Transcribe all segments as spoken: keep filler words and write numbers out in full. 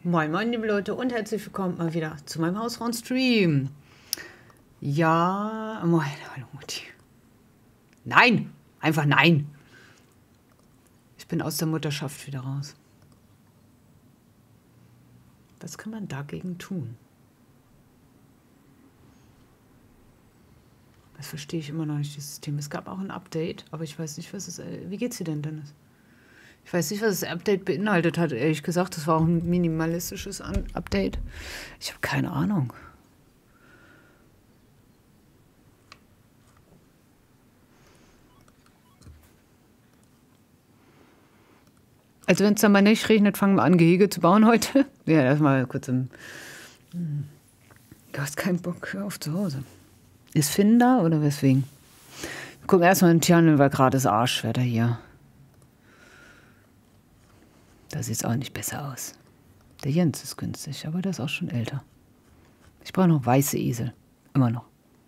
Moin moin liebe Leute und herzlich willkommen mal wieder zu meinem Hausfrauen-Stream. Ja, moin, hallo Mutti. Nein, einfach nein. Ich bin aus der Mutterschaft wieder raus. Was kann man dagegen tun? Das verstehe ich immer noch nicht, dieses System. Es gab auch ein Update, aber ich weiß nicht, was es... Wie geht's dir denn, Dennis? Ich weiß nicht, was das Update beinhaltet hat, ehrlich gesagt. Das war auch ein minimalistisches Update. Ich habe keine Ahnung. Also wenn es dann mal nicht regnet, fangen wir an, Gehege zu bauen heute. Ja, erstmal kurz im... Du hast keinen Bock auf zu Hause. Ist Finn da oder weswegen? Wir gucken erstmal in den Channel, weil gerade ist Arschwetter hier. Da sieht es auch nicht besser aus. Der Jens ist günstig, aber der ist auch schon älter. Ich brauche noch weiße Esel. Immer noch.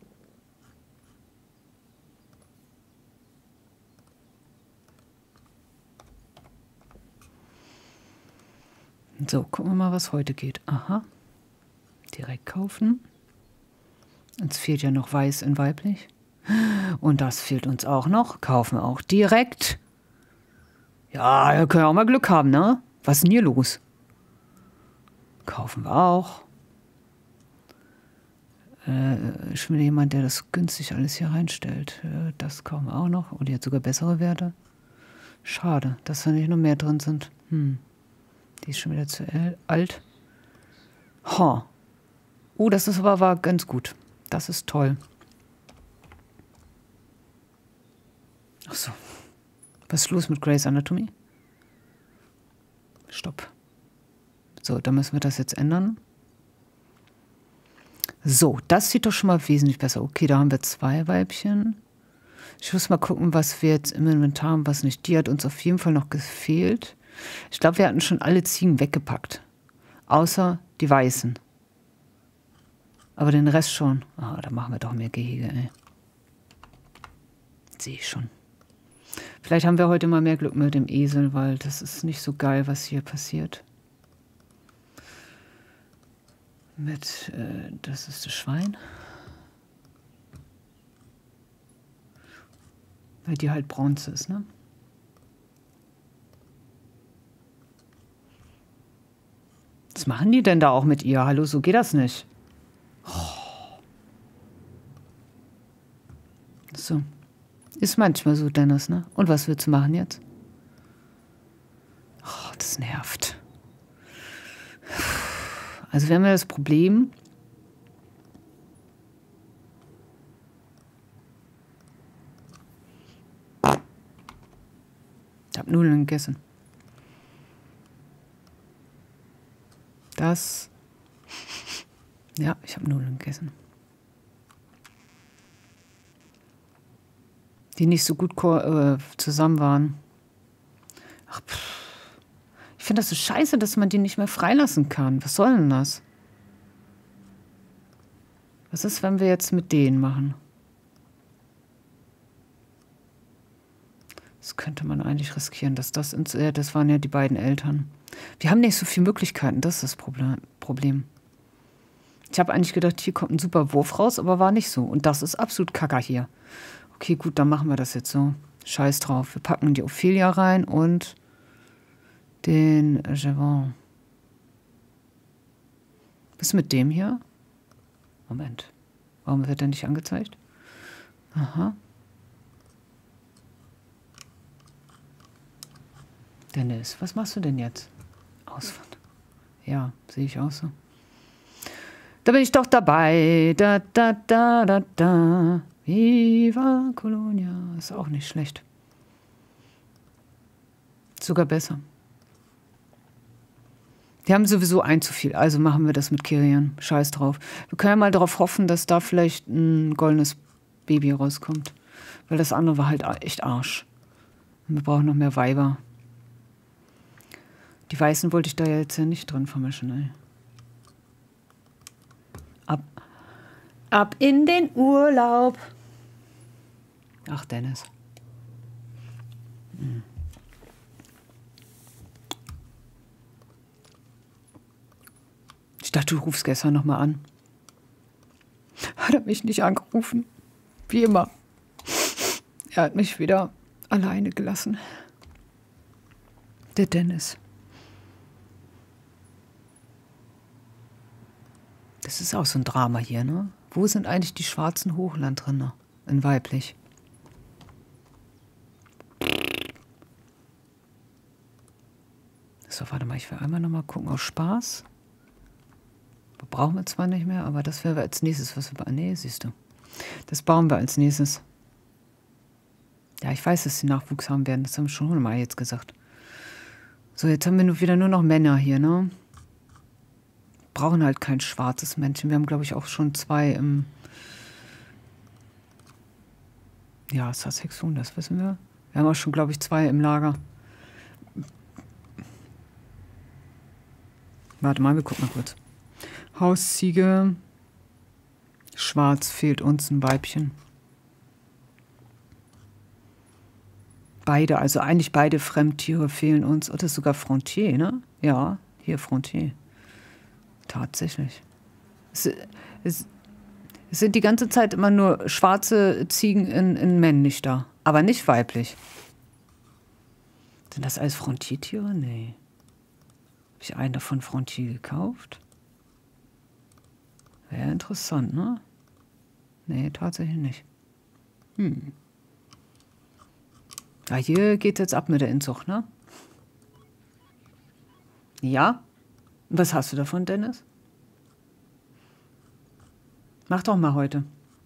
So, gucken wir mal, was heute geht. Aha. Direkt kaufen. Uns fehlt ja noch weiß in weiblich. Und das fehlt uns auch noch. Kaufen wir auch direkt. Ja, da können wir auch mal Glück haben, ne? Was ist denn hier los? Kaufen wir auch. Äh, schon wieder jemand, der das günstig alles hier reinstellt. Äh, das kaufen wir auch noch. Und jetzt sogar bessere Werte. Schade, dass da nicht noch mehr drin sind. Hm. Die ist schon wieder zu alt. Ha. Oh, das ist aber war ganz gut. Das ist toll. Ach so. Was ist los mit Grey's Anatomy? Stopp. So, dann müssen wir das jetzt ändern. So, das sieht doch schon mal wesentlich besser. Okay, da haben wir zwei Weibchen. Ich muss mal gucken, was wir jetzt im Inventar haben, was nicht. Die hat uns auf jeden Fall noch gefehlt. Ich glaube, wir hatten schon alle Ziegen weggepackt. Außer die weißen. Aber den Rest schon. Ah, da machen wir doch mehr Gehege, ey. Sehe ich schon. Vielleicht haben wir heute mal mehr Glück mit dem Esel, weil das ist nicht so geil, was hier passiert. Mit, äh, das ist das Schwein. Weil die halt Bronze ist, ne? Was machen die denn da auch mit ihr? Hallo, so geht das nicht. Oh. So. Ist manchmal so, Dennis, ne? Und was willst du machen jetzt? Oh, das nervt. Also wir haben ja das Problem, ich habe Nudeln gegessen. Das, ja, ich habe Nudeln gegessen. Die nicht so gut äh, zusammen waren. Ach, pff. Ich finde das so scheiße, dass man die nicht mehr freilassen kann. Was soll denn das? Was ist, wenn wir jetzt mit denen machen? Das könnte man eigentlich riskieren, dass das, ins, äh, das waren ja die beiden Eltern. Wir haben nicht so viele Möglichkeiten, das ist das Problem. Ich habe eigentlich gedacht, hier kommt ein super Wurf raus, aber war nicht so. Und das ist absolut Kacker hier. Okay, gut, dann machen wir das jetzt so. Scheiß drauf. Wir packen die Ophelia rein und den Javon. Was ist mit dem hier? Moment. Warum wird der nicht angezeigt? Aha. Dennis, was machst du denn jetzt? Ausfahrt. Ja, sehe ich auch so. Da bin ich doch dabei. Da, da, da, da, da. Viva Colonia. Ist auch nicht schlecht. Sogar besser. Die haben sowieso ein zu viel, also machen wir das mit Kirian. Scheiß drauf. Wir können ja mal darauf hoffen, dass da vielleicht ein goldenes Baby rauskommt. Weil das andere war halt echt Arsch. Und wir brauchen noch mehr Weiber. Die Weißen wollte ich da ja jetzt ja nicht drin vermischen, ey. Ab, ab in den Urlaub. Ach, Dennis. Hm. dachte, du rufst gestern nochmal an. Hat er mich nicht angerufen. Wie immer. Er hat mich wieder alleine gelassen. Der Dennis. Das ist auch so ein Drama hier, ne? Wo sind eigentlich die schwarzen Hochlandrinder? In weiblich. So, warte mal, ich will einmal nochmal gucken auf Spaß. Brauchen wir zwar nicht mehr, aber das wäre als nächstes, was wir... Nee, siehst du. Das bauen wir als nächstes. Ja, ich weiß, dass sie Nachwuchs haben werden. Das haben wir schon mal jetzt gesagt. So, jetzt haben wir nur wieder nur noch Männer hier, ne? Brauchen halt kein schwarzes Männchen. Wir haben, glaube ich, auch schon zwei im... Ja, Sussexon, das wissen wir. Wir haben auch schon, glaube ich, zwei im Lager. Warte mal, wir gucken mal kurz. Hausziege. Schwarz fehlt uns ein Weibchen. Beide, also eigentlich beide Fremdtiere fehlen uns. Oh, das ist sogar Frontier, ne? Ja, hier Frontier. Tatsächlich. Es, es, es sind die ganze Zeit immer nur schwarze Ziegen in, in männlich da. Aber nicht weiblich. Sind das alles Frontiertiere? Nee. Habe ich einen davon Frontier gekauft? Wäre interessant, ne? Nee, tatsächlich nicht. Hm. Ja, hier geht jetzt ab mit der Inzucht, ne? Ja? Was hast du davon, Dennis? Mach doch mal heute.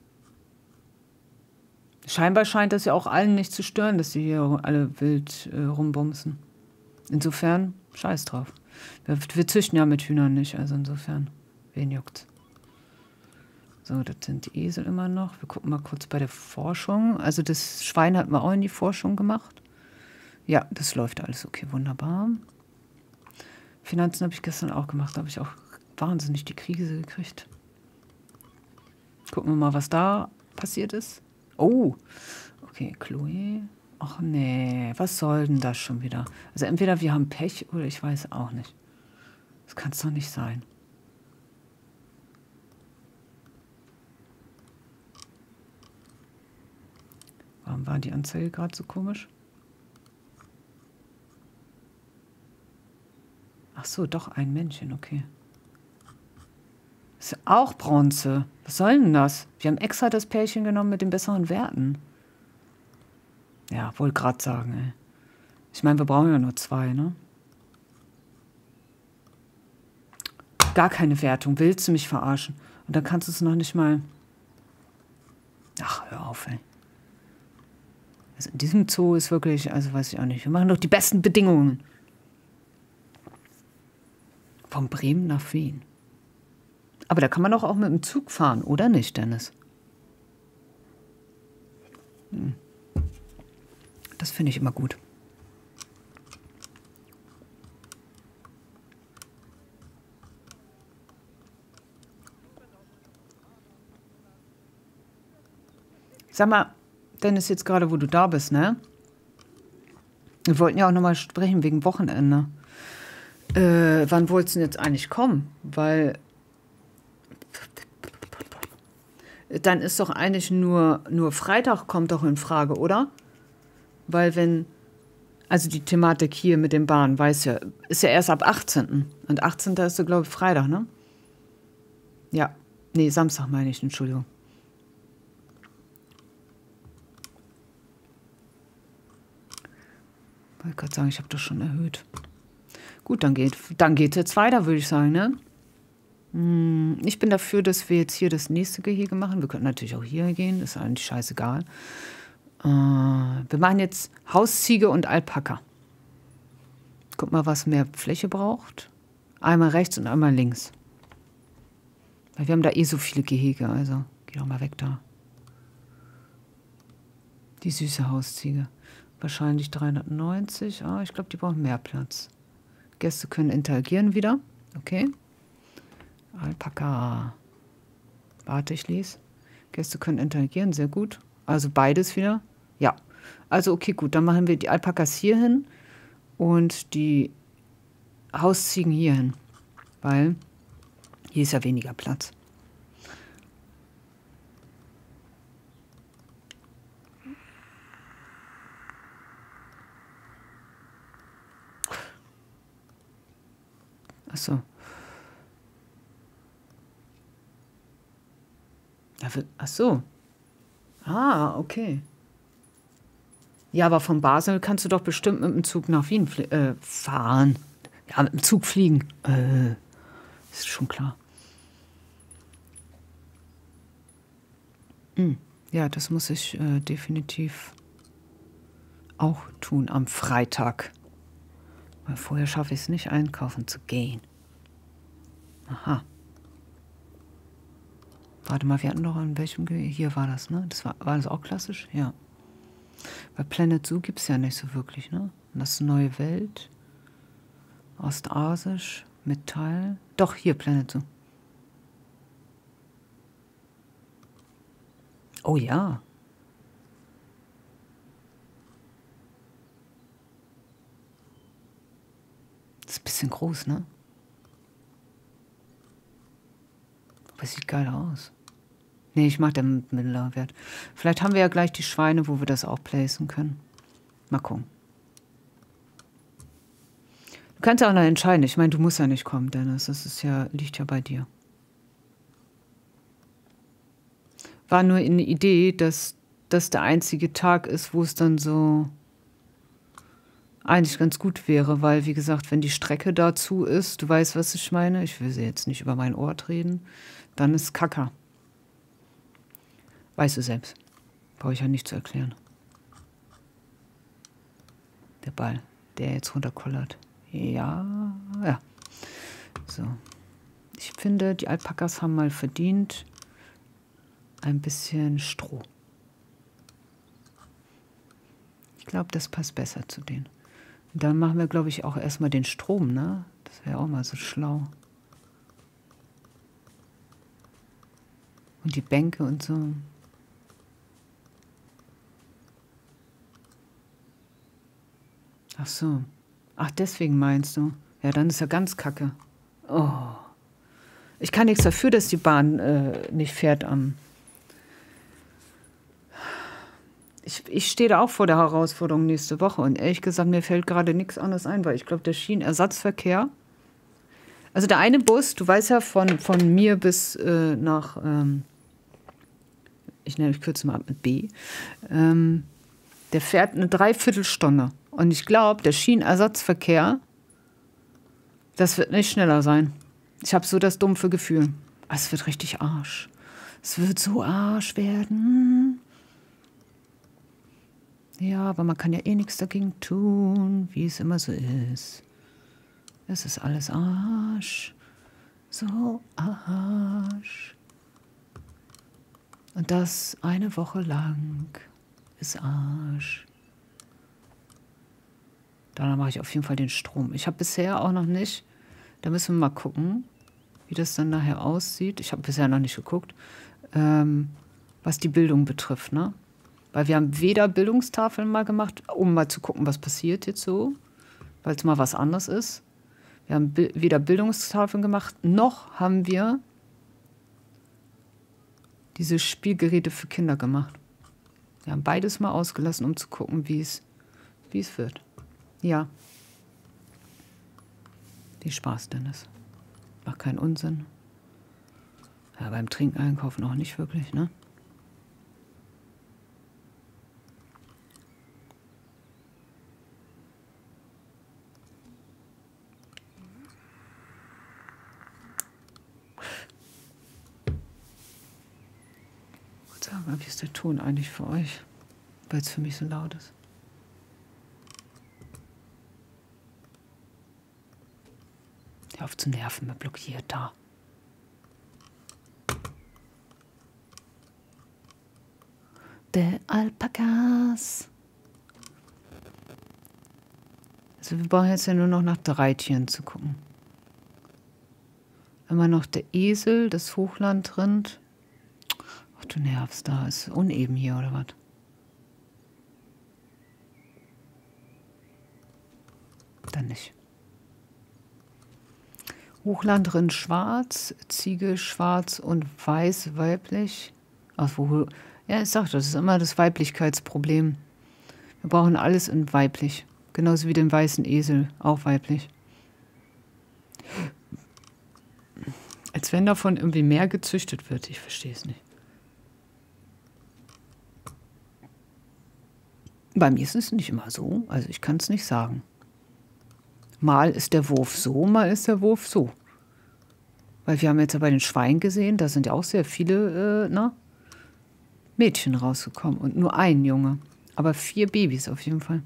Scheinbar scheint das ja auch allen nicht zu stören, dass die hier alle wild äh, rumbumsen. Insofern, scheiß drauf. Wir, wir züchten ja mit Hühnern nicht, also insofern, wen juckt's? So, das sind die Esel immer noch. Wir gucken mal kurz bei der Forschung. Also das Schwein hat man auch in die Forschung gemacht. Ja, das läuft alles okay, wunderbar. Finanzen habe ich gestern auch gemacht. Da habe ich auch wahnsinnig die Krise gekriegt. Gucken wir mal, was da passiert ist. Oh, okay, Chloe. Ach nee, was soll denn das schon wieder? Also entweder wir haben Pech oder ich weiß auch nicht. Das kann es doch nicht sein. Warum war die Anzeige gerade so komisch? Ach so, doch ein Männchen, okay. Ist auch Bronze. Was soll denn das? Wir haben extra das Pärchen genommen mit den besseren Werten. Ja, wollte gerade sagen, ey. Ich meine, wir brauchen ja nur zwei, ne? Gar keine Wertung. Willst du mich verarschen? Und dann kannst du es noch nicht mal... Ach, hör auf, ey. Also in diesem Zoo ist wirklich, also weiß ich auch nicht, wir machen doch die besten Bedingungen. Von Bremen nach Wien. Aber da kann man doch auch mit dem Zug fahren, oder nicht, Dennis? Hm. Das finde ich immer gut. Sag mal, Dennis, jetzt gerade, wo du da bist, ne? Wir wollten ja auch nochmal sprechen wegen Wochenende. Äh, wann wolltest du denn jetzt eigentlich kommen? Weil dann ist doch eigentlich nur, nur Freitag kommt doch in Frage, oder? Weil wenn, also die Thematik hier mit den Bahnen, weiß ja, ist ja erst ab achtzehnten Und achtzehnten ist so, glaube ich, Freitag, ne? Ja, nee, Samstag meine ich, Entschuldigung. Ich wollte gerade sagen, ich habe das schon erhöht. Gut, dann geht dann geht's jetzt weiter, würde ich sagen, ne? Hm, ich bin dafür, dass wir jetzt hier das nächste Gehege machen. Wir könnten natürlich auch hier gehen, ist eigentlich scheißegal. Äh, wir machen jetzt Hausziege und Alpaka. Guck mal, was mehr Fläche braucht. Einmal rechts und einmal links. Weil wir haben da eh so viele Gehege, also geh doch mal weg da. Die süße Hausziege. Wahrscheinlich dreihundertneunzig. Ah, ich glaube, die brauchen mehr Platz. Gäste können interagieren wieder. Okay. Alpaka. Warte, ich lese. Gäste können interagieren, sehr gut. Also beides wieder. Ja. Also okay, gut. Dann machen wir die Alpakas hier hin und die Hausziegen hier hin. Weil Hier ist ja weniger Platz. Ach so. Ach so. Ah, okay. Ja, aber von Basel kannst du doch bestimmt mit dem Zug nach Wien äh, fahren. Ja, mit dem Zug fliegen. Äh, ist schon klar. Hm. Ja, das muss ich äh, definitiv auch tun am Freitag. Weil vorher schaffe ich es nicht, einkaufen zu gehen. Aha. Warte mal, wir hatten doch an welchem... Ge Hier war das, ne? Das war, war das auch klassisch? Ja. Bei Planet Zoo gibt es ja nicht so wirklich, ne? Und das ist eine neue Welt. Ostasisch, Metall. Doch, hier, Planet Zoo. Oh ja. Das ist ein bisschen groß, ne? Aber es sieht geil aus. Nee, ich mache den Mittelwert. Vielleicht haben wir ja gleich die Schweine, wo wir das auch placen können. Mal gucken. Du kannst ja auch noch entscheiden. Ich meine, du musst ja nicht kommen, Dennis. Das ist ja, liegt ja bei dir. War nur eine Idee, dass das der einzige Tag ist, wo es dann so eigentlich ganz gut wäre, weil, wie gesagt, wenn die Strecke dazu ist, du weißt, was ich meine, ich will sie jetzt nicht über meinen Ort reden, dann ist Kacke. Weißt du selbst. Brauche ich ja nicht zu erklären. Der Ball, der jetzt runterkollert. Ja, ja. So. Ich finde, die Alpakas haben mal verdient ein bisschen Stroh. Ich glaube, das passt besser zu denen. Und dann machen wir, glaube ich, auch erstmal den Strom, ne? Das wäre auch mal so schlau. Und die Bänke und so. Ach so. Ach, deswegen meinst du? Ja, dann ist ja ganz kacke. Oh. Ich kann nichts dafür, dass die Bahn äh, nicht fährt am... Ich, ich stehe da auch vor der Herausforderung nächste Woche. Und ehrlich gesagt, mir fällt gerade nichts anderes ein, weil ich glaube, der Schienenersatzverkehr... Also der eine Bus, du weißt ja, von, von mir bis äh, nach... Ähm, ich nenne ich kürze mal ab mit B. Ähm, der fährt eine Dreiviertelstunde. Und ich glaube, der Schienenersatzverkehr, das wird nicht schneller sein. Ich habe so das dumpfe Gefühl. Es wird richtig Arsch. Es wird so Arsch werden. Ja, aber man kann ja eh nichts dagegen tun, wie es immer so ist. Es ist alles Arsch. So Arsch. Und das eine Woche lang ist Arsch. Dann mache ich auf jeden Fall den Strom. Ich habe bisher auch noch nicht, da müssen wir mal gucken, wie das dann nachher aussieht. Ich habe bisher noch nicht geguckt, ähm, was die Bildung betrifft, ne? Weil wir haben weder Bildungstafeln mal gemacht, um mal zu gucken, was passiert jetzt so, weil es mal was anderes ist. Wir haben bi- weder Bildungstafeln gemacht, noch haben wir diese Spielgeräte für Kinder gemacht. Wir haben beides mal ausgelassen, um zu gucken, wie es wie es wird. Ja. Viel Spaß, Dennis. Macht keinen Unsinn. Ja, beim Trinken einkaufen auch nicht wirklich, ne? Gut sagen, wie ist der Ton eigentlich für euch? Weil es für mich so laut ist. Hör auf zu nerven, mir blockiert da. Der Alpakas. Also wir brauchen jetzt ja nur noch nach drei Tieren zu gucken. Immer noch der Esel, das Hochlandrind. Ach, du nervst da. Ist uneben hier, oder was? Dann nicht. Hochlandrind schwarz, Ziege schwarz und weiß weiblich. Ach, wo, ja, ich sag, das ist immer das Weiblichkeitsproblem. Wir brauchen alles in weiblich. Genauso wie den weißen Esel, auch weiblich. Als wenn davon irgendwie mehr gezüchtet wird. Ich verstehe es nicht. Bei mir ist es nicht immer so. Also ich kann es nicht sagen. Mal ist der Wurf so, mal ist der Wurf so. Weil wir haben jetzt ja bei den Schweinen gesehen, da sind ja auch sehr viele äh, na, Mädchen rausgekommen. Und nur ein Junge. Aber vier Babys auf jeden Fall.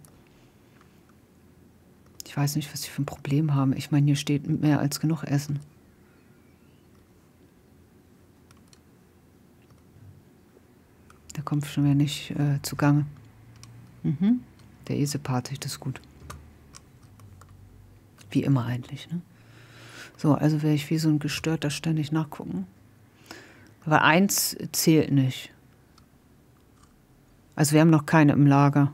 Ich weiß nicht, was sie für ein Problem haben. Ich meine, hier steht mehr als genug Essen. Da kommt schon wieder nicht äh, zugange. Mhm. Der Esel paart sich das gut. Wie immer eigentlich, ne? So, also werde ich wie so ein Gestörter ständig nachgucken. Aber eins zählt nicht. Also wir haben noch keine im Lager.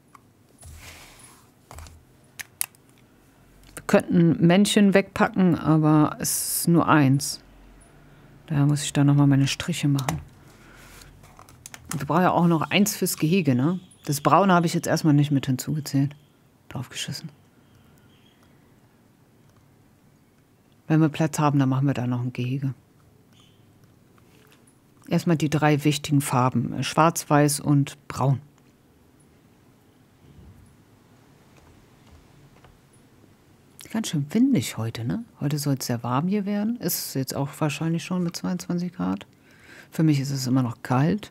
Wir könnten Männchen wegpacken, aber es ist nur eins. Daher muss ich da nochmal meine Striche machen. Und wir brauchen ja auch noch eins fürs Gehege, ne? Das Braune habe ich jetzt erstmal nicht mit hinzugezählt. Draufgeschissen. Wenn wir Platz haben, dann machen wir da noch ein Gehege. Erstmal die drei wichtigen Farben. Schwarz, Weiß und Braun. Ganz schön windig heute, ne? Heute soll es sehr warm hier werden. Ist es jetzt auch wahrscheinlich schon mit zweiundzwanzig Grad. Für mich ist es immer noch kalt.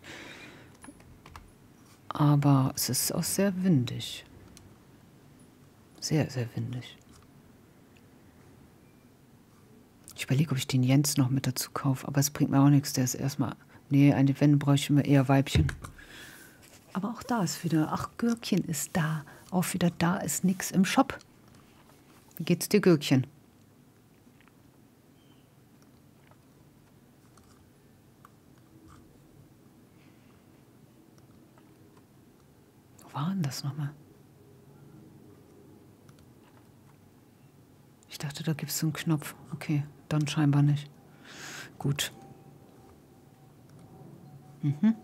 Aber es ist auch sehr windig. Sehr, sehr windig. Ich überlege, ob ich den Jens noch mit dazu kaufe. Aber es bringt mir auch nichts. Der ist erstmal... Nee, eine Wende bräuchten wir eher Weibchen. Aber auch da ist wieder... Ach, Gürkchen ist da. Auch wieder da ist nichts im Shop. Wie geht's dir, Gürkchen? Wo war denn das nochmal? Ich dachte, da gibt es so einen Knopf. Okay, dann scheinbar nicht. Gut. Mhm.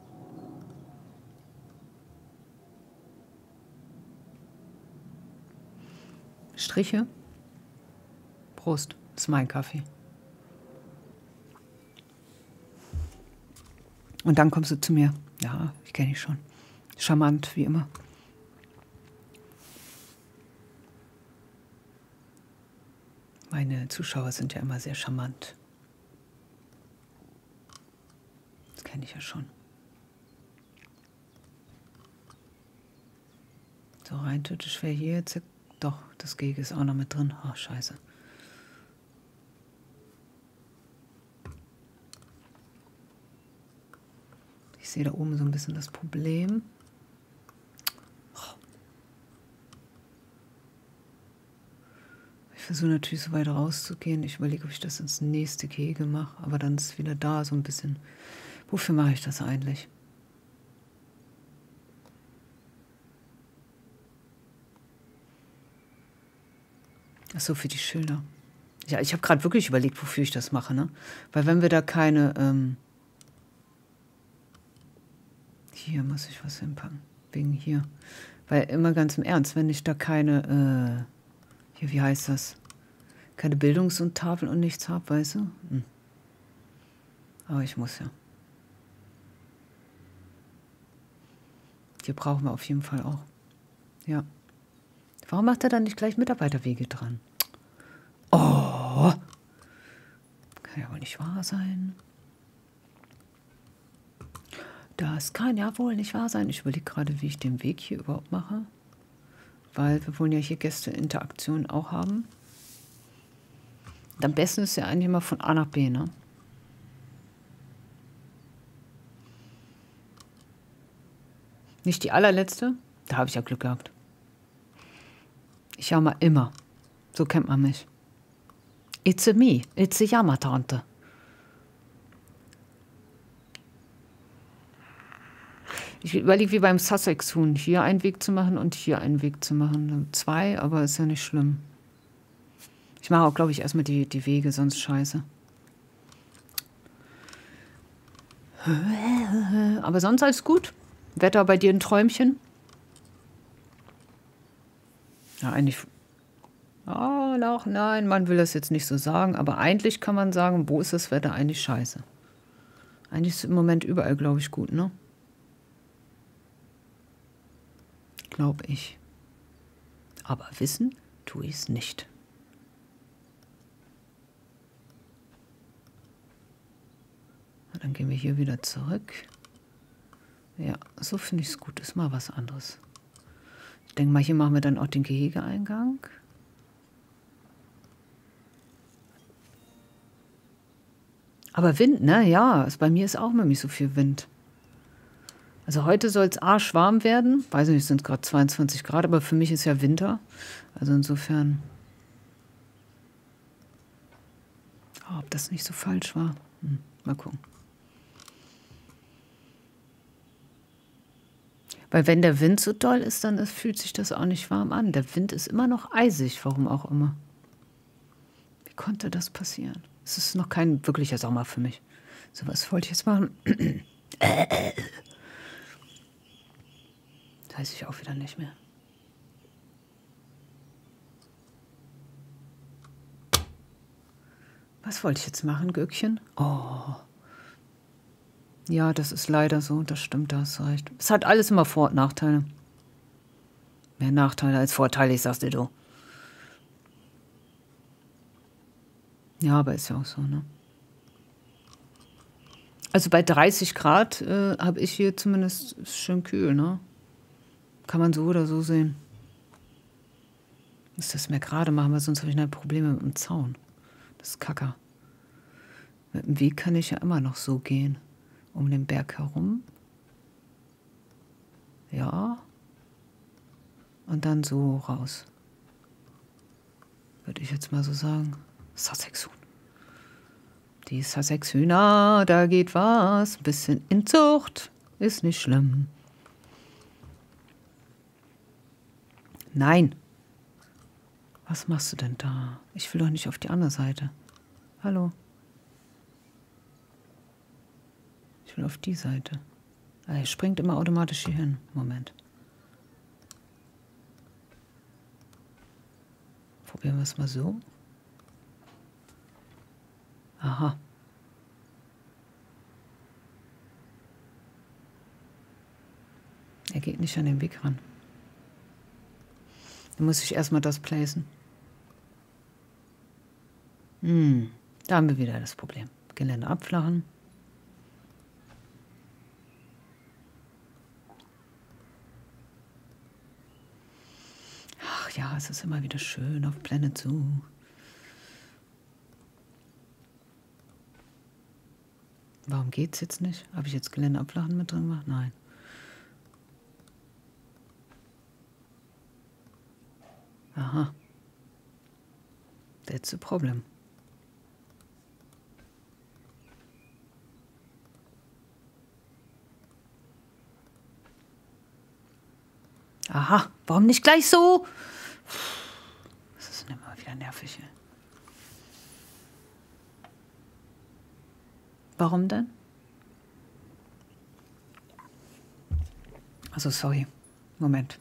Striche. Prost, das ist mein Kaffee. Und dann kommst du zu mir. Ja, ich kenne dich schon. Charmant, wie immer. Meine Zuschauer sind ja immer sehr charmant. Das kenne ich ja schon. So, rein theoretisch wäre hier jetzt... Doch, das Gehege ist auch noch mit drin. Ach, scheiße. Ich sehe da oben so ein bisschen das Problem. Ich versuche natürlich so weit rauszugehen. Ich überlege, ob ich das ins nächste Gehege mache. Aber dann ist wieder da so ein bisschen... Wofür mache ich das eigentlich? Ach so, für die Schilder. Ja, ich habe gerade wirklich überlegt, wofür ich das mache, ne? Weil wenn wir da keine... Ähm hier muss ich was hinpacken. Wegen hier. Weil immer ganz im Ernst, wenn ich da keine... Äh hier, wie heißt das? Keine Bildungs- und Tafeln und nichts habe, weißt du? Hm. Aber ich muss ja. Hier brauchen wir auf jeden Fall auch. Ja. Warum macht er dann nicht gleich Mitarbeiterwege dran? Oh! Kann ja wohl nicht wahr sein. Das kann ja wohl nicht wahr sein. Ich überlege gerade, wie ich den Weg hier überhaupt mache. Weil wir wollen ja hier Gästeinteraktion auch haben. Und am besten ist ja eigentlich immer von A nach B, ne? Nicht die allerletzte? Da habe ich ja Glück gehabt. Ich jammer immer. So kennt man mich. It's a me. It's a Jammertante. Ich überlege, wie beim Sussex-Huhn, hier einen Weg zu machen und hier einen Weg zu machen. Zwei, aber ist ja nicht schlimm. Ich mache auch, glaube ich, erstmal die, die Wege, sonst scheiße. Aber sonst alles gut. Wetter bei dir ein Träumchen? Ja, eigentlich. Oh, noch, nein, man will das jetzt nicht so sagen. Aber eigentlich kann man sagen, wo ist das Wetter eigentlich scheiße? Eigentlich ist es im Moment überall, glaube ich, gut, ne? Glaube ich. Aber wissen tue ich es nicht. Dann gehen wir hier wieder zurück. Ja, so finde ich es gut. Ist mal was anderes. Ich denke mal, hier machen wir dann auch den Gehegeeingang. Aber Wind, ne? Ja, bei mir ist auch immer nicht so viel Wind. Also heute soll es arschwarm werden. Weiß nicht, es sind gerade zweiundzwanzig Grad, aber für mich ist ja Winter. Also insofern. Oh, ob das nicht so falsch war. Hm, mal gucken. Weil wenn der Wind so doll ist, dann ist, fühlt sich das auch nicht warm an. Der Wind ist immer noch eisig, warum auch immer. Wie konnte das passieren? Es ist noch kein wirklicher Sommer für mich. So, was wollte ich jetzt machen? Das weiß ich auch wieder nicht mehr. Was wollte ich jetzt machen, Göckchen? Oh. Ja, das ist leider so, das stimmt, da hast du recht. Es hat alles immer Vor- und Nachteile. Mehr Nachteile als Vorteile, ich sag's dir du. Ja, aber ist ja auch so, ne? Also bei dreißig Grad äh, habe ich hier zumindest ist schön kühl, ne? Kann man so oder so sehen. Muss das mehr gerade machen, weil sonst habe ich halt Probleme mit dem Zaun. Das ist Kacke. Mit dem Weg kann ich ja immer noch so gehen. Um den Berg herum. Ja. Und dann so raus. Würde ich jetzt mal so sagen. Sussex-Huhn. Die Sussex-Hühner, da geht was. Ein bisschen Inzucht. Ist nicht schlimm. Nein. Was machst du denn da? Ich will doch nicht auf die andere Seite. Hallo. Ich will auf die Seite. Er springt immer automatisch hier hin. Moment. Probieren wir es mal so. Aha. Er geht nicht an den Weg ran. Dann muss ich erstmal das placen. Hm, da haben wir wieder das Problem. Gelände abflachen. Ach ja, es ist immer wieder schön auf Pläne zu. Warum geht's jetzt nicht? Habe ich jetzt Gelände abflachen mit drin gemacht? Nein. Aha. That's the problem. Aha, warum nicht gleich so? Das ist immer wieder nervig. Ey. Warum denn? Also sorry. Moment.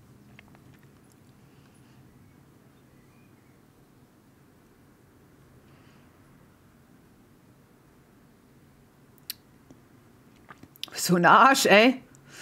So ein Arsch, ey.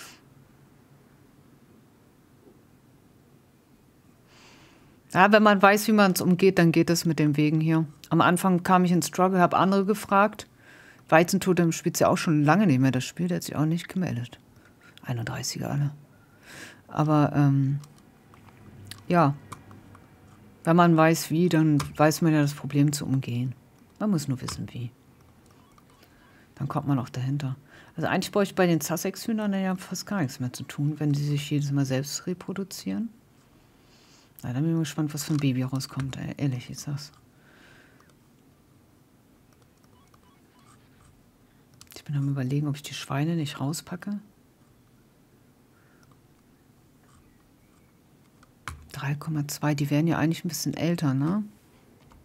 Ja, wenn man weiß, wie man es umgeht, dann geht es mit den Wegen hier. Am Anfang kam ich in Struggle, habe andere gefragt. Weizentotem spielt ja auch schon lange nicht mehr das Spiel, der hat sich auch nicht gemeldet. einunddreißiger alle. Aber, ähm, ja. Wenn man weiß, wie, dann weiß man ja das Problem zu umgehen. Man muss nur wissen, wie. Dann kommt man auch dahinter. Also eigentlich brauche ich bei den Sussex-Hühnern ja fast gar nichts mehr zu tun, wenn die sich jedes Mal selbst reproduzieren. Na, dann bin ich mal gespannt, was für ein Baby rauskommt. Ey, ehrlich, ich sag's. Ich bin am Überlegen, ob ich die Schweine nicht rauspacke. drei Komma zwei, die wären ja eigentlich ein bisschen älter, ne?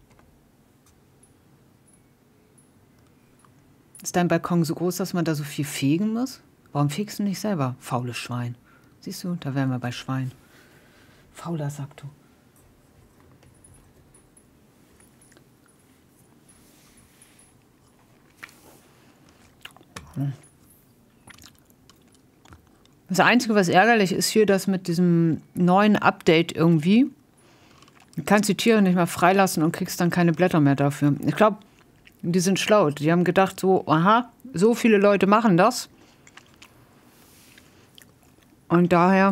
Ist dein Balkon so groß, dass man da so viel fegen muss? Warum fegst du nicht selber? Faules Schwein. Siehst du, da wären wir bei Schwein. Fauler Sack, du. Hm. Das Einzige, was ärgerlich ist hier, dass mit diesem neuen Update irgendwie, du kannst die Tiere nicht mehr freilassen und kriegst dann keine Blätter mehr dafür. Ich glaube, die sind schlau. Die haben gedacht so, aha, so viele Leute machen das. Und daher,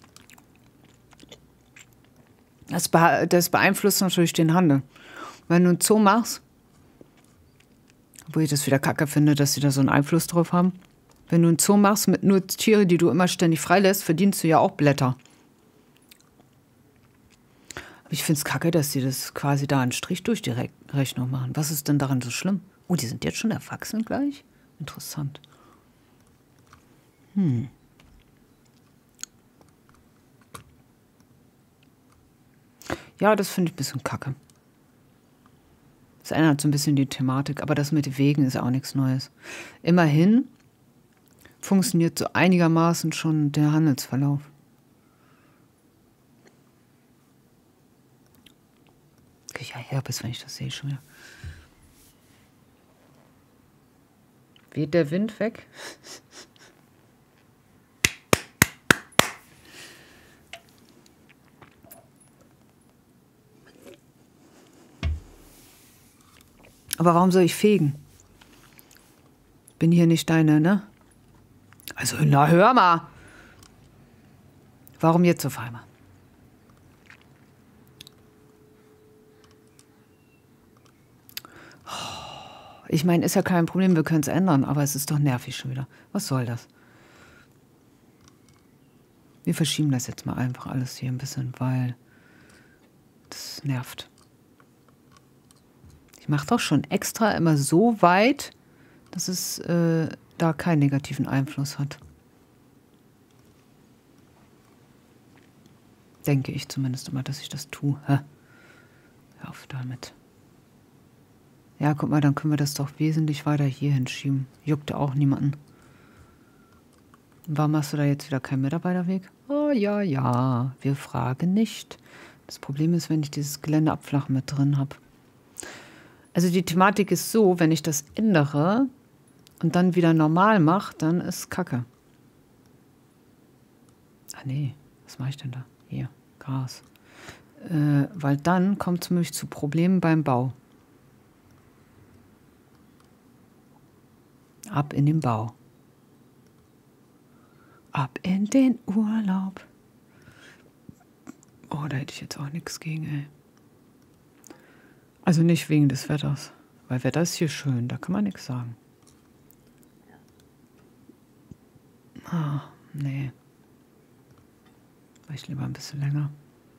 das, be das beeinflusst natürlich den Handel. Wenn du einen Zoo machst, obwohl ich das wieder kacke finde, dass sie da so einen Einfluss drauf haben. Wenn du einen Zoo machst mit nur Tiere, die du immer ständig freilässt, verdienst du ja auch Blätter. Aber ich finde es kacke, dass die das quasi da einen Strich durch die Re Rechnung machen. Was ist denn daran so schlimm? Oh, die sind jetzt schon erwachsen gleich? Interessant. Hm. Ja, das finde ich ein bisschen kacke. Das ändert so ein bisschen die Thematik, aber das mit den Wegen ist auch nichts Neues. Immerhin funktioniert so einigermaßen schon der Handelsverlauf. Krieg ich ja Herpes, wenn ich das sehe schon wieder. Weht der Wind weg? Aber warum soll ich fegen? Bin hier nicht deine, ne? Also, na, hör mal. Warum jetzt auf einmal? Ich meine, ist ja kein Problem, wir können es ändern, aber es ist doch nervig schon wieder. Was soll das? Wir verschieben das jetzt mal einfach alles hier ein bisschen, weil das nervt. Ich mache doch schon extra immer so weit, dass es äh, da keinen negativen Einfluss hat. Denke ich zumindest immer, dass ich das tue. Hä? Hör auf damit. Ja, guck mal, dann können wir das doch wesentlich weiter hier hinschieben. Juckt auch niemanden. Warum hast du da jetzt wieder keinen Mitarbeiterweg? Oh ja, ja, wir fragen nicht. Das Problem ist, wenn ich dieses Gelände abflachen mit drin habe. Also die Thematik ist so, wenn ich das ändere und dann wieder normal mache, dann ist Kacke. Ah nee, was mache ich denn da? Hier, Gras. Äh, weil dann kommt es nämlich zu Problemen beim Bau. Ab in den Bau. Ab in den Urlaub. Oh, da hätte ich jetzt auch nichts gegen, ey. Also nicht wegen des Wetters. Weil Wetter ist hier schön, da kann man nichts sagen. Ah, nee. War ich lieber ein bisschen länger.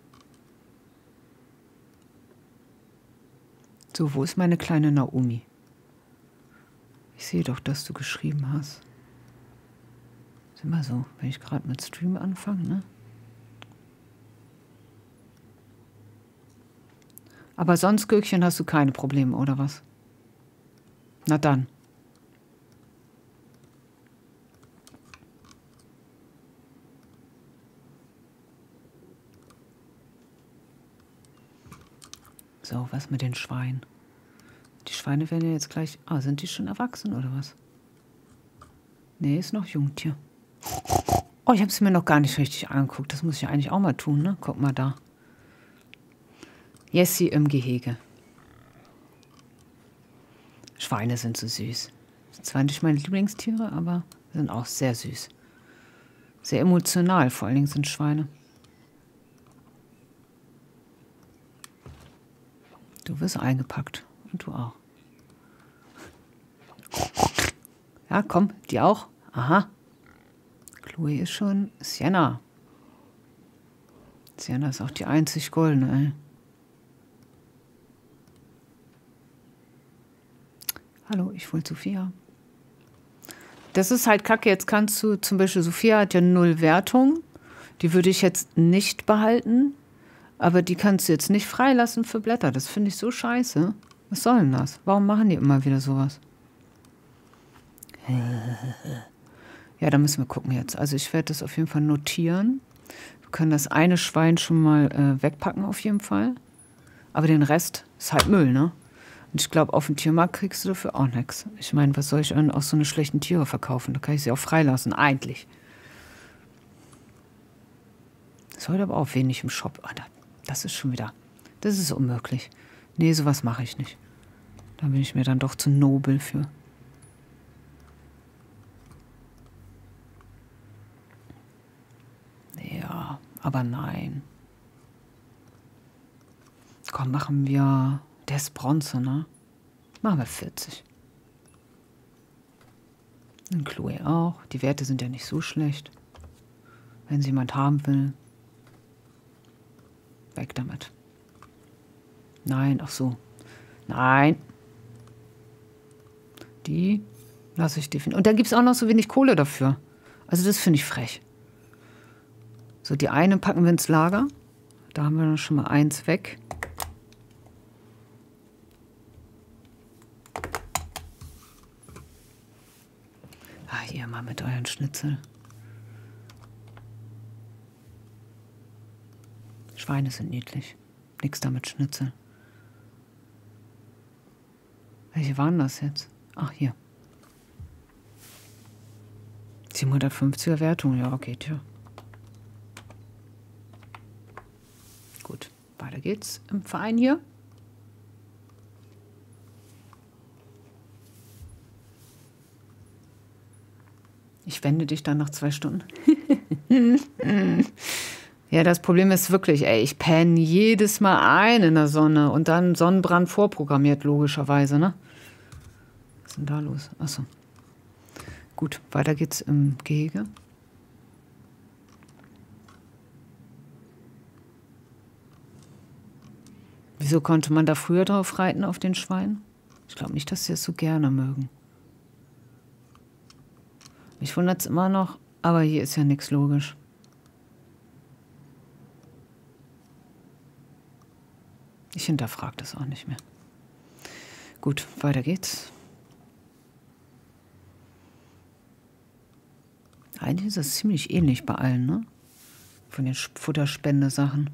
So, wo ist meine kleine Naomi? Ich sehe doch, dass du geschrieben hast. Ist immer so, wenn ich gerade mit Stream anfange, ne? Aber sonst, Gürkchen, hast du keine Probleme, oder was? Na dann. So, was mit den Schweinen? Die Schweine werden ja jetzt gleich... Ah, sind die schon erwachsen, oder was? Nee, ist noch Jungtier. Oh, ich habe es mir noch gar nicht richtig angeguckt. Das muss ich ja eigentlich auch mal tun, ne? Guck mal da. Jessie im Gehege. Schweine sind so süß. Sind zwar nicht meine Lieblingstiere, aber sind auch sehr süß. Sehr emotional, vor allen Dingen sind Schweine. Du wirst eingepackt. Und du auch. Ja, komm, die auch. Aha. Chloe ist schon Sienna. Sienna ist auch die einzig goldene, ey. Hallo, ich wollte Sophia. Das ist halt kacke. Jetzt kannst du, zum Beispiel Sophia hat ja null Wertung. Die würde ich jetzt nicht behalten. Aber die kannst du jetzt nicht freilassen für Blätter. Das finde ich so scheiße. Was soll denn das? Warum machen die immer wieder sowas? Ja, da müssen wir gucken jetzt. Also ich werde das auf jeden Fall notieren. Wir können das eine Schwein schon mal äh, wegpacken auf jeden Fall. Aber den Rest ist halt Müll, ne? Und ich glaube, auf dem Tiermarkt kriegst du dafür auch nichts. Ich meine, was soll ich denn aus so eine schlechten Tiere verkaufen? Da kann ich sie auch freilassen, eigentlich. Das ist heute aber auch wenig im Shop. Oh, das ist schon wieder... Das ist unmöglich. Nee, sowas mache ich nicht. Da bin ich mir dann doch zu nobel für. Ja, aber nein. Komm, machen wir... Der ist Bronze, ne? Machen wir vierzig. Und Chloe auch. Die Werte sind ja nicht so schlecht. Wenn sie jemand haben will. Weg damit. Nein, ach so. Nein. Die lasse ich definitiv. Und da gibt es auch noch so wenig Kohle dafür. Also das finde ich frech. So, die eine packen wir ins Lager. Da haben wir dann schon mal eins weg. Ah, hier mal mit euren Schnitzel. Schweine sind niedlich. Nix damit Schnitzel. Welche waren das jetzt? Ach, hier. siebenhundertfünfziger Wertung, ja, geht ja. Gut, weiter geht's im Verein hier. Ich wende dich dann nach zwei Stunden. Ja, das Problem ist wirklich, ey, ich penne jedes Mal ein in der Sonne und dann Sonnenbrand vorprogrammiert, logischerweise, ne? Was ist denn da los? Achso. Gut, weiter geht's im Gehege. Wieso konnte man da früher drauf reiten auf den Schweinen? Ich glaube nicht, dass sie es so gerne mögen. Mich wundert es immer noch, aber hier ist ja nichts logisch. Ich hinterfrage das auch nicht mehr. Gut, weiter geht's. Eigentlich ist das ziemlich ähnlich bei allen, ne? Von den Futterspende-Sachen.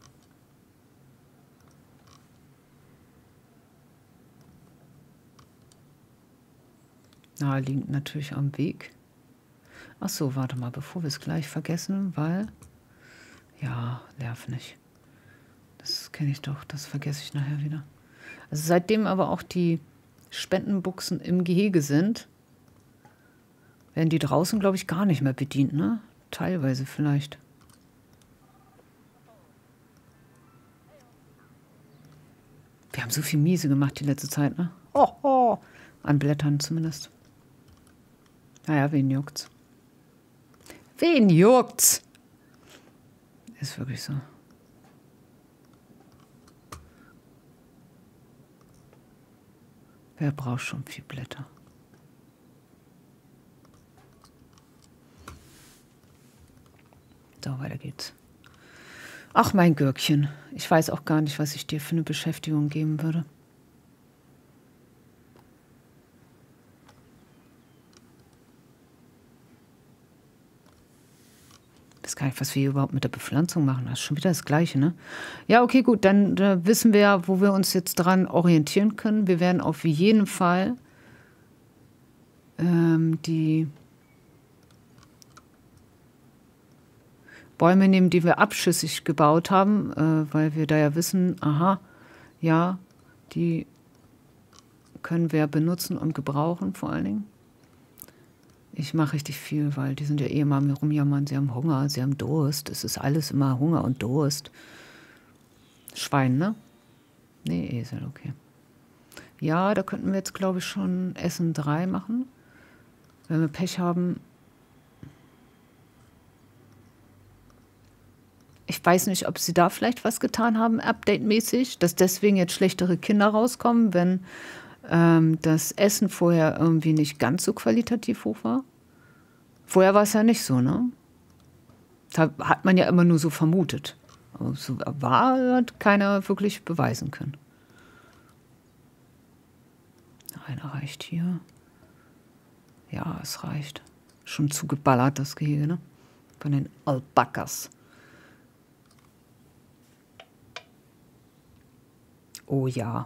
Naheliegend natürlich am Weg. Ach so, warte mal, bevor wir es gleich vergessen, weil... Ja, nerv nicht. Das kenne ich doch, das vergesse ich nachher wieder. Also seitdem aber auch die Spendenbuchsen im Gehege sind, werden die draußen, glaube ich, gar nicht mehr bedient, ne? Teilweise vielleicht. Wir haben so viel Miese gemacht die letzte Zeit, ne? Oh, oh. An Blättern zumindest. Naja, wen juckt's? Wen juckt's? Ist wirklich so. Wer braucht schon viel Blätter? So, weiter geht's. Ach, mein Gürkchen. Ich weiß auch gar nicht, was ich dir für eine Beschäftigung geben würde. Ich weiß gar nicht, was wir hier überhaupt mit der Bepflanzung machen. Das ist schon wieder das Gleiche, ne? Ja, okay, gut. Dann äh, wissen wir ja, wo wir uns jetzt dran orientieren können. Wir werden auf jeden Fall ähm, die Bäume nehmen, die wir abschüssig gebaut haben, äh, weil wir da ja wissen, aha, ja, die können wir benutzen und gebrauchen vor allen Dingen. Ich mache richtig viel, weil die sind ja eh immer mir rumjammern, sie haben Hunger, sie haben Durst. Es ist alles immer Hunger und Durst. Schwein, ne? Nee, Esel, okay. Ja, da könnten wir jetzt, glaube ich, schon Essen drei machen. Wenn wir Pech haben. Ich weiß nicht, ob sie da vielleicht was getan haben, update-mäßig, dass deswegen jetzt schlechtere Kinder rauskommen, wenn ähm, das Essen vorher irgendwie nicht ganz so qualitativ hoch war. Vorher war es ja nicht so, ne? Das hat man ja immer nur so vermutet. Aber so war, hat keiner wirklich beweisen können. Einer reicht hier. Ja, es reicht. Schon zugeballert, das Gehege, ne? Von den Alpakas. Oh ja.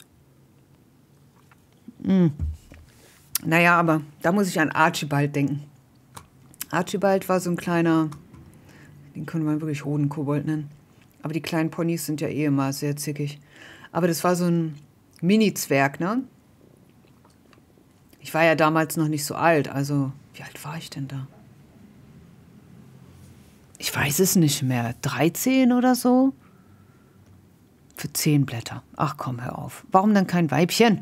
Hm. Naja, aber da muss ich an Archibald denken. Archibald war so ein kleiner, den könnte man wirklich Hodenkobold nennen. Aber die kleinen Ponys sind ja eh immer sehr zickig. Aber das war so ein Mini-Zwerg, ne? Ich war ja damals noch nicht so alt, also wie alt war ich denn da? Ich weiß es nicht mehr. dreizehn oder so? Für zehn Blätter. Ach komm, hör auf. Warum dann kein Weibchen?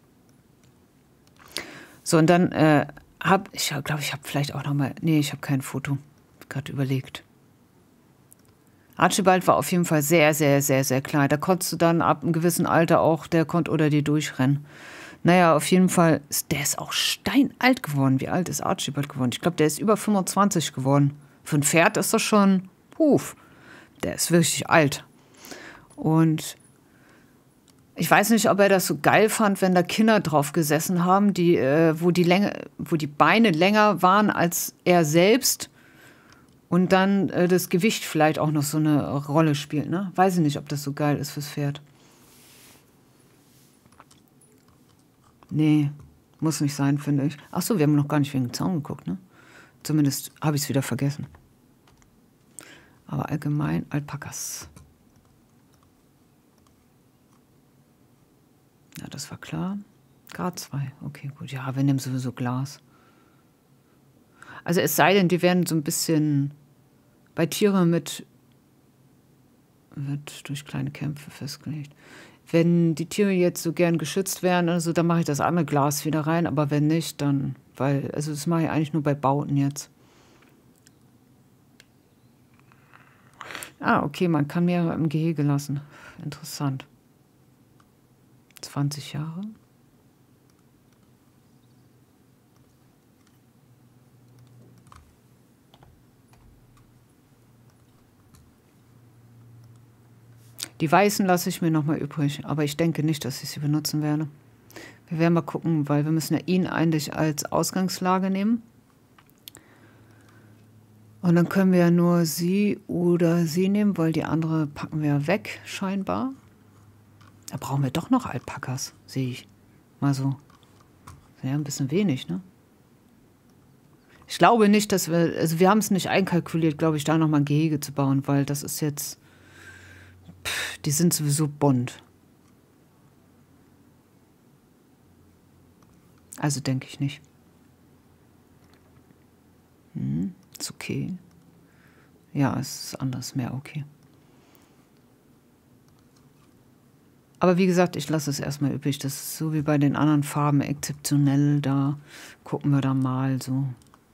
So, und dann äh, habe ich, glaube ich, habe vielleicht auch noch mal, nee, ich habe kein Foto. Gerade überlegt. Archibald war auf jeden Fall sehr, sehr, sehr, sehr klein. Da konntest du dann ab einem gewissen Alter auch, der konnte unter dir durchrennen. Naja, auf jeden Fall, ist, der ist auch steinalt geworden. Wie alt ist Archibald geworden? Ich glaube, der ist über fünfundzwanzig geworden. Für ein Pferd ist das schon, puf, der ist wirklich alt. Und ich weiß nicht, ob er das so geil fand, wenn da Kinder drauf gesessen haben, die, äh, wo, die Länge, wo die Beine länger waren als er selbst und dann äh, das Gewicht vielleicht auch noch so eine Rolle spielt. Ne? Weiß ich nicht, ob das so geil ist fürs Pferd. Nee, muss nicht sein, finde ich. Ach so, wir haben noch gar nicht wegen dem Zaun geguckt, ne? Zumindest habe ich es wieder vergessen. Aber allgemein Alpakas. Ja, das war klar. Grad zwei. Okay, gut. Ja, wir nehmen sowieso Glas. Also es sei denn, die werden so ein bisschen bei Tieren mit wird durch kleine Kämpfe festgelegt. Wenn die Tiere jetzt so gern geschützt werden, also dann mache ich das andere Glas wieder rein, aber wenn nicht, dann, weil, also das mache ich eigentlich nur bei Bauten jetzt. Ah, okay, man kann mehrere im Gehege lassen. Interessant. zwanzig Jahre. Die weißen lasse ich mir nochmal übrig, aber ich denke nicht, dass ich sie benutzen werde. Wir werden mal gucken, weil wir müssen ja ihn eigentlich als Ausgangslage nehmen. Und dann können wir ja nur sie oder sie nehmen, weil die andere packen wir weg, scheinbar. Da brauchen wir doch noch Alpakas, sehe ich. Mal so. Ja, ein bisschen wenig, ne? Ich glaube nicht, dass wir, also wir haben es nicht einkalkuliert, glaube ich, da nochmal ein Gehege zu bauen, weil das ist jetzt, pff, die sind sowieso bunt. Also denke ich nicht. Hm, ist okay. Ja, es ist anders, mehr okay. Aber wie gesagt, ich lasse es erstmal übrig. Das ist so wie bei den anderen Farben exzeptionell. Da gucken wir dann mal so.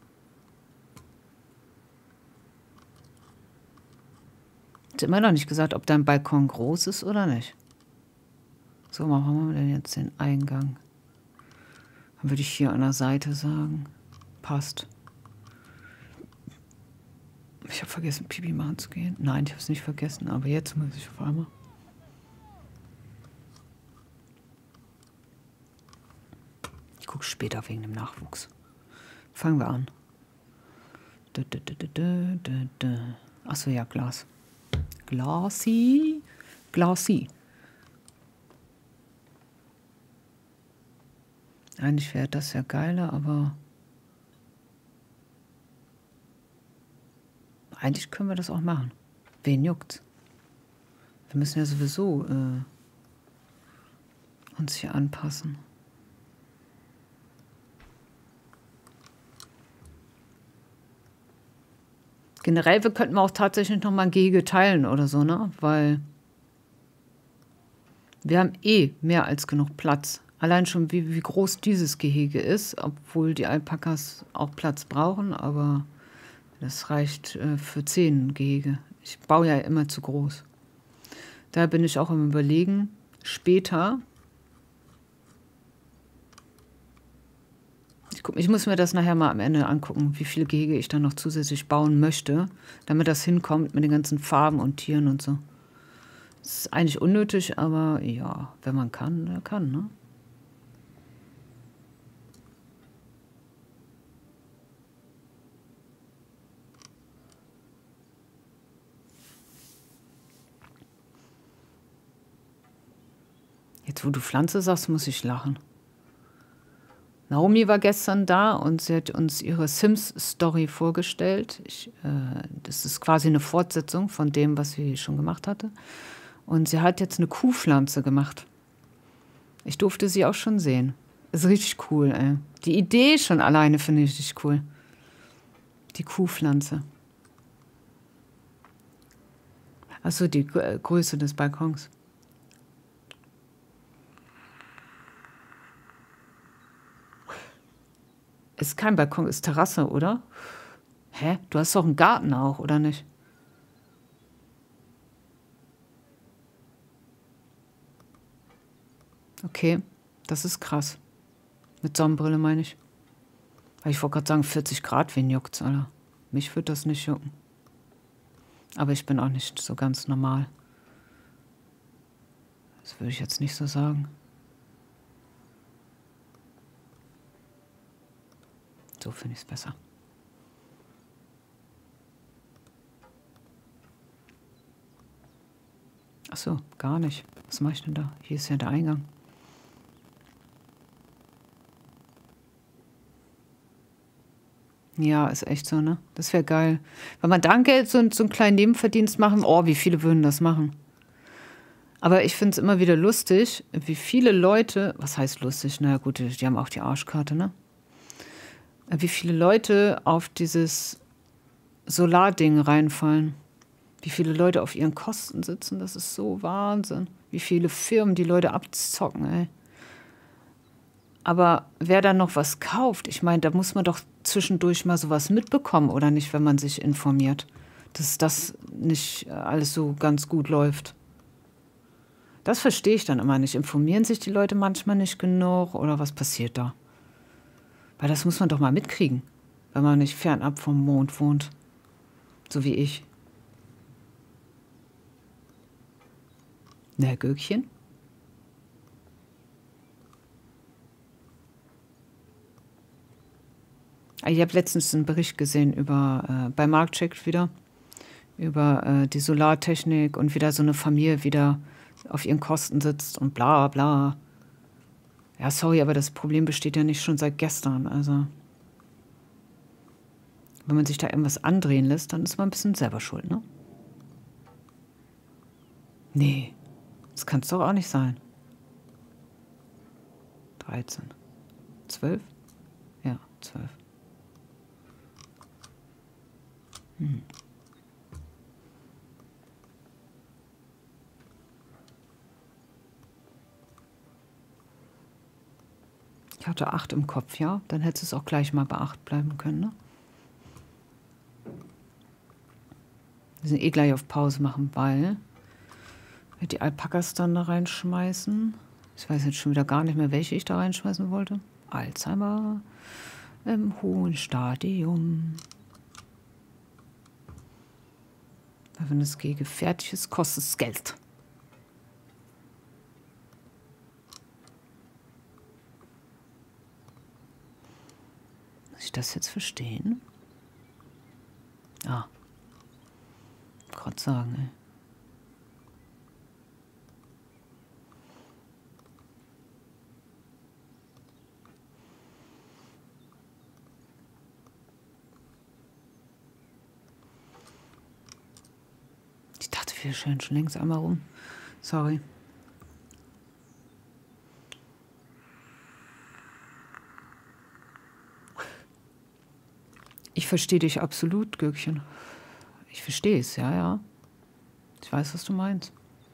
Hat immer noch nicht gesagt, ob dein Balkon groß ist oder nicht. So, machen wir denn jetzt den Eingang? Dann würde ich hier an der Seite sagen. Passt. Ich habe vergessen, Pipi machen zu gehen. Nein, ich habe es nicht vergessen, aber jetzt muss ich auf einmal. Ich gucke später wegen dem Nachwuchs. Fangen wir an. Achso, ja, Glas. Glasi. Glasi. Eigentlich wäre das ja geiler, aber eigentlich können wir das auch machen. Wen juckt's? Wir müssen ja sowieso äh, uns hier anpassen. Generell, wir könnten auch tatsächlich noch mal ein Gehege teilen oder so, ne? Weil wir haben eh mehr als genug Platz. Allein schon, wie, wie groß dieses Gehege ist, obwohl die Alpakas auch Platz brauchen, aber das reicht äh, für zehn Gehege. Ich baue ja immer zu groß. Da bin ich auch im Überlegen, später. Ich, guck, ich muss mir das nachher mal am Ende angucken, wie viele Gehege ich dann noch zusätzlich bauen möchte, damit das hinkommt mit den ganzen Farben und Tieren und so. Das ist eigentlich unnötig, aber ja, wenn man kann, der kann, ne? Jetzt, wo du Pflanze sagst, muss ich lachen. Naomi war gestern da und sie hat uns ihre Sims-Story vorgestellt. Ich, äh, das ist quasi eine Fortsetzung von dem, was sie schon gemacht hatte. Und sie hat jetzt eine Kuhpflanze gemacht. Ich durfte sie auch schon sehen. Ist richtig cool, ey. Die Idee schon alleine finde ich richtig cool. Die Kuhpflanze. Achso, die G- Größe des Balkons. Ist kein Balkon, ist Terrasse, oder? Hä? Du hast doch einen Garten auch, oder nicht? Okay, das ist krass. Mit Sonnenbrille meine ich. Weil ich wollte gerade sagen, vierzig Grad, wen juckt's, Alter? Mich würde das nicht jucken. Aber ich bin auch nicht so ganz normal. Das würde ich jetzt nicht so sagen. So finde ich es besser. Ach so, gar nicht. Was mache ich denn da? Hier ist ja der Eingang. Ja, ist echt so, ne? Das wäre geil. Wenn man dann Geld, so, so einen kleinen Nebenverdienst machen, oh, wie viele würden das machen? Aber ich finde es immer wieder lustig, wie viele Leute, was heißt lustig? Na gut, die, die haben auch die Arschkarte, ne? Wie viele Leute auf dieses Solarding reinfallen. Wie viele Leute auf ihren Kosten sitzen, das ist so Wahnsinn. Wie viele Firmen die Leute abzocken, ey. Aber wer dann noch was kauft, ich meine, da muss man doch zwischendurch mal sowas mitbekommen, oder nicht, wenn man sich informiert, dass das nicht alles so ganz gut läuft. Das verstehe ich dann immer nicht. Informieren sich die Leute manchmal nicht genug oder was passiert da? Weil das muss man doch mal mitkriegen, wenn man nicht fernab vom Mond wohnt. So wie ich. Na, Gürkchen? Ich habe letztens einen Bericht gesehen über, äh, bei Marktcheck wieder, über äh, die Solartechnik und wieder so eine Familie wieder auf ihren Kosten sitzt und bla bla. Ja, sorry, aber das Problem besteht ja nicht schon seit gestern. Also, wenn man sich da irgendwas andrehen lässt, dann ist man ein bisschen selber schuld, ne? Nee, das kann es doch auch nicht sein. dreizehn. zwölf? Ja, zwölf. Hm. Ich hatte acht im Kopf, ja? Dann hättest du es auch gleich mal bei acht bleiben können, ne? Wir sind eh gleich auf Pause machen, weil wir die Alpakas dann da reinschmeißen. Ich weiß jetzt schon wieder gar nicht mehr, welche ich da reinschmeißen wollte. Alzheimer im hohen Stadium. Weil wenn es gegen fertig ist, kostet es Geld. Muss ich das jetzt verstehen? Ah. Gerade sagen, ey. Ich dachte, wir schön schon längst einmal rum. Sorry. Ich verstehe dich absolut, Gürkchen. Ich verstehe es, ja, ja. Ich weiß, was du meinst.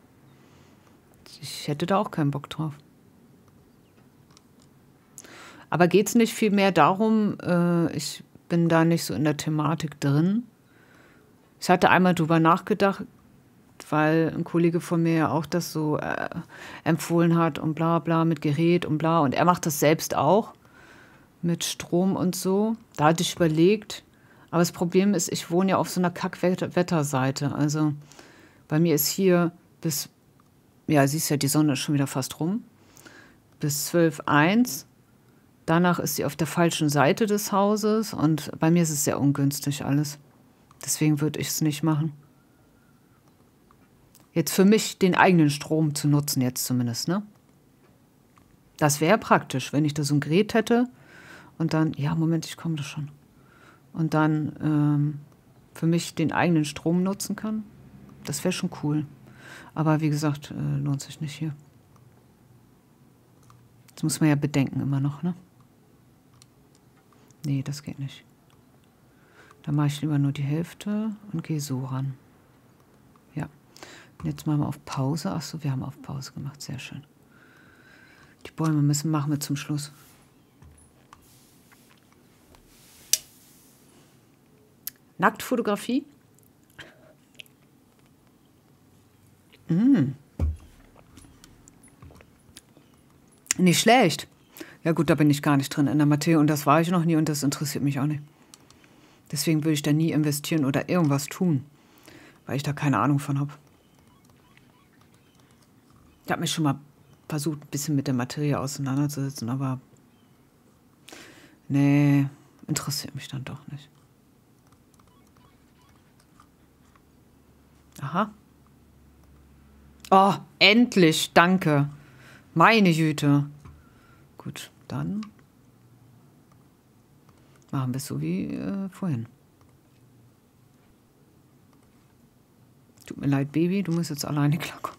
Ich hätte da auch keinen Bock drauf. Aber geht es nicht vielmehr darum, äh, ich bin da nicht so in der Thematik drin. Ich hatte einmal drüber nachgedacht, weil ein Kollege von mir ja auch das so äh, empfohlen hat und bla bla mit Gerät und bla. Und er macht das selbst auch mit Strom und so. Da hatte ich überlegt. Aber das Problem ist, ich wohne ja auf so einer Kackwetterseite. Also bei mir ist hier bis, ja, siehst ja, die Sonne ist schon wieder fast rum, bis zwölf Uhr eins. Danach ist sie auf der falschen Seite des Hauses und bei mir ist es sehr ungünstig alles. Deswegen würde ich es nicht machen. Jetzt für mich den eigenen Strom zu nutzen, jetzt zumindest, ne? Das wäre praktisch, wenn ich da so ein Gerät hätte und dann, ja, Moment, ich komme da schon. Und dann ähm, für mich den eigenen Strom nutzen kann. Das wäre schon cool. Aber wie gesagt, äh, lohnt sich nicht hier. Das muss man ja bedenken immer noch, ne? Nee, das geht nicht. Dann mache ich lieber nur die Hälfte und gehe so ran. Ja. Und jetzt machen wir auf Pause. Achso, wir haben auf Pause gemacht. Sehr schön. Die Bäume müssen machen wir zum Schluss. Nacktfotografie. Mm. Nicht schlecht. Ja gut, da bin ich gar nicht drin in der Materie und das war ich noch nie und das interessiert mich auch nicht. Deswegen würde ich da nie investieren oder irgendwas tun, weil ich da keine Ahnung von habe. Ich habe mich schon mal versucht, ein bisschen mit der Materie auseinanderzusetzen, aber nee, interessiert mich dann doch nicht. Aha. Oh, endlich, danke. Meine Güte. Gut, dann machen wir es so wie äh, vorhin. Tut mir leid, Baby, du musst jetzt alleine klarkommen.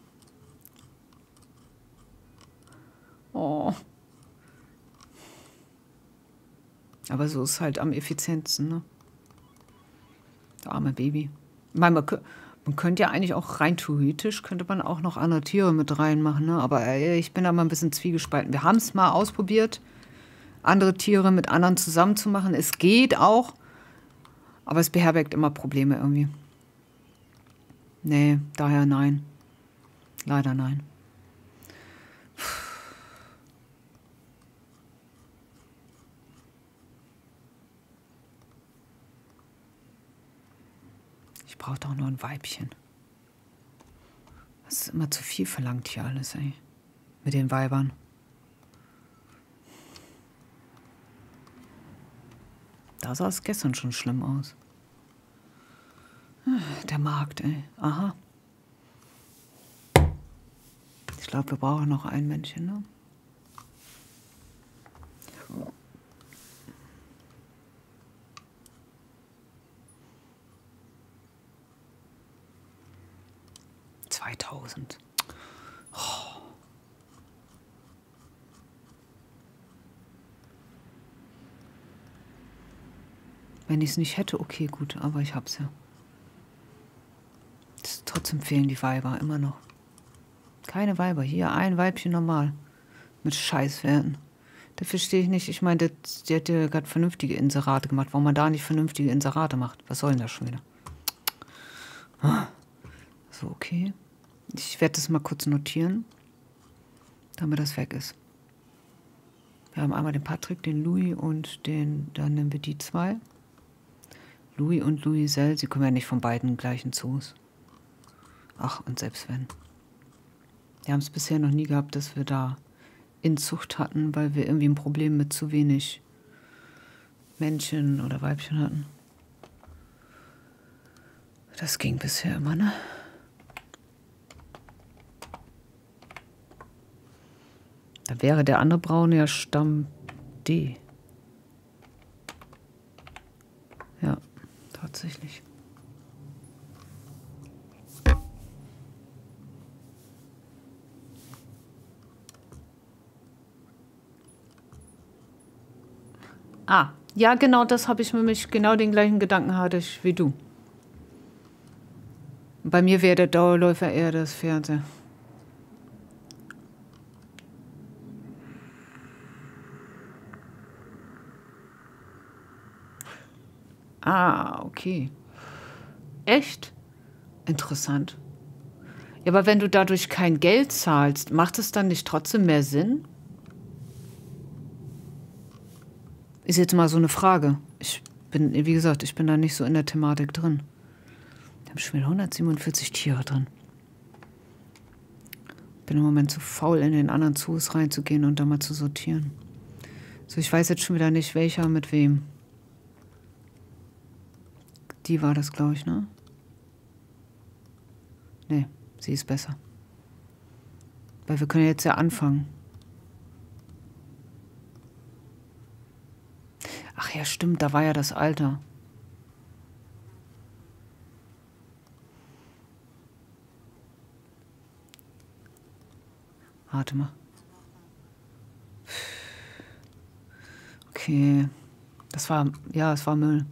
Oh. Aber so ist halt am effizientesten, ne? Das arme Baby. Man, man könnte ja eigentlich auch rein theoretisch, könnte man auch noch andere Tiere mit reinmachen, ne? Aber äh, ich bin da mal ein bisschen zwiegespalten. Wir haben es mal ausprobiert, andere Tiere mit anderen zusammenzumachen. Es geht auch, aber es beherbergt immer Probleme irgendwie. Nee, daher nein. Leider nein. Ich brauche doch nur ein Weibchen. Das ist immer zu viel verlangt hier alles, ey. Mit den Weibern. Da sah es gestern schon schlimm aus. Der Markt, ey. Aha. Ich glaube, wir brauchen noch ein Männchen, ne? zweitausend. Oh. Wenn ich es nicht hätte, okay, gut, aber ich hab's ja. Das, trotzdem fehlen die Weiber immer noch. Keine Weiber. Hier ein Weibchen normal. Mit Scheißwerten. Da verstehe ich nicht. Ich meine, der hat ja gerade vernünftige Inserate gemacht. Warum man da nicht vernünftige Inserate macht? Was soll denn das schon wieder? So, okay. Ich werde das mal kurz notieren, damit das weg ist. Wir haben einmal den Patrick, den Louis und den, dann nehmen wir die zwei. Louis und Louiselle, sie kommen ja nicht von beiden gleichen Zoos. Ach, und selbst wenn. Wir haben es bisher noch nie gehabt, dass wir da Inzucht hatten, weil wir irgendwie ein Problem mit zu wenig Männchen oder Weibchen hatten. Das ging bisher immer, ne? Da wäre der andere Braune ja Stamm D. Ja, tatsächlich. Ah, ja, genau, das habe ich nämlich, genau den gleichen Gedanken hatte ich wie du. Bei mir wäre der Dauerläufer eher das Fernseher. Ah, okay. Echt? Interessant. Ja, aber wenn du dadurch kein Geld zahlst, macht es dann nicht trotzdem mehr Sinn? Ist jetzt mal so eine Frage. Ich bin, wie gesagt, ich bin da nicht so in der Thematik drin. Da haben schon wieder hundertsiebenundvierzig Tiere drin. Bin im Moment zu faul, in den anderen Zoos reinzugehen und da mal zu sortieren. So, ich weiß jetzt schon wieder nicht, welcher mit wem. Die war das, glaube ich, ne? Nee, sie ist besser. Weil wir können jetzt ja anfangen. Ach ja, stimmt, da war ja das Alter. Warte mal. Okay. Das war, ja, es war Müll.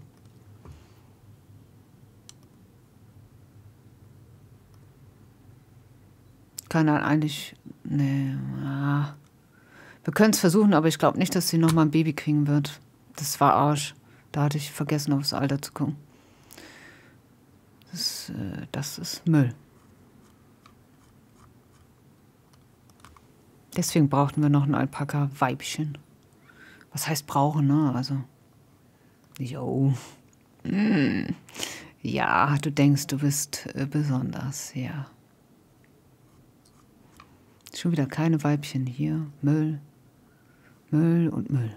Kann dann eigentlich, nee, ah. Wir können es versuchen, aber ich glaube nicht, dass sie nochmal ein Baby kriegen wird. Das war Arsch. Da hatte ich vergessen, aufs Alter zu gucken. Das, äh, das ist Müll. Deswegen brauchten wir noch ein Alpaka-Weibchen. Was heißt brauchen, ne? Also, jo. Mm. Ja, du denkst, du bist äh, besonders, ja. Schon wieder keine Weibchen hier. Müll, Müll und Müll.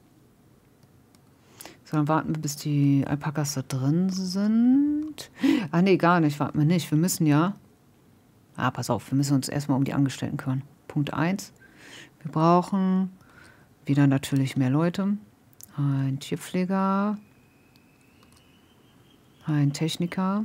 So, dann warten wir, bis die Alpakas da drin sind. Ah, nee, gar nicht. Warten wir nicht. Wir müssen ja... Ah, pass auf. Wir müssen uns erstmal um die Angestellten kümmern. Punkt eins. Wir brauchen wieder natürlich mehr Leute. Ein Tierpfleger. Ein Techniker.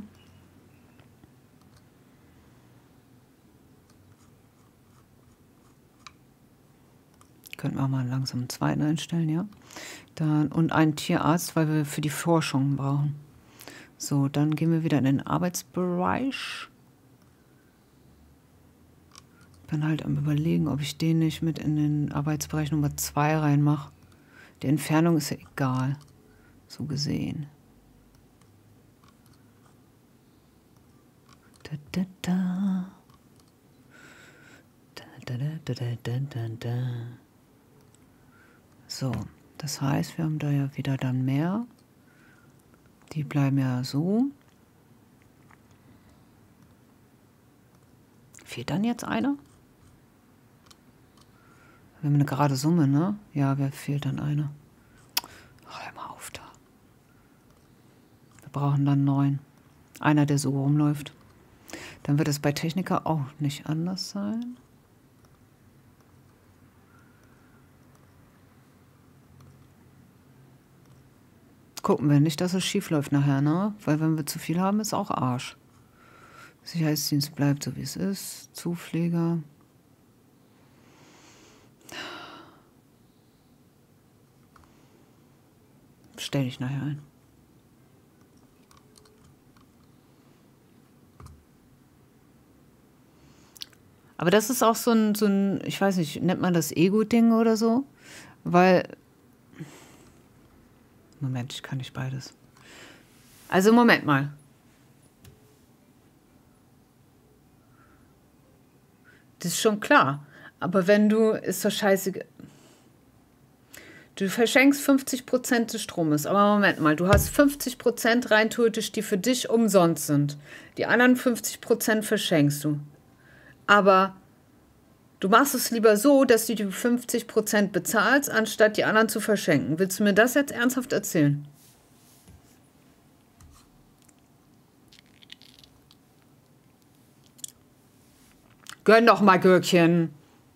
Könnten wir auch mal langsam einen zweiten einstellen, ja. Dann, und einen Tierarzt, weil wir für die Forschung brauchen. So, dann gehen wir wieder in den Arbeitsbereich. Bin halt am Überlegen, ob ich den nicht mit in den Arbeitsbereich Nummer zwei reinmache. Die Entfernung ist ja egal, so gesehen. Da, da, da. Da, da, da, da, da, da, da. So, das heißt, wir haben da ja wieder dann mehr. Die bleiben ja so. Fehlt dann jetzt einer? Wir haben eine gerade Summe, ne? Ja, wer fehlt dann einer? Oh, hör mal auf da. Wir brauchen dann neun. Einer, der so rumläuft. Dann wird es bei Techniker auch nicht anders sein. Gucken wir nicht, dass es schief läuft nachher, ne? Weil wenn wir zu viel haben, ist auch Arsch. Sicherheitsdienst bleibt so, wie es ist. Zupfleger. Stell dich nachher ein. Aber das ist auch so ein, so ein, ich weiß nicht, nennt man das Ego-Ding oder so? Weil, Moment, ich kann nicht beides. Also, Moment mal. Das ist schon klar. Aber wenn du, ist doch scheiße. Du verschenkst fünfzig Prozent des Stromes. Aber Moment mal, du hast fünfzig Prozent rein theoretisch, die für dich umsonst sind. Die anderen fünfzig Prozent verschenkst du. Aber du machst es lieber so, dass du die fünfzig Prozent bezahlst, anstatt die anderen zu verschenken. Willst du mir das jetzt ernsthaft erzählen? Gönn doch mal, Gürkchen.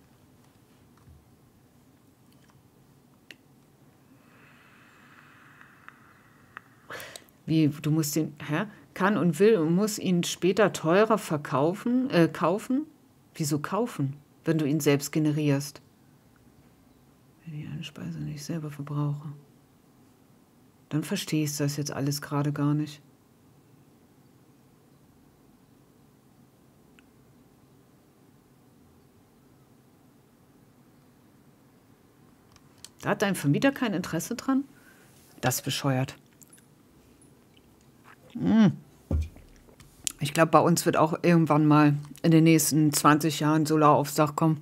Wie, du musst den, hä? Kann und will und muss ihn später teurer verkaufen, äh, kaufen? Wieso kaufen, wenn du ihn selbst generierst? Wenn ich eine Speise nicht selber verbrauche. Dann verstehst du das jetzt alles gerade gar nicht. Da hat dein Vermieter kein Interesse dran? Das ist bescheuert. Hm. Ich glaube, bei uns wird auch irgendwann mal in den nächsten zwanzig Jahren Solar aufs Dach kommen.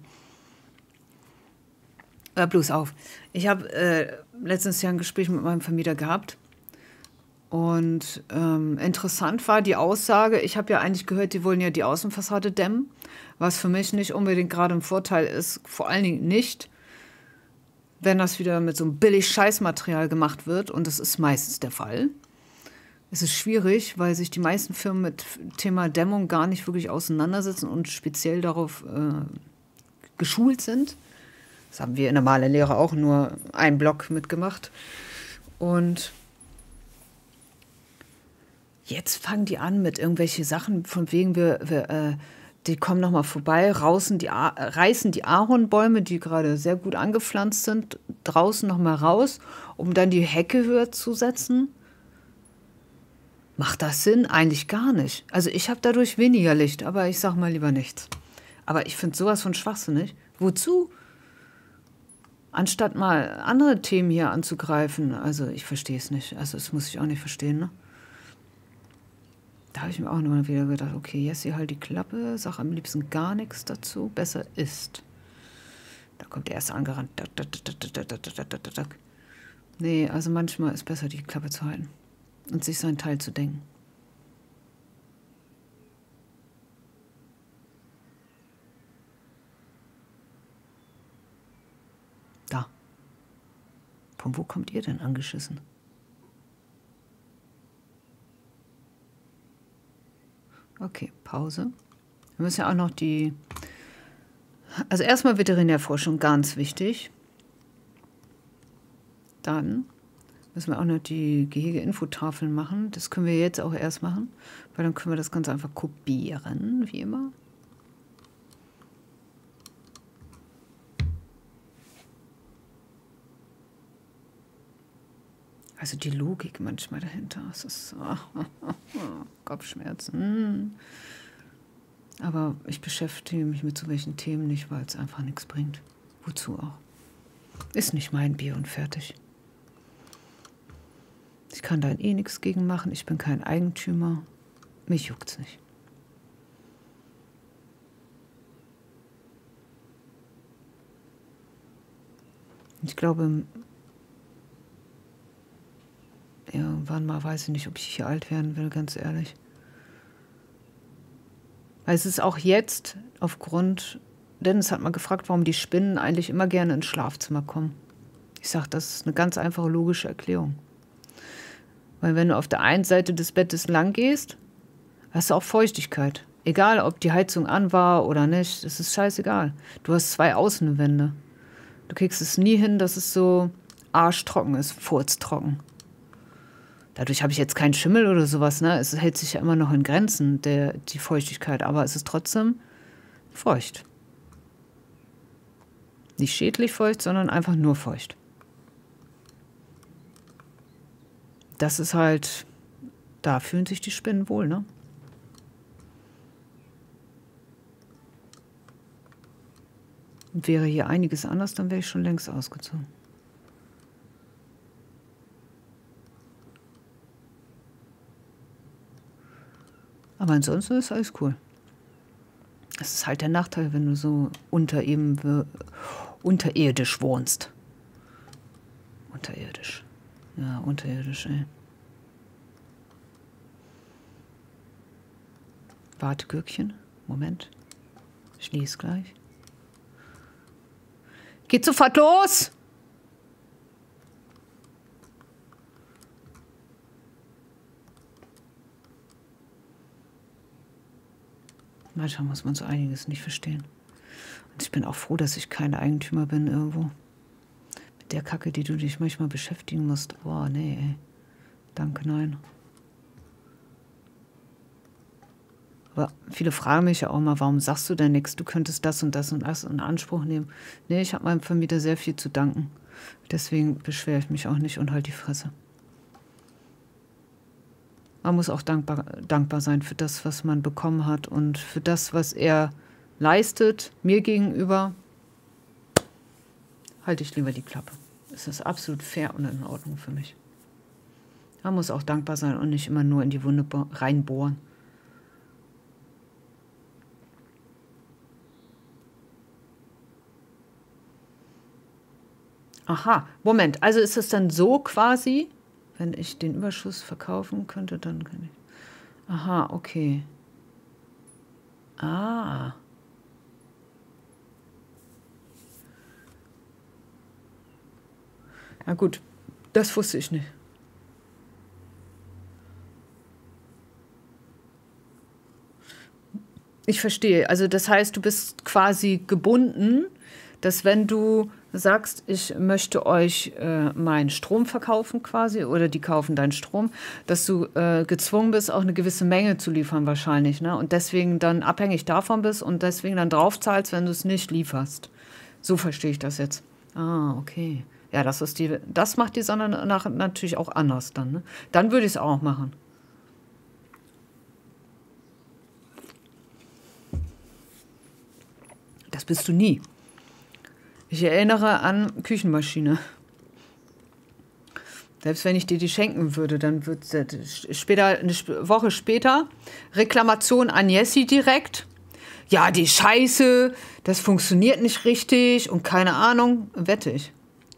Hör bloß auf. Ich habe äh, letztens ja ein Gespräch mit meinem Vermieter gehabt. Und ähm, interessant war die Aussage, ich habe ja eigentlich gehört, die wollen ja die Außenfassade dämmen, was für mich nicht unbedingt gerade ein Vorteil ist, vor allen Dingen nicht, wenn das wieder mit so einem billig Scheißmaterial gemacht wird, und das ist meistens der Fall. Es ist schwierig, weil sich die meisten Firmen mit Thema Dämmung gar nicht wirklich auseinandersetzen und speziell darauf äh, geschult sind. Das haben wir in der Malerlehre auch nur einen Block mitgemacht. Und jetzt fangen die an mit irgendwelchen Sachen, von wegen wir, wir äh, die kommen nochmal vorbei, raußen die, reißen die Ahornbäume, die gerade sehr gut angepflanzt sind, draußen nochmal raus, um dann die Hecke höher zu setzen. Macht das Sinn? Eigentlich gar nicht. Also ich habe dadurch weniger Licht, aber ich sage mal lieber nichts. Aber ich finde sowas von schwachsinnig. Wozu? Anstatt mal andere Themen hier anzugreifen. Also ich verstehe es nicht. Also das muss ich auch nicht verstehen, ne? Da habe ich mir auch noch wieder gedacht, okay, Jessie, halt die Klappe, sag am liebsten gar nichts dazu, besser ist. Da kommt der erste angerannt. Nee, also manchmal ist besser, die Klappe zu halten und sich seinen Teil zu denken. Da. Von wo kommt ihr denn angeschissen? Okay, Pause. Wir müssen ja auch noch die... Also erstmal Veterinärforschung, ganz wichtig. Dann müssen wir auch noch die Gehege-Infotafeln machen. Das können wir jetzt auch erst machen, weil dann können wir das Ganze einfach kopieren, wie immer. Also die Logik manchmal dahinter. Es ist oh, oh, oh, Kopfschmerzen. Aber ich beschäftige mich mit so welchen Themen nicht, weil es einfach nichts bringt. Wozu auch? Ist nicht mein Bier und fertig. Ich kann da eh nichts gegen machen. Ich bin kein Eigentümer. Mich juckt's nicht. Ich glaube, irgendwann mal weiß ich nicht, ob ich hier alt werden will, ganz ehrlich. Weil es ist auch jetzt aufgrund, Dennis hat mal gefragt, warum die Spinnen eigentlich immer gerne ins Schlafzimmer kommen. Ich sage, das ist eine ganz einfache logische Erklärung. Weil wenn du auf der einen Seite des Bettes lang gehst, hast du auch Feuchtigkeit. Egal, ob die Heizung an war oder nicht, das ist scheißegal. Du hast zwei Außenwände. Du kriegst es nie hin, dass es so arschtrocken ist, furztrocken. Dadurch habe ich jetzt keinen Schimmel oder sowas, ne? Es hält sich ja immer noch in Grenzen, der, die Feuchtigkeit, aber es ist trotzdem feucht. Nicht schädlich feucht, sondern einfach nur feucht. Das ist halt, da fühlen sich die Spinnen wohl, ne? Und wäre hier einiges anders, dann wäre ich schon längst ausgezogen. Aber ansonsten ist alles cool. Das ist halt der Nachteil, wenn du so unter eben, unterirdisch wohnst. Unterirdisch. Ja, unterirdisch, ey. Warte, Gürkchen. Moment. Schließ gleich. Geht sofort los! Manchmal muss man so einiges nicht verstehen. Und ich bin auch froh, dass ich kein Eigentümer bin irgendwo. Mit der Kacke, die du dich manchmal beschäftigen musst. Boah, nee, ey. Danke, nein. Aber viele fragen mich ja auch mal, warum sagst du denn nichts? Du könntest das und das und das in Anspruch nehmen. Nee, ich habe meinem Vermieter sehr viel zu danken. Deswegen beschwere ich mich auch nicht und halt die Fresse. Man muss auch dankbar, dankbar sein für das, was man bekommen hat und für das, was er leistet, mir gegenüber. Halte ich lieber die Klappe. Es ist absolut fair und in Ordnung für mich. Man muss auch dankbar sein und nicht immer nur in die Wunde reinbohren. Aha, Moment. Also ist es dann so quasi, wenn ich den Überschuss verkaufen könnte, dann kann ich... Aha, okay. Ah. Na gut, das wusste ich nicht. Ich verstehe. Also das heißt, du bist quasi gebunden, dass wenn du sagst, ich möchte euch äh, meinen Strom verkaufen quasi oder die kaufen deinen Strom, dass du äh, gezwungen bist, auch eine gewisse Menge zu liefern wahrscheinlich, ne? Und deswegen dann abhängig davon bist und deswegen dann draufzahlst, wenn du es nicht lieferst. So verstehe ich das jetzt. Ah, okay. Ja, das ist die, das macht die Sonne nach, natürlich auch anders dann, ne? Dann würde ich es auch machen. Das bist du nie. Ich erinnere an Küchenmaschine. Selbst wenn ich dir die schenken würde, dann wird später, eine Woche später, Reklamation an Jessie direkt. Ja, die Scheiße, das funktioniert nicht richtig und keine Ahnung, wette ich.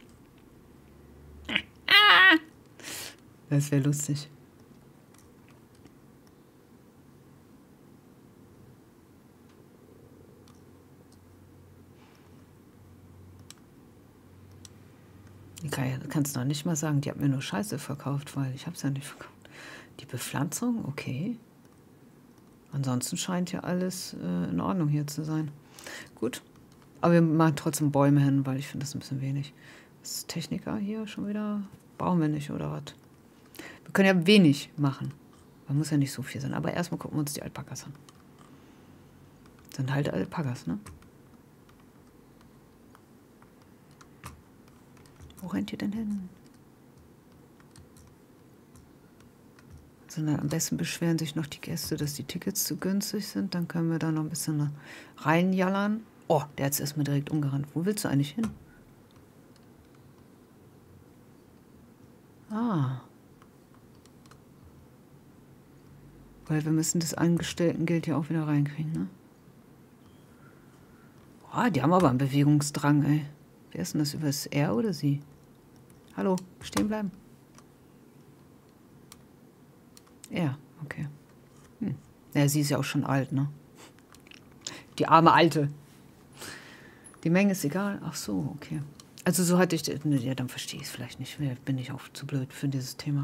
Das wäre lustig. Du kannst doch nicht mal sagen, die hat mir nur Scheiße verkauft, weil ich habe es ja nicht verkauft. Die Bepflanzung, okay. Ansonsten scheint ja alles äh, in Ordnung hier zu sein. Gut. Aber wir machen trotzdem Bäume hin, weil ich finde das ein bisschen wenig. Ist Techniker hier schon wieder? Brauchen wir nicht, oder was? Wir können ja wenig machen. Man muss ja nicht so viel sein. Aber erstmal gucken wir uns die Alpakas an. Das sind halt Alpakas, ne? Wo rennt ihr denn hin? Also, na, am besten beschweren sich noch die Gäste, dass die Tickets zu günstig sind. Dann können wir da noch ein bisschen reinjallern. Oh, der hat es erstmal direkt umgerannt. Wo willst du eigentlich hin? Ah. Weil wir müssen das Angestelltengeld ja auch wieder reinkriegen, ne? Oh, die haben aber einen Bewegungsdrang, ey. Wer ist denn das? Über das er oder sie? Hallo, stehen bleiben. Er, okay. Hm. Ja, sie ist ja auch schon alt, ne? Die arme Alte. Die Menge ist egal. Ach so, okay. Also so hatte ich... Ja, dann verstehe ich es vielleicht nicht. Bin ich auch zu blöd für dieses Thema.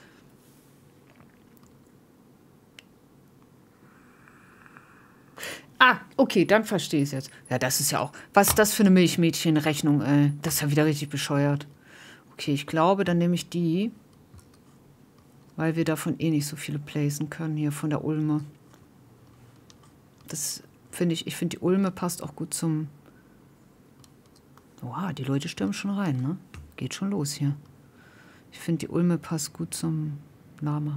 Ah, okay, dann verstehe ich es jetzt. Ja, das ist ja auch... Was ist das für eine Milchmädchenrechnung, ey? Das ist ja wieder richtig bescheuert. Okay, ich glaube, dann nehme ich die... Weil wir davon eh nicht so viele placen können, hier von der Ulme. Das finde ich... Ich finde, die Ulme passt auch gut zum... Wow, die Leute stürmen schon rein, ne? Geht schon los hier. Ich finde, die Ulme passt gut zum Lama.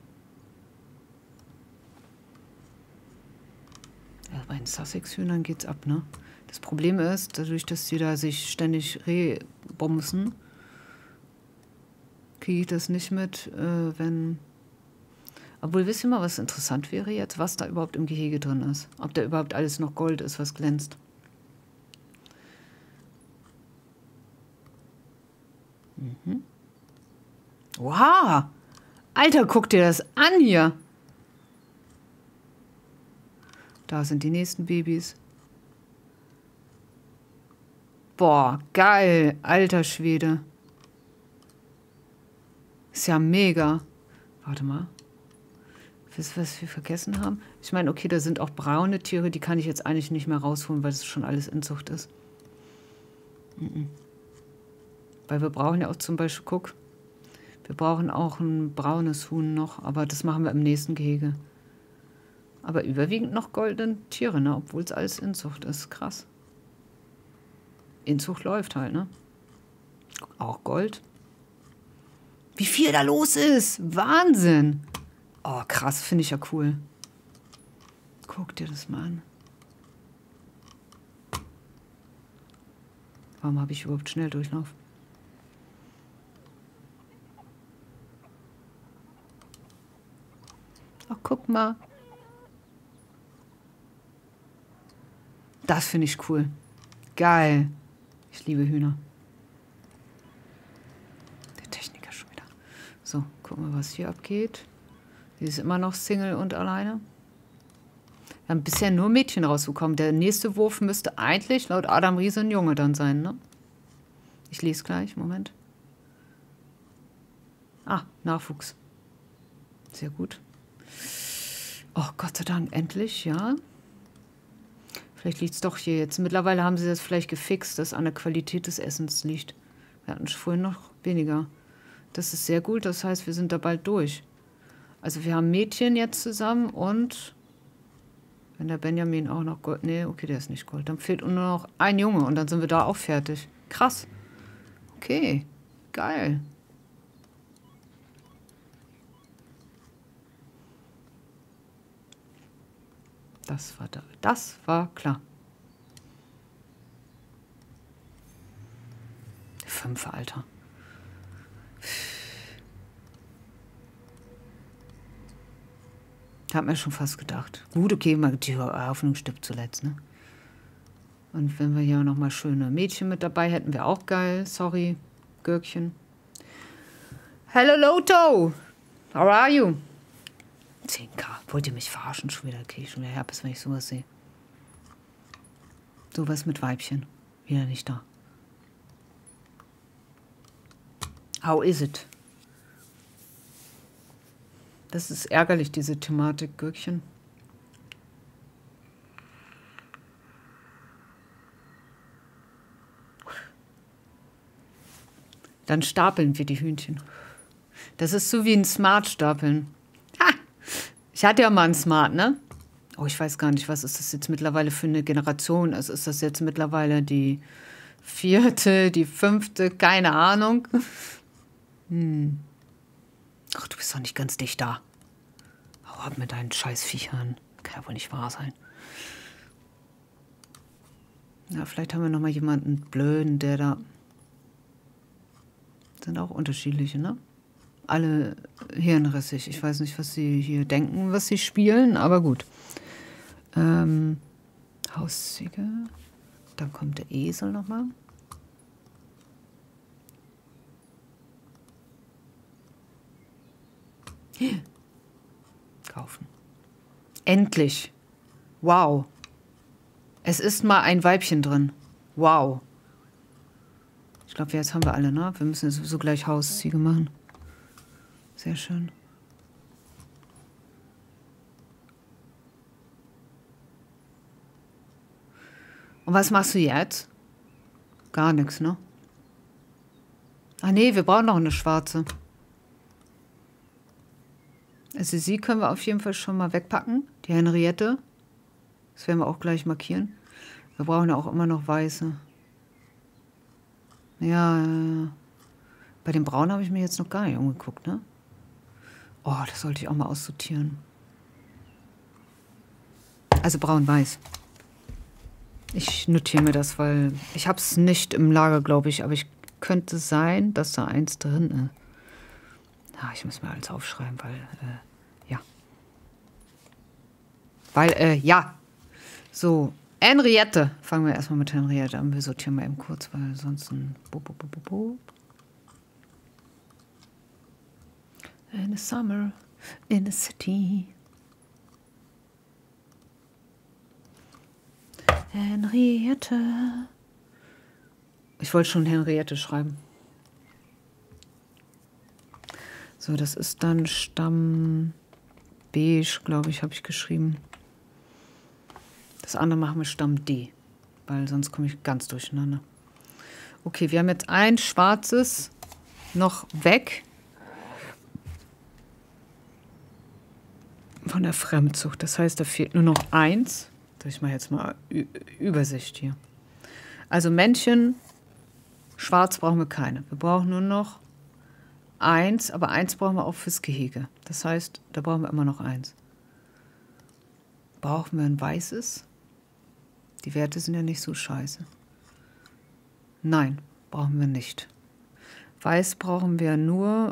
Ja, bei den Sussex-Hühnern geht's ab, ne? Das Problem ist, dadurch, dass die da sich ständig rebomsen, kriege ich das nicht mit, äh, wenn... Obwohl, wisst ihr mal, was interessant wäre jetzt? Was da überhaupt im Gehege drin ist. Ob da überhaupt alles noch Gold ist, was glänzt. Mhm. Wow! Alter, guck dir das an hier! Da sind die nächsten Babys. Boah, geil! Alter Schwede. Ist ja mega. Warte mal. Wisst ihr, was wir vergessen haben? Ich meine, okay, da sind auch braune Tiere, die kann ich jetzt eigentlich nicht mehr rausholen, weil das schon alles Inzucht ist. Mhm. Weil wir brauchen ja auch zum Beispiel, guck, wir brauchen auch ein braunes Huhn noch, aber das machen wir im nächsten Gehege. Aber überwiegend noch goldene Tiere, ne? Obwohl es alles Inzucht ist. Krass. Inzucht läuft halt, ne? Auch Gold. Wie viel da los ist! Wahnsinn! Oh, krass, finde ich ja cool. Guck dir das mal an. Warum habe ich überhaupt Schnelldurchlauf? Ach, guck mal. Das finde ich cool. Geil. Ich liebe Hühner. Der Techniker schon wieder. So, gucken wir, was hier abgeht. Sie ist immer noch Single und alleine. Wir haben bisher nur Mädchen rausbekommen. Der nächste Wurf müsste eigentlich laut Adam Riese ein Junge dann sein, ne? Ich lese gleich, Moment. Ah, Nachwuchs. Sehr gut. Oh, Gott sei Dank, endlich, ja. Vielleicht Vielleicht liegt es doch hier jetzt. Mittlerweile haben sie das vielleicht gefixt, dass an der Qualität des Essens liegt. Wir hatten vorhin noch weniger. Das ist sehr gut, das heißt, wir sind da bald durch. Also wir haben Mädchen jetzt zusammen und wenn der Benjamin auch noch Gold... Nee, okay, der ist nicht Gold. Dann fehlt nur noch ein Junge und dann sind wir da auch fertig. Krass. Okay, geil. Das war da. Das war klar. Fünf, Alter. Hab mir schon fast gedacht. Gut, okay, mal die Hoffnung stirbt zuletzt, ne? Und wenn wir hier noch mal schöne Mädchen mit dabei hätten, wäre auch geil. Sorry, Gürkchen. Hello, Loto! How are you? zehn K. Wollt ihr mich verarschen? Schon wieder, okay, schon wieder Herpes, wenn ich sowas sehe. Sowas mit Weibchen. Wieder nicht da. How is it? Das ist ärgerlich, diese Thematik, Gürkchen. Dann stapeln wir die Hühnchen. Das ist so wie ein Smart-Stapeln. Ha! Ich hatte ja mal einen Smart, ne? Oh, ich weiß gar nicht, was ist das jetzt mittlerweile für eine Generation? Also ist das jetzt mittlerweile die vierte, die fünfte? Keine Ahnung. Hm. Ach, du bist doch nicht ganz dicht da. Hau ab mit deinen Scheißviechern. Kann ja wohl nicht wahr sein. Na, vielleicht haben wir noch mal jemanden blöden, der da... Sind auch unterschiedliche, ne? Alle hirnrissig. Ich weiß nicht, was sie hier denken, was sie spielen, aber gut. Ähm, Hausziege. Dann kommt der Esel noch mal. Hier. Kaufen. Endlich. Wow. Es ist mal ein Weibchen drin. Wow. Ich glaube, jetzt haben wir alle, ne? Wir müssen sowieso gleich Hausziege machen. Sehr schön. Und was machst du jetzt? Gar nichts, ne? Ach nee, wir brauchen noch eine schwarze. Also sie können wir auf jeden Fall schon mal wegpacken. Die Henriette. Das werden wir auch gleich markieren. Wir brauchen ja auch immer noch weiße. Ja, ja, ja. Bei den Braunen habe ich mir jetzt noch gar nicht umgeguckt, ne? Oh, das sollte ich auch mal aussortieren. Also braun-weiß. Ich notiere mir das, weil ich habe es nicht im Lager, glaube ich, aber ich könnte sein, dass da eins drin ist. Ja, ich muss mir alles aufschreiben, weil, äh, ja. Weil, äh, ja. So, Henriette. Fangen wir erstmal mit Henriette an. Wir sortieren mal eben kurz, weil sonst ein... Bo, bo, bo, bo, bo. In the summer, in the city. Henriette. Ich wollte schon Henriette schreiben. So, das ist dann Stamm Beige, glaube ich, habe ich geschrieben. Das andere machen wir Stamm D, weil sonst komme ich ganz durcheinander. Okay, wir haben jetzt ein schwarzes noch weg. Von der Fremdzucht. Das heißt, da fehlt nur noch eins. Ich mache jetzt mal Ü Übersicht hier. Also Männchen, schwarz brauchen wir keine. Wir brauchen nur noch eins, aber eins brauchen wir auch fürs Gehege. Das heißt, da brauchen wir immer noch eins. Brauchen wir ein weißes? Die Werte sind ja nicht so scheiße. Nein, brauchen wir nicht. Weiß brauchen wir nur...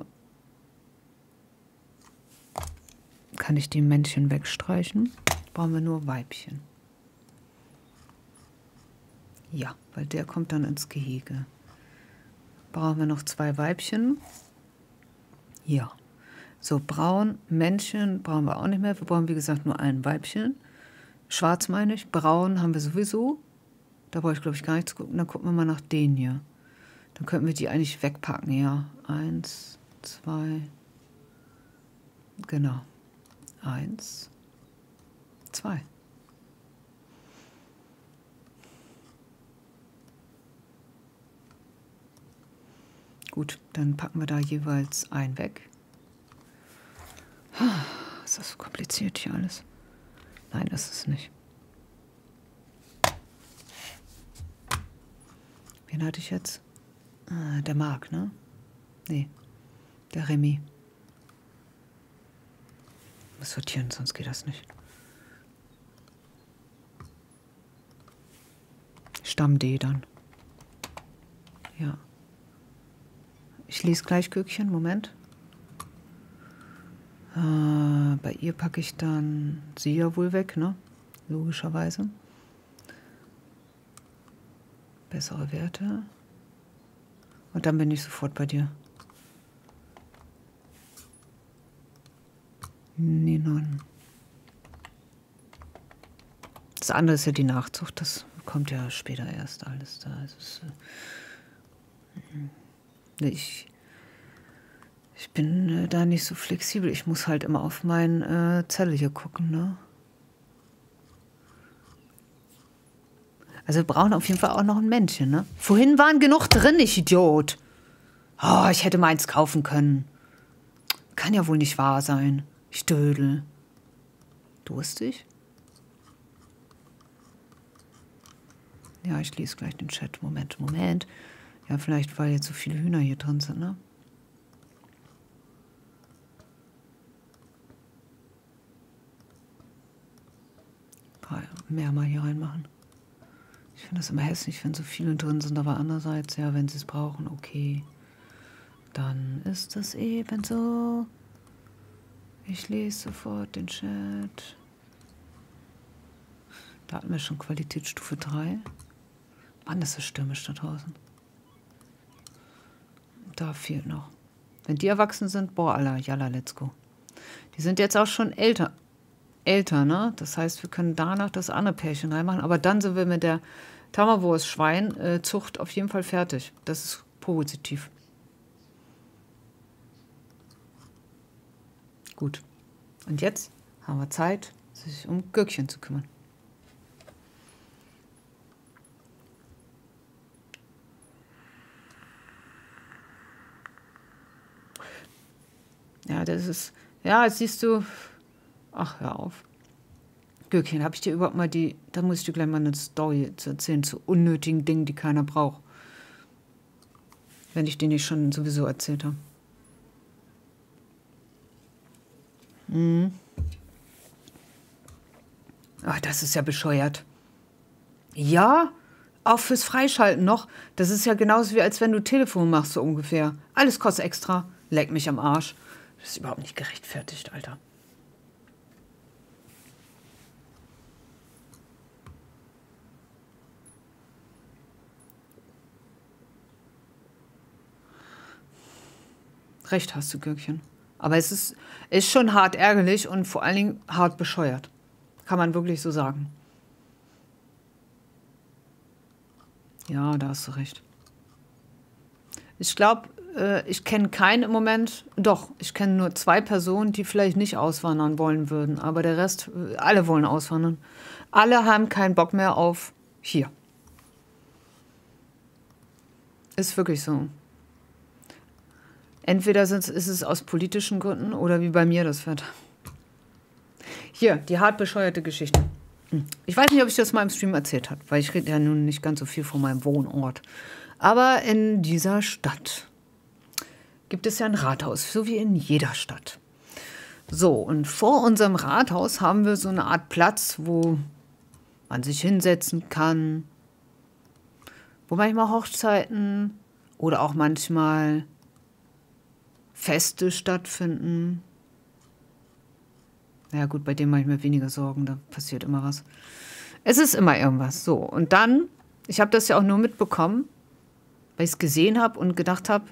Kann ich die Männchen wegstreichen? Brauchen wir nur Weibchen. Ja, weil der kommt dann ins Gehege. Brauchen wir noch zwei Weibchen? Ja. So, braun, Männchen brauchen wir auch nicht mehr. Wir brauchen, wie gesagt, nur ein Weibchen. Schwarz meine ich. Braun haben wir sowieso. Da brauche ich, glaube ich, gar nichts gucken. Dann gucken wir mal nach denen hier. Dann könnten wir die eigentlich wegpacken. Ja, eins, zwei. Genau. Eins, zwei. Gut, dann packen wir da jeweils ein weg. Ist das so kompliziert hier alles? Nein, das ist nicht. Wen hatte ich jetzt? Ah, der Marc, ne? Nee, der Remy. Ich muss sortieren, sonst geht das nicht. Stamm D dann. Ja. Ich lese gleich Gürkchen, Moment. Äh, bei ihr packe ich dann sie ja wohl weg, ne? Logischerweise. Bessere Werte. Und dann bin ich sofort bei dir. Ninon. Das andere ist ja die Nachzucht, das kommt ja später erst alles da. Ist, äh, ich, ich bin äh, da nicht so flexibel. Ich muss halt immer auf meine äh, Zelle hier gucken, ne? Also wir brauchen auf jeden Fall auch noch ein Männchen, ne? Vorhin waren genug drin, ich Idiot. Oh, ich hätte meins kaufen können. Kann ja wohl nicht wahr sein. Ich dödel. Durstig? Ja, ich lese gleich den Chat. Moment, Moment. Ja, vielleicht, weil jetzt so viele Hühner hier drin sind, ne? Mehr mal hier reinmachen. Ich finde das immer hässlich, wenn so viele drin sind, aber andererseits, ja, wenn sie es brauchen, okay. Dann ist es eben so. Ich lese sofort den Chat. Da hatten wir schon Qualitätsstufe drei. Mann, das ist stürmisch da draußen. Da fehlt noch. Wenn die erwachsen sind, boah, Allah, yalla, let's go. Die sind jetzt auch schon älter. Älter, ne? Das heißt, wir können danach das andere Pärchen reinmachen. Aber dann sind wir mit der Tammerwurst-Schwein-Zucht auf jeden Fall fertig. Das ist positiv. Gut. Und jetzt haben wir Zeit, sich um Gürkchen zu kümmern. Ja, das ist... Ja, jetzt siehst du... Ach, hör auf. Gürkchen, habe ich dir überhaupt mal die... Da muss ich dir gleich mal eine Story zu erzählen zu unnötigen Dingen, die keiner braucht. Wenn ich dir nicht schon sowieso erzählt habe. Mhm. Ach, das ist ja bescheuert. Ja, auch fürs Freischalten noch. Das ist ja genauso wie, als wenn du Telefon machst, so ungefähr. Alles kostet extra. Leck mich am Arsch. Das ist überhaupt nicht gerechtfertigt, Alter. Recht hast du, Gürkchen. Aber es ist, ist schon hart ärgerlich und vor allen Dingen hart bescheuert. Kann man wirklich so sagen. Ja, da hast du recht. Ich glaube, äh, ich kenne keinen im Moment. Doch, ich kenne nur zwei Personen, die vielleicht nicht auswandern wollen würden. Aber der Rest, äh, alle wollen auswandern. Alle haben keinen Bock mehr auf hier. Ist wirklich so. Entweder ist es aus politischen Gründen oder wie bei mir das wird. Hier, die hart bescheuerte Geschichte. Ich weiß nicht, ob ich das mal im Stream erzählt habe, weil ich rede ja nun nicht ganz so viel von meinem Wohnort. Aber in dieser Stadt gibt es ja ein Rathaus, so wie in jeder Stadt. So, und vor unserem Rathaus haben wir so eine Art Platz, wo man sich hinsetzen kann, wo manchmal Hochzeiten oder auch manchmal Feste stattfinden. Ja gut, bei dem mache ich mir weniger Sorgen, da passiert immer was. Es ist immer irgendwas. So, und dann, ich habe das ja auch nur mitbekommen, weil ich es gesehen habe und gedacht habe,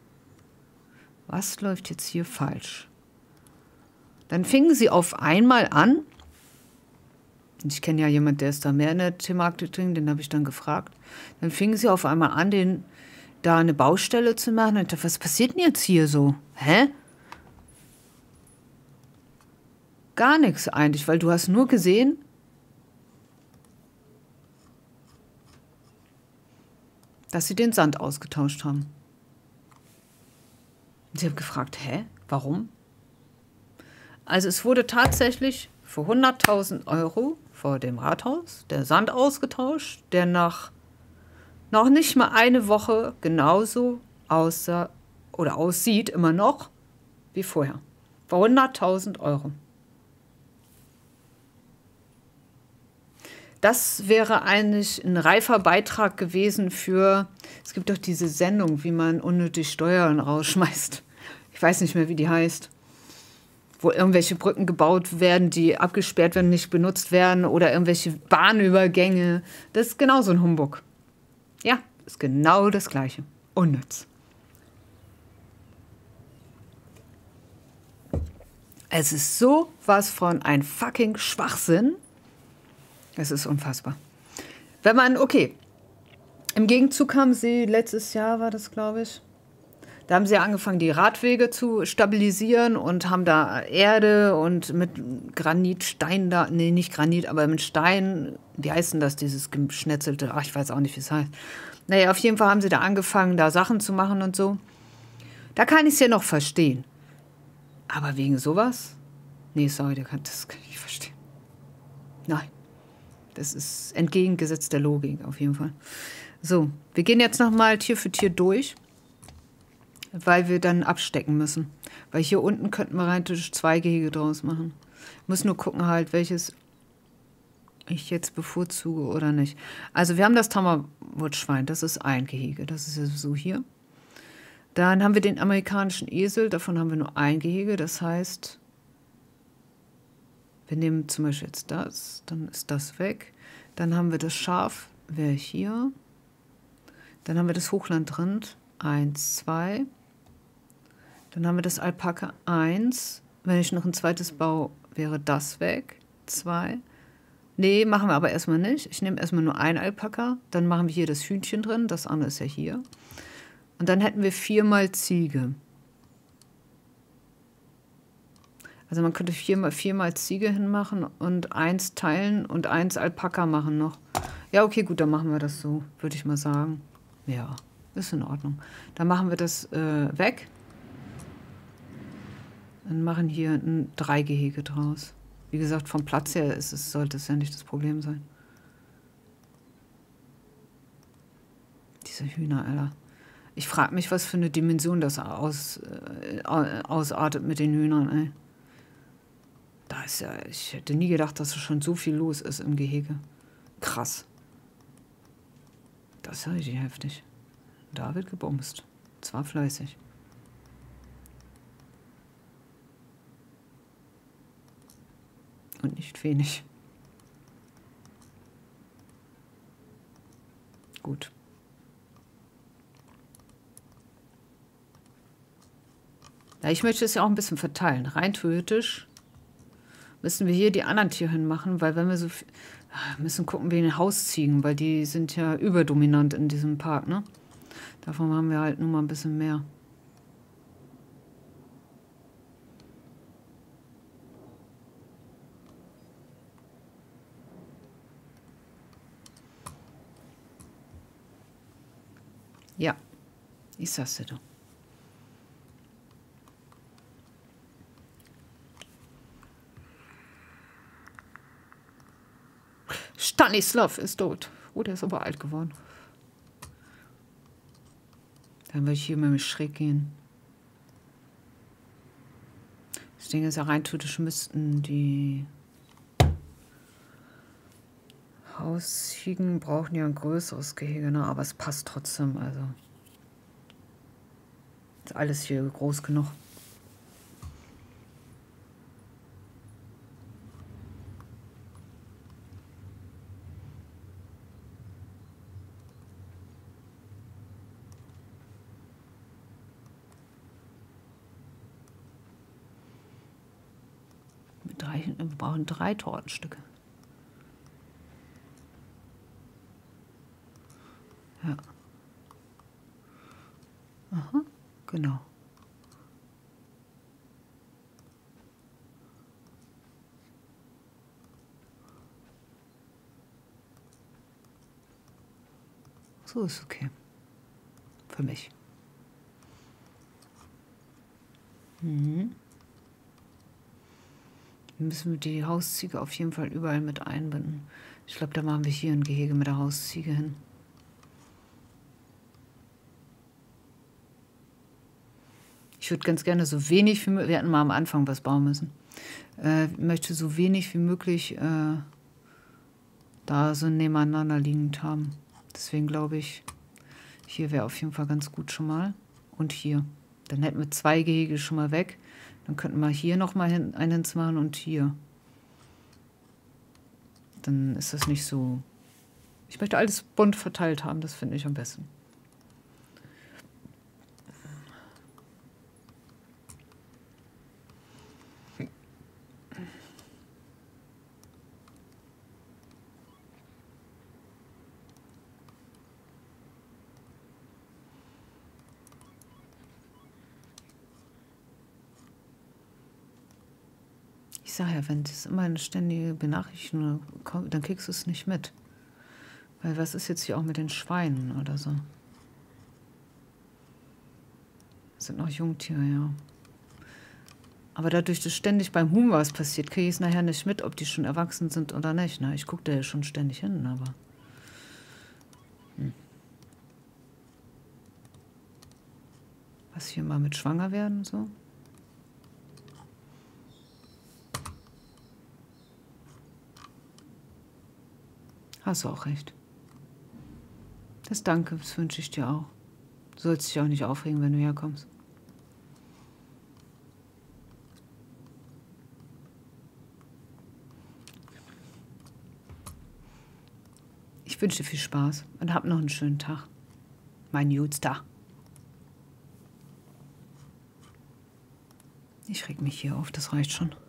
was läuft jetzt hier falsch? Dann fingen sie auf einmal an, und ich kenne ja jemanden, der ist da mehr in der Thematik drin, den habe ich dann gefragt, dann fingen sie auf einmal an, den da eine Baustelle zu machen. Und ich dachte, was passiert denn jetzt hier so? Hä? Gar nichts eigentlich, weil du hast nur gesehen, dass sie den Sand ausgetauscht haben. Sie haben gefragt, hä, warum? Also es wurde tatsächlich für hunderttausend Euro vor dem Rathaus der Sand ausgetauscht, der nach noch nicht mal eine Woche genauso aussah oder aussieht, immer noch, wie vorher. Für hunderttausend Euro. Das wäre eigentlich ein reifer Beitrag gewesen für, es gibt doch diese Sendung, wie man unnötig Steuern rausschmeißt. Ich weiß nicht mehr, wie die heißt. Wo irgendwelche Brücken gebaut werden, die abgesperrt werden, nicht benutzt werden oder irgendwelche Bahnübergänge. Das ist genau so ein Humbug. Ja, ist genau das Gleiche. Unnütz. Es ist so was von ein fucking Schwachsinn. Es ist unfassbar. Wenn man, okay, im Gegenzug haben sie, letztes Jahr war das, glaube ich, da haben sie angefangen, die Radwege zu stabilisieren und haben da Erde und mit Granitstein da, nee, nicht Granit, aber mit Stein, wie heißt denn das, dieses geschnetzelte, ach, ich weiß auch nicht, wie es heißt. Naja, auf jeden Fall haben sie da angefangen, da Sachen zu machen und so. Da kann ich es ja noch verstehen. Aber wegen sowas? Nee, sorry, der kann, das kann ich nicht verstehen. Nein. Das ist entgegengesetzt der Logik, auf jeden Fall. So, wir gehen jetzt nochmal Tier für Tier durch, weil wir dann abstecken müssen. Weil hier unten könnten wir rein theoretisch zwei Gehege draus machen. Ich muss nur gucken halt, welches ich jetzt bevorzuge oder nicht. Also wir haben das Tammerwurtschwein, das ist ein Gehege, das ist ja so hier. Dann haben wir den amerikanischen Esel, davon haben wir nur ein Gehege, das heißt, wir nehmen zum Beispiel jetzt das, dann ist das weg. Dann haben wir das Schaf, wäre hier. Dann haben wir das Hochlandrind, eins, zwei. Dann haben wir das Alpaka, eins. Wenn ich noch ein zweites baue, wäre das weg, zwei. Nee, machen wir aber erstmal nicht. Ich nehme erstmal nur ein Alpaka. Dann machen wir hier das Hühnchen drin, das andere ist ja hier. Und dann hätten wir viermal Ziege. Also man könnte viermal, viermal Ziege hinmachen und eins teilen und eins Alpaka machen noch. Ja, okay, gut, dann machen wir das so, würde ich mal sagen. Ja, ist in Ordnung. Dann machen wir das äh, weg. Und machen hier ein Dreigehege draus. Wie gesagt, vom Platz her ist es, sollte es ja nicht das Problem sein. Diese Hühner, Alter. Ich frage mich, was für eine Dimension das aus, äh, ausartet mit den Hühnern, ey. Da ist ja, ich hätte nie gedacht, dass schon so viel los ist im Gehege. Krass. Das ist ja richtig heftig. Da wird gebumst. Zwar fleißig. Und nicht wenig. Gut. Ja, ich möchte es ja auch ein bisschen verteilen. Rein theoretisch müssen wir hier die anderen Tiere hinmachen, weil wenn wir so viel, müssen gucken wegen den Hausziegen, weil die sind ja überdominant in diesem Park, ne? Davon haben wir halt nur mal ein bisschen mehr. Ja, ich sag's dir doch. Stanislav ist tot. Oh, der ist aber alt geworden. Dann würde ich hier mal schräg gehen. Das Ding ist ja rein theoretisch müssten die Hausziegen brauchen ja ein größeres Gehege, ne? Aber es passt trotzdem. Also ist alles hier groß genug. Drei, wir brauchen drei Tortenstücke. Ja. Aha, genau. So ist okay. Für mich. Mhm. Müssen wir die Hausziege auf jeden Fall überall mit einbinden. Ich glaube, da machen wir hier ein Gehege mit der Hausziege hin. Ich würde ganz gerne so wenig wie möglich, wir hätten mal am Anfang was bauen müssen, äh, möchte so wenig wie möglich äh, da so nebeneinander liegend haben. Deswegen glaube ich, hier wäre auf jeden Fall ganz gut schon mal. Und hier. Dann hätten wir zwei Gehege schon mal weg. Dann könnten wir hier nochmal hin, eins machen und hier. Dann ist das nicht so... Ich möchte alles bunt verteilt haben, das finde ich am besten. Ich sage ja, wenn es immer eine ständige Benachrichtigung kommt, dann kriegst du es nicht mit. Weil was ist jetzt hier auch mit den Schweinen oder so? Das sind noch Jungtiere, ja. Aber dadurch, dass ständig beim Huhn was passiert, kriege ich es nachher nicht mit, ob die schon erwachsen sind oder nicht. Na, ich gucke da ja schon ständig hin, aber... Hm. Was hier mal mit schwanger werden, so? Hast du auch recht. Das Danke, das wünsche ich dir auch. Du sollst dich auch nicht aufregen, wenn du herkommst. Ich wünsche dir viel Spaß und hab noch einen schönen Tag. Mein Jutster. Ich reg mich hier auf, das reicht schon.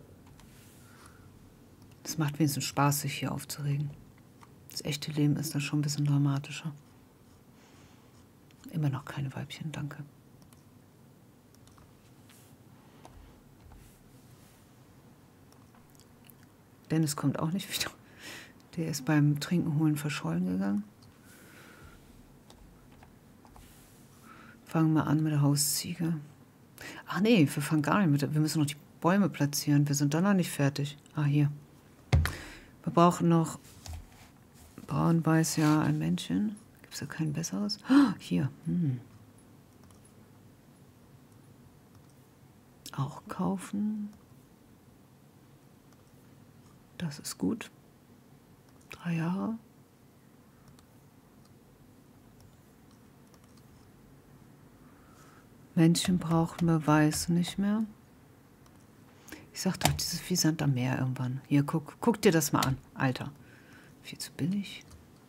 Es macht wenigstens Spaß, sich hier aufzuregen. Das echte Leben ist dann schon ein bisschen dramatischer. Immer noch keine Weibchen, danke. Dennis kommt auch nicht wieder. Der ist beim Trinken holen verschollen gegangen. Fangen wir an mit der Hausziege. Ach nee, wir fangen gar nicht mit. Wir müssen noch die Bäume platzieren. Wir sind dann noch nicht fertig. Ah, hier. Wir brauchen noch braun, weiß, ja, ein Männchen. Gibt es da kein besseres? Ah, hier. Hm. Auch kaufen. Das ist gut. Drei Jahre. Männchen brauchen wir weiß nicht mehr. Ich sag doch, dieses Vieh sind am Meer irgendwann. Hier, guck, guck dir das mal an. Alter. Viel zu billig.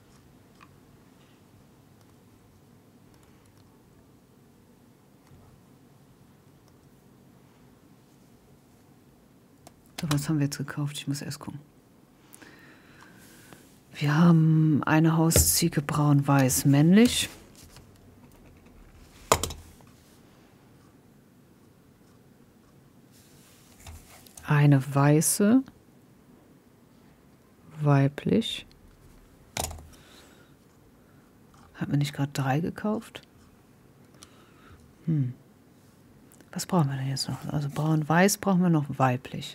So, was haben wir jetzt gekauft? Ich muss erst gucken. Wir haben eine Hausziege braun-weiß männlich. Eine weiße weiblich. Hat man nicht gerade drei gekauft? Hm. Was brauchen wir denn jetzt noch? Also braun-weiß brauchen wir noch weiblich.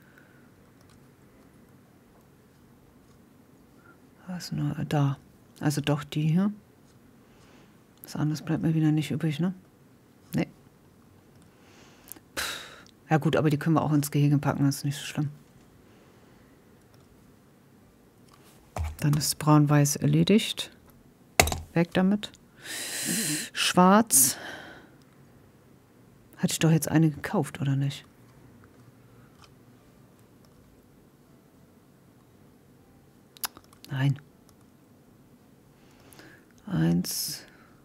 Was nur da? Also doch die hier. Was anderes bleibt mir wieder nicht übrig, ne? Nee. Pff. Ja gut, aber die können wir auch ins Gehege packen, das ist nicht so schlimm. Dann ist braun-weiß erledigt. Weg damit. Schwarz. Hatte ich doch jetzt eine gekauft, oder nicht? Nein. Eins.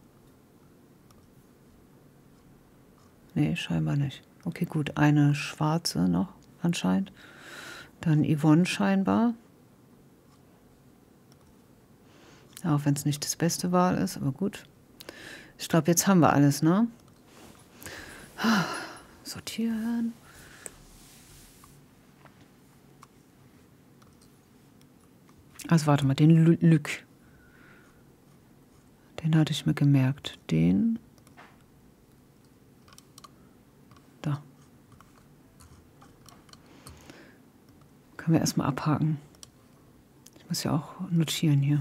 Nee, scheinbar nicht. Okay, gut. Eine schwarze noch, anscheinend. Dann Yvonne scheinbar. Auch wenn es nicht das beste Wahl ist, aber gut. Ich glaube, jetzt haben wir alles, ne? Sortieren. Also warte mal, den Lück. Den hatte ich mir gemerkt. Den. Da. Können wir erstmal abhaken. Ich muss ja auch notieren hier.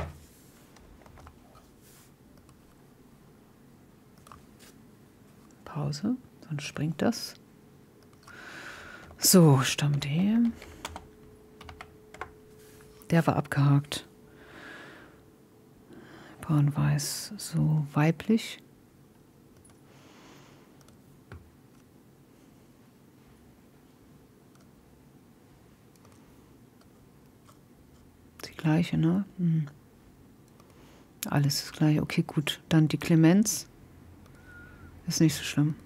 Pause, sonst springt das. So, Stamm D. Der war abgehakt. Braun-Weiß, so weiblich. Die gleiche, ne? Hm. Alles das gleiche. Okay, gut. Dann die Clemens. Ist nicht so schlimm.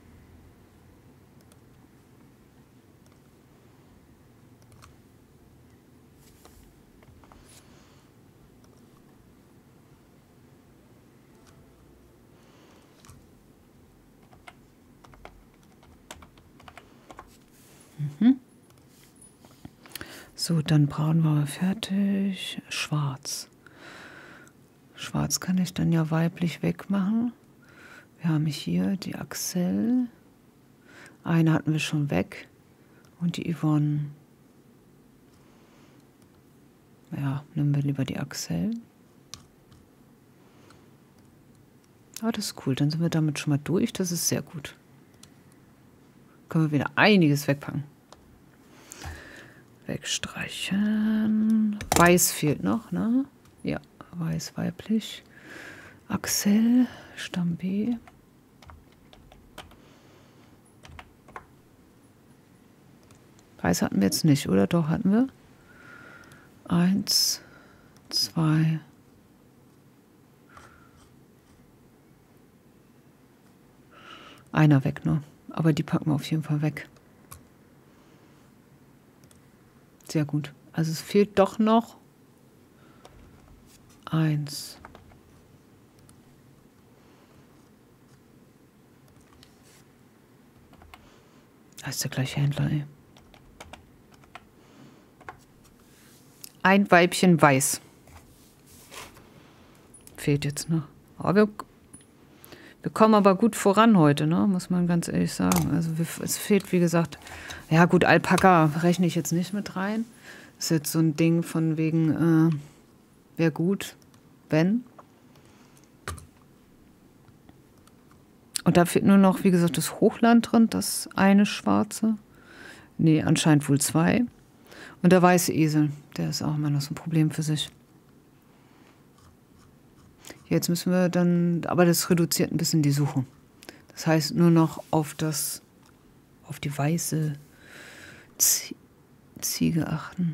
Mhm. So, dann braun war fertig. Schwarz. Schwarz kann ich dann ja weiblich wegmachen. Wir haben hier die Axel. Eine hatten wir schon weg. Und die Yvonne. Ja, nehmen wir lieber die Axel. Ah, das ist cool. Dann sind wir damit schon mal durch. Das ist sehr gut. Können wir wieder einiges wegpacken. Wegstreichen. Weiß fehlt noch, ne? Ja, weiß weiblich. Axel, Stamm B. Weiß hatten wir jetzt nicht, oder? Doch, hatten wir. Eins, zwei. Einer weg nur. Aber die packen wir auf jeden Fall weg. Sehr gut. Also es fehlt doch noch eins. Das ist der gleiche Händler, ey. Ein Weibchen weiß. Fehlt jetzt noch. Aber wir, wir kommen aber gut voran heute, ne? Muss man ganz ehrlich sagen. Also wir, es fehlt, wie gesagt, ja gut, Alpaka rechne ich jetzt nicht mit rein. Ist jetzt so ein Ding von wegen, äh, wäre gut, wenn. Und da fehlt nur noch, wie gesagt, das Hochland drin, das eine schwarze. Nee, anscheinend wohl zwei. Und der weiße Esel, der ist auch immer noch so ein Problem für sich. Jetzt müssen wir dann, aber das reduziert ein bisschen die Suche. Das heißt, nur noch auf das, auf die weiße Ziege achten.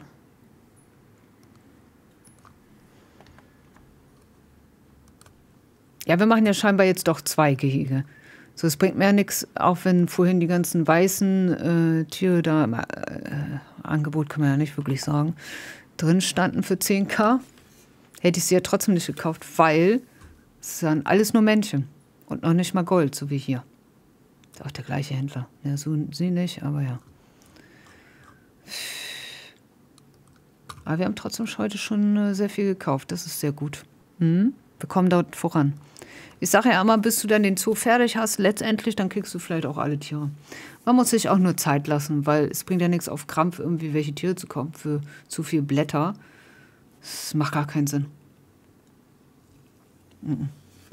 Ja, wir machen ja scheinbar jetzt doch zwei Gehege. So, es bringt mir ja nichts, auch wenn vorhin die ganzen weißen äh, Tiere da im äh, Angebot, kann man ja nicht wirklich sagen, drin standen für zehn K. Hätte ich sie ja trotzdem nicht gekauft, weil es sind alles nur Männchen und noch nicht mal Gold, so wie hier. Ist auch der gleiche Händler. Ja, so sie nicht, aber ja. Aber wir haben trotzdem heute schon äh, sehr viel gekauft. Das ist sehr gut. Mhm. Wir kommen dort voran. Ich sage ja immer, bis du dann den Zoo fertig hast, letztendlich, dann kriegst du vielleicht auch alle Tiere. Man muss sich auch nur Zeit lassen, weil es bringt ja nichts auf Krampf, irgendwie welche Tiere zu kaufen für zu viel Blätter. Das macht gar keinen Sinn. Mhm.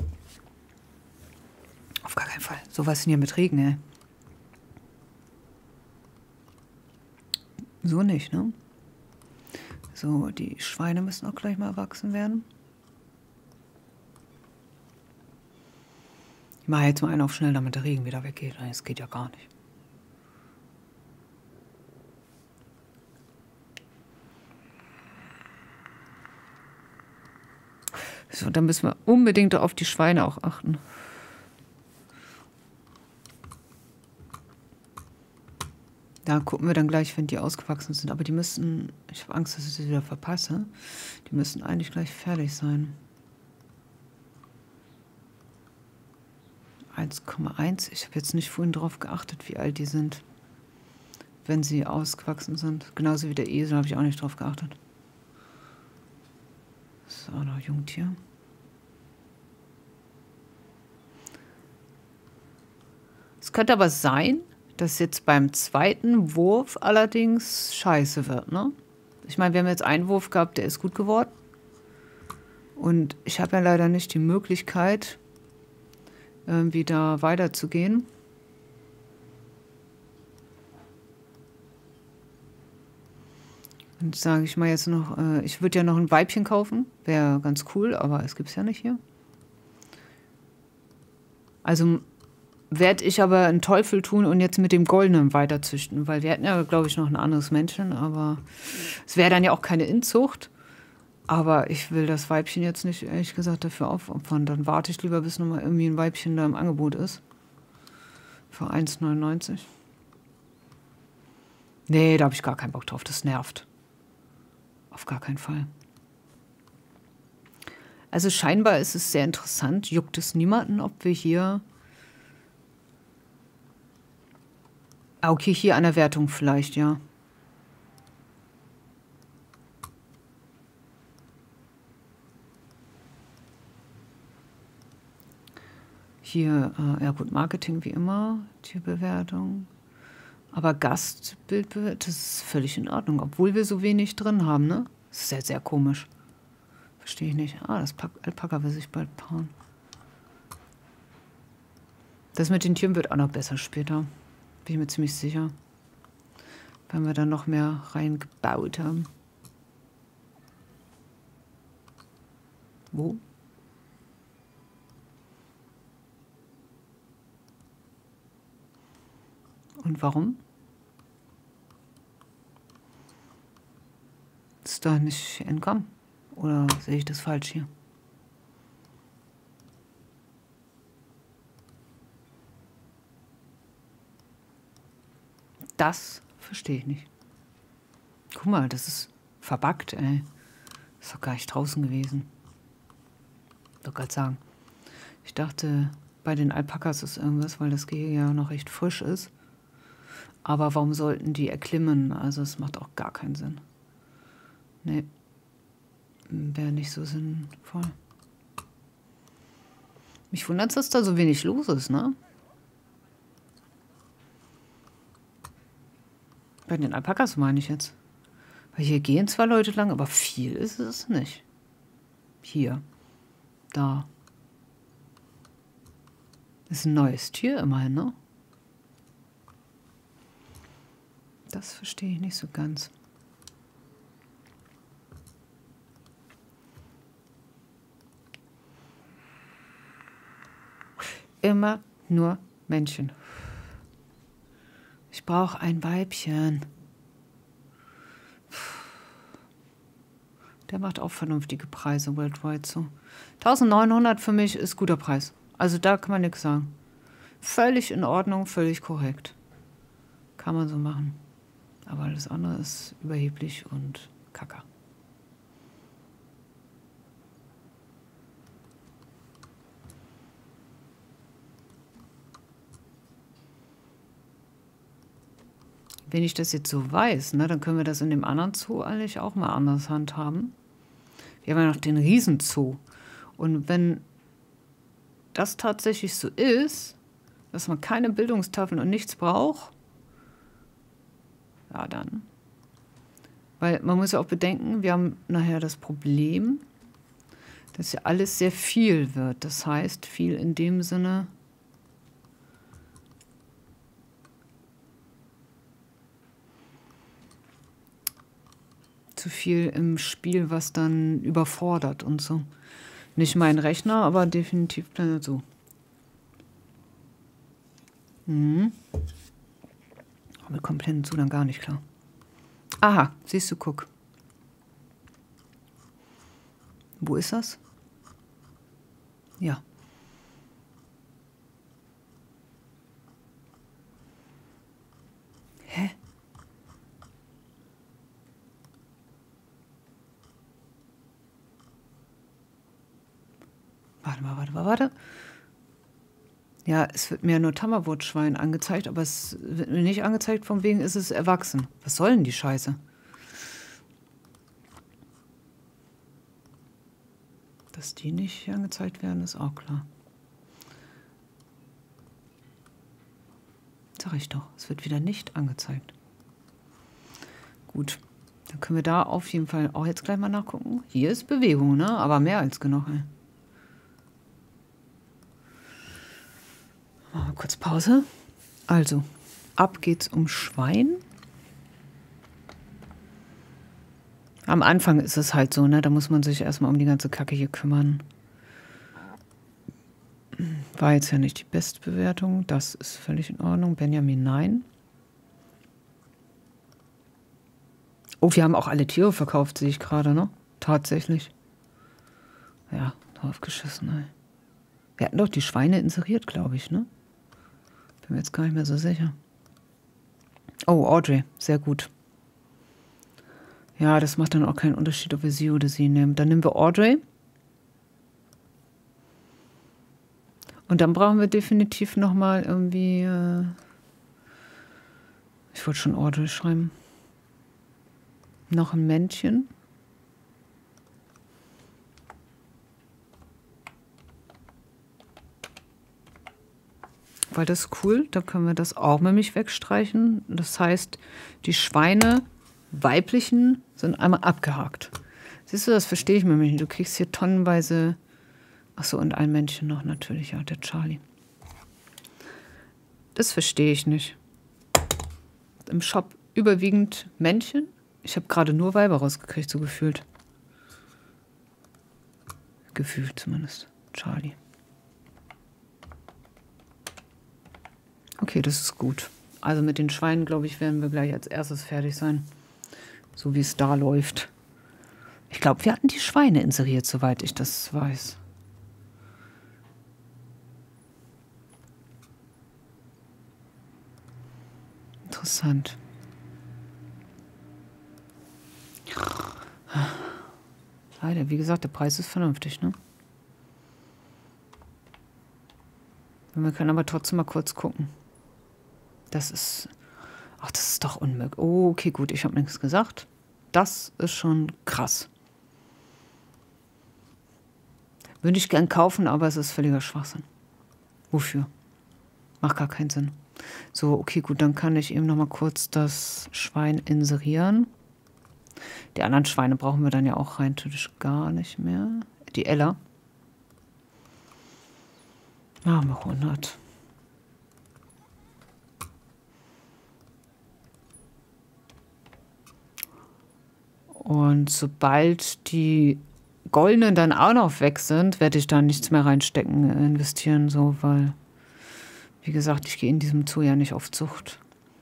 Auf gar keinen Fall. So was denn hier mit Regen, ey. So nicht, ne? So, die Schweine müssen auch gleich mal erwachsen werden. Ich mache jetzt mal einen auf schnell, damit der Regen wieder weggeht. Das geht ja gar nicht. So, dann müssen wir unbedingt auf die Schweine auch achten. Da gucken wir dann gleich, wenn die ausgewachsen sind. Aber die müssen, ich habe Angst, dass ich sie wieder verpasse. Die müssen eigentlich gleich fertig sein. eins Komma eins. Ich habe jetzt nicht vorhin drauf geachtet, wie alt die sind, wenn sie ausgewachsen sind. Genauso wie der Esel habe ich auch nicht drauf geachtet. Das ist auch noch Jungtier. Es könnte aber sein, dass jetzt beim zweiten Wurf allerdings scheiße wird, ne? Ich meine, wir haben jetzt einen Wurf gehabt, der ist gut geworden. Und ich habe ja leider nicht die Möglichkeit, irgendwie da weiterzugehen. Und sage ich mal jetzt noch, äh, ich würde ja noch ein Weibchen kaufen. Wäre ganz cool, aber es gibt es ja nicht hier. Also werde ich aber einen Teufel tun und jetzt mit dem Goldenen weiterzüchten. Weil wir hätten ja, glaube ich, noch ein anderes Männchen. Aber es wäre dann ja auch keine Inzucht. Aber ich will das Weibchen jetzt nicht, ehrlich gesagt, dafür aufopfern. Dann warte ich lieber, bis nochmal irgendwie ein Weibchen da im Angebot ist. Für eins neunundneunzig. Nee, da habe ich gar keinen Bock drauf. Das nervt. Auf gar keinen Fall. Also scheinbar ist es sehr interessant. Juckt es niemanden, ob wir hier... Ah, okay, hier an der Wertung vielleicht, ja. Hier, äh, ja gut, Marketing wie immer, Tierbewertung. Aber Gastbildbewertung, das ist völlig in Ordnung, obwohl wir so wenig drin haben, ne? Das ist sehr, sehr komisch. Verstehe ich nicht. Ah, das Alpaka will sich bald paaren. Das mit den Tieren wird auch noch besser später. Bin ich mir ziemlich sicher. Wenn wir dann noch mehr reingebaut haben. Wo? Und warum? Ist da nicht entkommen? Oder sehe ich das falsch hier? Das verstehe ich nicht. Guck mal, das ist verbuggt, ey. Ist doch gar nicht draußen gewesen. Ich wollte gerade sagen. Ich dachte, bei den Alpakas ist irgendwas, weil das Gehege ja noch recht frisch ist. Aber warum sollten die erklimmen? Also es macht auch gar keinen Sinn. Nee. Wäre nicht so sinnvoll. Mich wundert es, dass da so wenig los ist, ne? Bei den Alpakas meine ich jetzt. Weil hier gehen zwar Leute lang, aber viel ist es nicht. Hier. Da. Ist ein neues Tier immerhin, ne? Das verstehe ich nicht so ganz. Immer nur Männchen. Ich brauche ein Weibchen. Der macht auch vernünftige Preise worldwide so. eintausendneunhundert für mich ist guter Preis. Also da kann man nichts sagen. Völlig in Ordnung, völlig korrekt. Kann man so machen. Aber alles andere ist überheblich und kacke. Wenn ich das jetzt so weiß, ne, dann können wir das in dem anderen Zoo eigentlich auch mal anders handhaben. Wir haben ja noch den Riesenzoo. Und wenn das tatsächlich so ist, dass man keine Bildungstafeln und nichts braucht, ja dann. Weil man muss ja auch bedenken, wir haben nachher das Problem, dass ja alles sehr viel wird. Das heißt, viel in dem Sinne... zu viel im Spiel, was dann überfordert und so. Nicht mein Rechner, aber definitiv Planet Zoo. Mhm. Mit kompletten Zoo dann gar nicht klar. Aha, siehst du, guck. Wo ist das? Ja. Hä? Warte mal, warte mal, warte. Ja, es wird mir nur Tammerwurtschwein angezeigt, aber es wird mir nicht angezeigt, von wegen ist es erwachsen. Was soll denn die Scheiße? Dass die nicht angezeigt werden, ist auch klar. Sag ich doch, es wird wieder nicht angezeigt. Gut, Dann können wir da auf jeden Fall auch jetzt gleich mal nachgucken. Hier ist Bewegung, ne? Aber mehr als genug, ey. Machen wir kurz Pause. Also, ab geht's um Schwein. Am Anfang ist es halt so, ne? Da muss man sich erstmal um die ganze Kacke hier kümmern. War jetzt ja nicht die Bestbewertung. Das ist völlig in Ordnung. Benjamin, nein. Oh, wir haben auch alle Tiere verkauft, sehe ich gerade, ne? Tatsächlich. Ja, drauf geschissen, ey. Wir hatten doch die Schweine inseriert, glaube ich, ne? Bin mir jetzt gar nicht mehr so sicher. Oh, Audrey, sehr gut. Ja, das macht dann auch keinen Unterschied, ob wir sie oder sie nehmen. Dann nehmen wir Audrey. Und dann brauchen wir definitiv nochmal irgendwie... Äh ich wollte schon Audrey schreiben. Noch ein Männchen. Weil das ist cool, da können wir das auch nämlich wegstreichen. Das heißt, die Schweine, weiblichen, sind einmal abgehakt. Siehst du, das verstehe ich mir nicht. Du kriegst hier tonnenweise... Achso, und ein Männchen noch natürlich, ja, der Charlie. Das verstehe ich nicht. Im Shop überwiegend Männchen. Ich habe gerade nur Weiber rausgekriegt, so gefühlt. Gefühlt zumindest. Charlie. Okay, das ist gut. Also mit den Schweinen, glaube ich, werden wir gleich als erstes fertig sein. So wie es da läuft. Ich glaube, wir hatten die Schweine inseriert, soweit ich das weiß. Interessant. Leider, wie gesagt, der Preis ist vernünftig, ne? Wir können aber trotzdem mal kurz gucken. Das ist... Ach, das ist doch unmöglich. Oh, okay, gut, ich habe nichts gesagt. Das ist schon krass. Würde ich gern kaufen, aber es ist völliger Schwachsinn. Wofür? Macht gar keinen Sinn. So, okay, gut, dann kann ich eben noch mal kurz das Schwein inserieren. Die anderen Schweine brauchen wir dann ja auch rein theoretisch gar nicht mehr. Die Ella. Machen wir hundert. Und sobald die goldenen dann auch noch weg sind, werde ich da nichts mehr reinstecken, investieren, so, weil, wie gesagt, ich gehe in diesem Zoo ja nicht auf Zucht.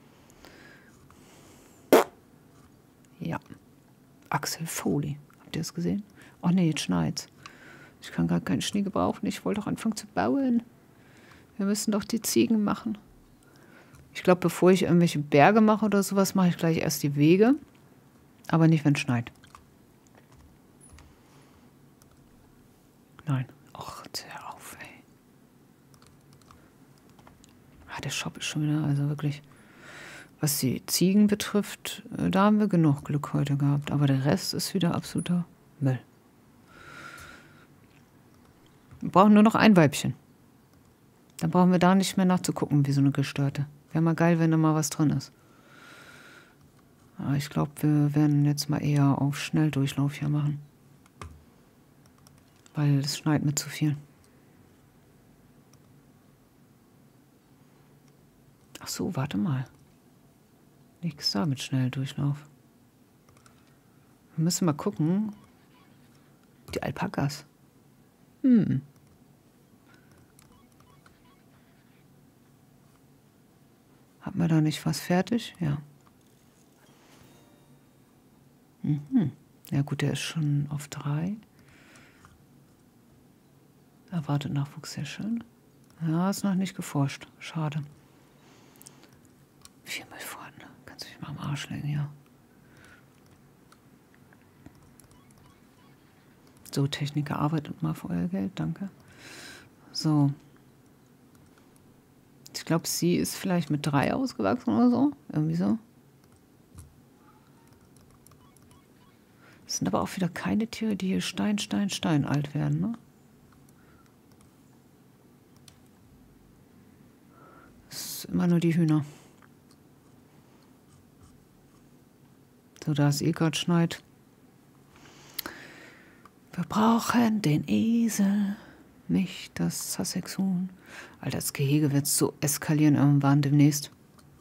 Ja. Axel Foley. Habt ihr das gesehen? Ach nee, jetzt schneit's. Ich kann gar keinen Schnee gebrauchen. Ich wollte doch anfangen zu bauen. Wir müssen doch die Ziegen machen. Ich glaube, bevor ich irgendwelche Berge mache oder sowas, mache ich gleich erst die Wege. Aber nicht, wenn es schneit. Nein. Ach, hör auf, ey. Ah, der Shop ist schon wieder, also wirklich... Was die Ziegen betrifft, da haben wir genug Glück heute gehabt. Aber der Rest ist wieder absoluter Müll. Wir brauchen nur noch ein Weibchen. Dann brauchen wir da nicht mehr nachzugucken, wie so eine Gestörte. Wäre mal geil, wenn da mal was drin ist. Aber ich glaube, wir werden jetzt mal eher auf Schnelldurchlauf hier machen. Weil es schneit mir zu viel. Ach so, warte mal. Nichts da mit Schnelldurchlauf. Wir müssen mal gucken. Die Alpakas. Hm. Hat man da nicht was fertig? Ja. Mhm. Ja gut, der ist schon auf drei. Erwartet Nachwuchs, sehr schön. Ja, ist noch nicht geforscht. Schade. Viermal vorne. Kannst du dich mal am Arsch legen, ja. So, Techniker arbeitet mal für euer Geld, danke. So. Ich glaube, sie ist vielleicht mit drei ausgewachsen oder so. Irgendwie so. Das sind aber auch wieder keine Tiere, die hier Stein, Stein, Stein alt werden, ne? Das ist immer nur die Hühner. So, da es eh gerade schneit. Wir brauchen den Esel, nicht das Sussex-Huhn. Alter, das Gehege wird so eskalieren irgendwann demnächst.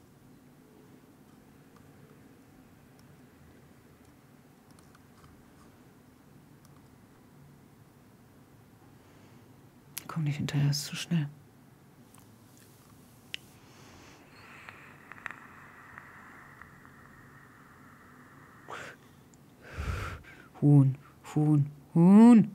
Komm nicht hinterher, ist zu schnell. Huhn, Huhn, Huhn.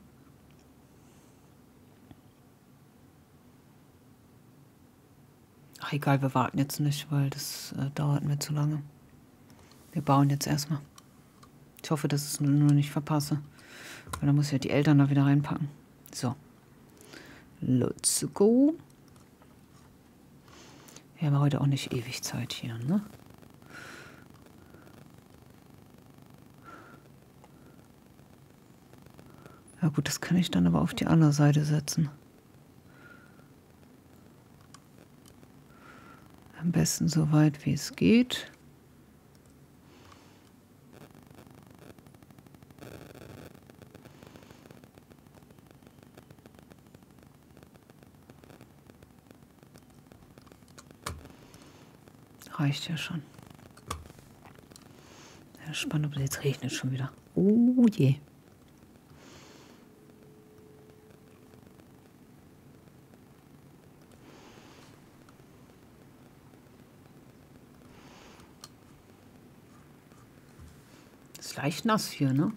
Ach egal, wir warten jetzt nicht, weil das äh, dauert mir zu lange. Wir bauen jetzt erstmal. Ich hoffe, dass ich es nur nicht verpasse. Weil dann muss ich ja die Eltern da wieder reinpacken. So. Let's go. Wir haben heute auch nicht ewig Zeit hier, ne? Ja gut, das kann ich dann aber auf die andere Seite setzen. Am besten so weit wie es geht. Reicht ja schon. Ja, spannend, aber jetzt regnet es schon wieder. Oh je. Ist leicht nass hier, ne?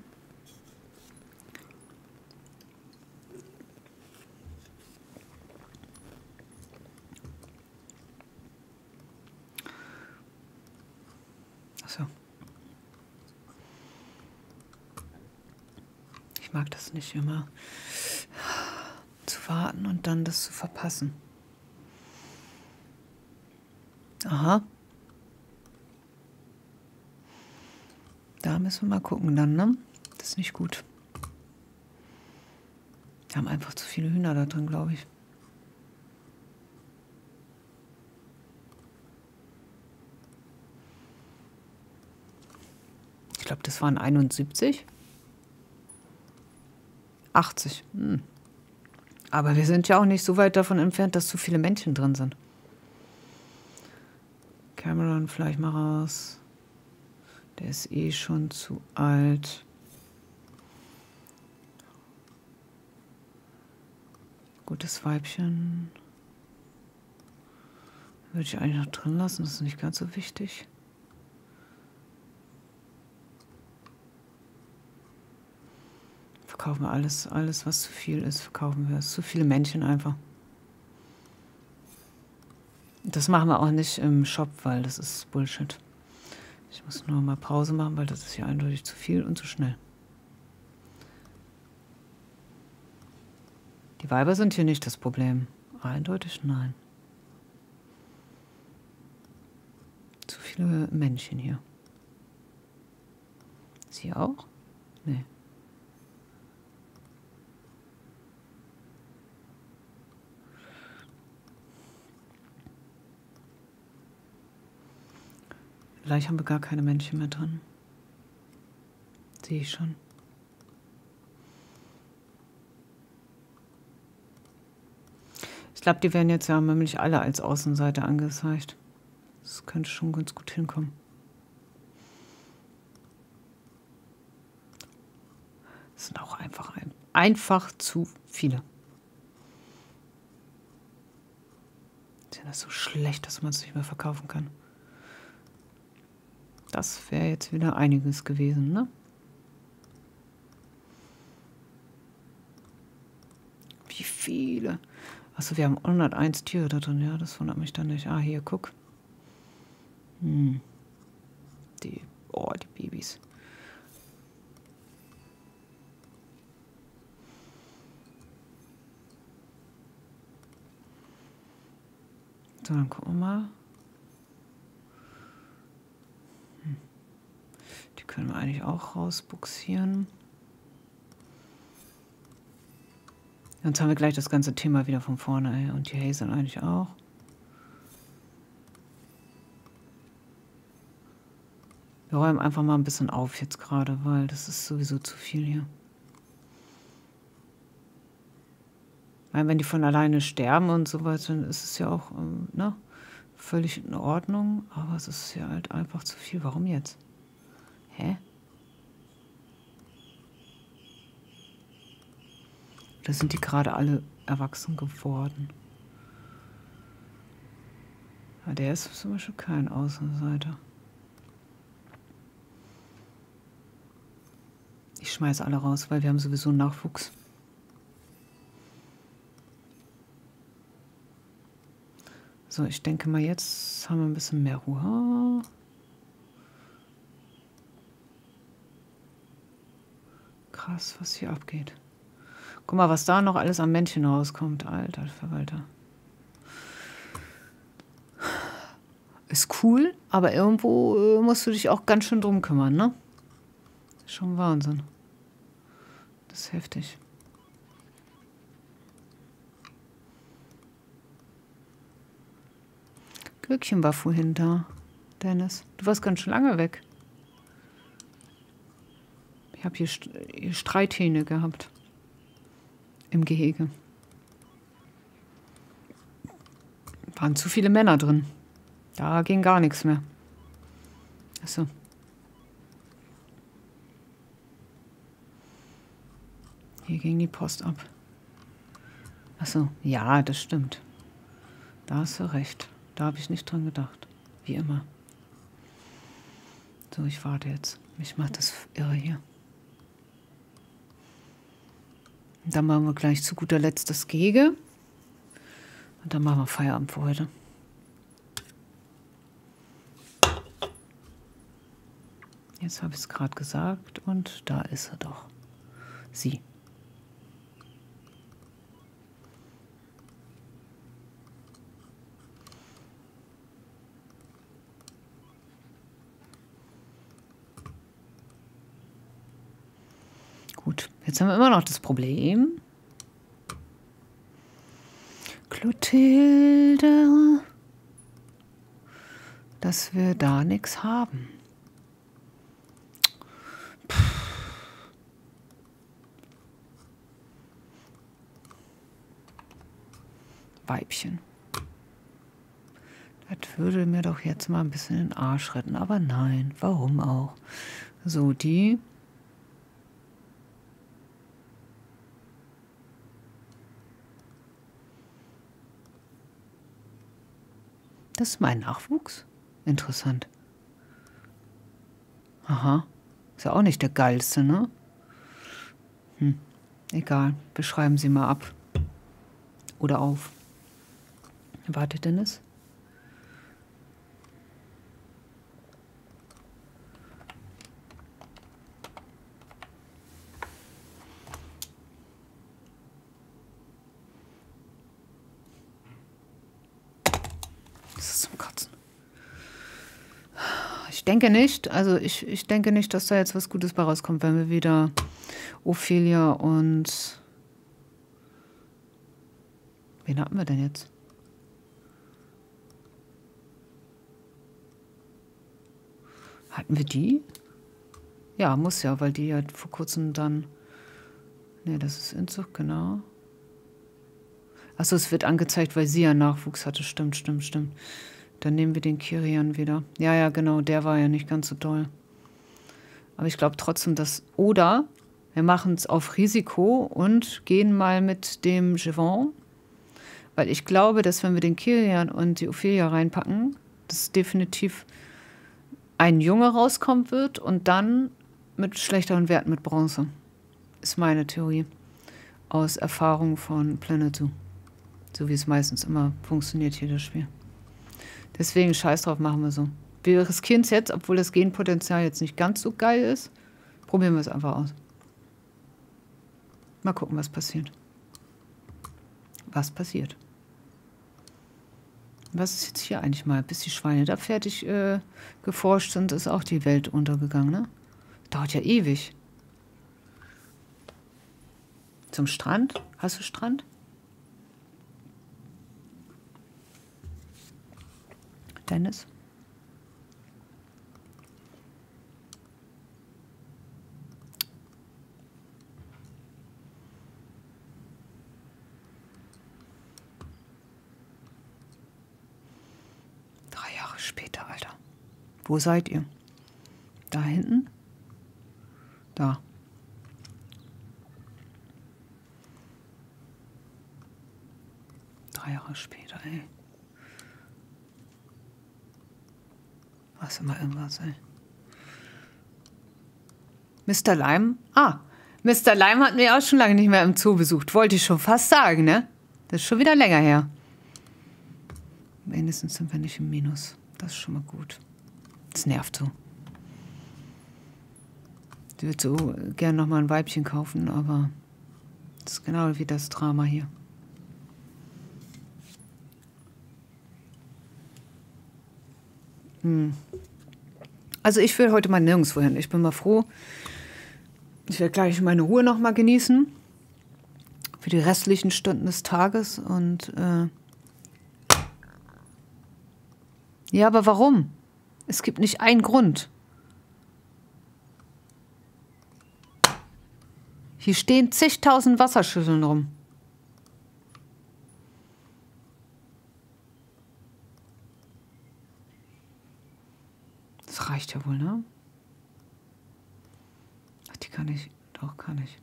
Achso. Ich mag das nicht immer zu warten und dann das zu verpassen. Aha. Da müssen wir mal gucken dann, ne? Das ist nicht gut. Wir haben einfach zu viele Hühner da drin, glaube ich. Ich glaube, das waren einundsiebzig. achtzig. Hm. Aber wir sind ja auch nicht so weit davon entfernt, dass zu viele Männchen drin sind. Cameron vielleicht mal raus. Der ist eh schon zu alt. Gutes Weibchen. Würde ich eigentlich noch drin lassen, das ist nicht ganz so wichtig. Verkaufen wir alles, alles was zu viel ist, verkaufen wir. Es zu viele Männchen einfach. Das machen wir auch nicht im Shop, weil das ist Bullshit. Ich muss nur mal Pause machen, weil das ist hier eindeutig zu viel und zu schnell. Die Weiber sind hier nicht das Problem. Eindeutig nein. Zu viele Männchen hier. Sie auch? Nee. Vielleicht haben wir gar keine Männchen mehr drin. Sehe ich schon. Ich glaube, die werden jetzt ja nämlich alle als Außenseite angezeigt. Das könnte schon ganz gut hinkommen. Das sind auch einfach, ein, einfach zu viele. Ist ja das so schlecht, dass man es nicht mehr verkaufen kann. Das wäre jetzt wieder einiges gewesen, ne? Wie viele? Achso, wir haben hunderteins Tiere da drin, ja, das wundert mich dann nicht. Ah, hier, guck. Hm. Die, oh, die Babys. So, dann gucken wir mal. Hm. Die können wir eigentlich auch rausbuxieren. Sonst haben wir gleich das ganze Thema wieder von vorne, ey. Und die Hazel eigentlich auch. Wir räumen einfach mal ein bisschen auf jetzt gerade, weil das ist sowieso zu viel hier. Weil wenn die von alleine sterben und so weiter, dann ist es ja auch ähm, ne, völlig in Ordnung. Aber es ist ja halt einfach zu viel. Warum jetzt? Hä? Da sind die gerade alle erwachsen geworden. Ja, der ist zum Beispiel kein Außenseiter. Ich schmeiße alle raus, weil wir haben sowieso Nachwuchs. So, ich denke mal, jetzt haben wir ein bisschen mehr Ruhe. Krass, was hier abgeht. Guck mal, was da noch alles am Männchen rauskommt. Alter Verwalter. Ist cool, aber irgendwo äh, musst du dich auch ganz schön drum kümmern, ne? Schon Wahnsinn. Das ist heftig. Glöckchen war vorhin da, Dennis. Du warst ganz schön lange weg. Ich habe hier, St hier Streithähne gehabt. Im Gehege. Waren zu viele Männer drin. Da ging gar nichts mehr. Achso. Hier ging die Post ab. Achso, ja, das stimmt. Da hast du recht. Da habe ich nicht dran gedacht. Wie immer. So, ich warte jetzt. Mich macht das irre hier. Und dann machen wir gleich zu guter Letzt das Gehege. Und dann machen wir Feierabend für heute. Jetzt habe ich es gerade gesagt und da ist er doch. Sie. Gut, jetzt haben wir immer noch das Problem. Clotilde, dass wir da nichts haben. Weibchen. Das würde mir doch jetzt mal ein bisschen in den Arsch retten. Aber nein, warum auch? So, die. Das ist mein Nachwuchs? Interessant. Aha. Ist ja auch nicht der geilste, ne? Hm. Egal. Beschreiben Sie mal ab. Oder auf. Warte, Dennis. Das ist zum Kotzen. Ich denke nicht, also ich, ich denke nicht, dass da jetzt was Gutes bei rauskommt, wenn wir wieder Ophelia und... Wen hatten wir denn jetzt? Hatten wir die? Ja, muss ja, weil die ja vor kurzem dann... Ne, das ist Inzucht, genau. Achso, es wird angezeigt, weil sie ja Nachwuchs hatte. Stimmt, stimmt, stimmt. Dann nehmen wir den Kirian wieder. Ja, ja, genau, der war ja nicht ganz so doll. Aber ich glaube trotzdem, dass... Oder wir machen es auf Risiko und gehen mal mit dem Jevon. Weil ich glaube, dass wenn wir den Kirian und die Ophelia reinpacken, dass definitiv ein Junge rauskommen wird und dann mit schlechteren Werten mit Bronze. Ist meine Theorie. Aus Erfahrung von Planet Zoo. So wie es meistens immer funktioniert hier, das Spiel. Deswegen, scheiß drauf, machen wir so. Wir riskieren es jetzt, obwohl das Genpotenzial jetzt nicht ganz so geil ist. Probieren wir es einfach aus. Mal gucken, was passiert. Was passiert? Was ist jetzt hier eigentlich mal? Bis die Schweine da fertig äh, geforscht sind, ist auch die Welt untergegangen, ne? Dauert ja ewig. Zum Strand? Hast du Strand? Dennis? Jahre später, Alter. Wo seid ihr? Da hinten? Da. Drei Jahre später, ey. Was immer irgendwas, ey. Mister Lime? Ah, Mister Lime hat mir auch schon lange nicht mehr im Zoo besucht. Wollte ich schon fast sagen, ne? Das ist schon wieder länger her. Wenigstens sind wir nicht im Minus. Das ist schon mal gut. Das nervt so. Ich würde so gern noch mal ein Weibchen kaufen, aber das ist genau wie das Drama hier. Hm. Also ich will heute mal nirgendwo hin. Ich bin mal froh. Ich werde gleich meine Ruhe noch mal genießen. Für die restlichen Stunden des Tages. Und äh ja, aber warum? Es gibt nicht einen Grund. Hier stehen zigtausend Wasserschüsseln rum. Das reicht ja wohl, ne? Ach, die kann ich. Doch, kann ich.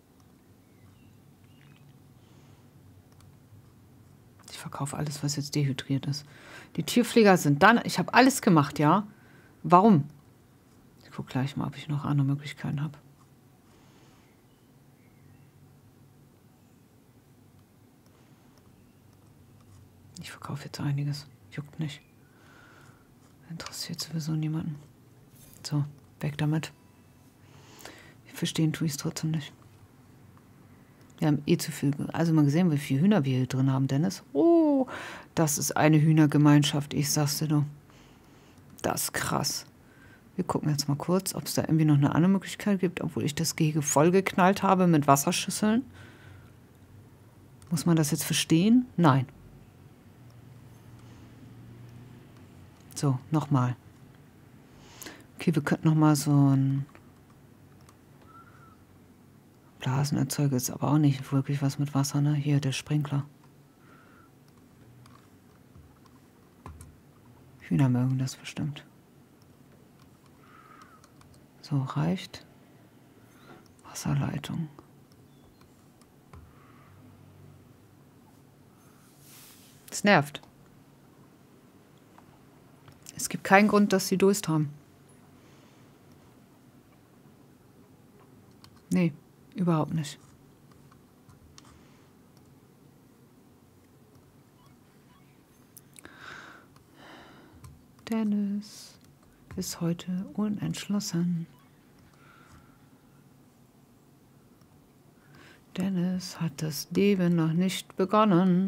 Ich verkaufe alles, was jetzt dehydriert ist. Die Tierpfleger sind dann. Ich habe alles gemacht, ja? Warum? Ich gucke gleich mal, ob ich noch andere Möglichkeiten habe. Ich verkaufe jetzt einiges. Juckt nicht. Interessiert sowieso niemanden. So, weg damit. Verstehen tue ich es trotzdem nicht. Wir haben eh zu viel. Also mal gesehen, wie viele Hühner wir hier drin haben, Dennis. Oh, das ist eine Hühnergemeinschaft, ich sag's dir nur. Das ist krass. Wir gucken jetzt mal kurz, ob es da irgendwie noch eine andere Möglichkeit gibt, obwohl ich das Gehege vollgeknallt habe mit Wasserschüsseln. Muss man das jetzt verstehen? Nein. So, nochmal. Okay, wir könnten nochmal so ein Blasenerzeuger, ist aber auch nicht wirklich was mit Wasser, ne? Hier, der Sprinkler. Hühner mögen das bestimmt. So, reicht. Wasserleitung. Es nervt. Es gibt keinen Grund, dass sie Durst haben. Nee, überhaupt nicht. Dennis ist heute unentschlossen. Dennis hat das Leben noch nicht begonnen.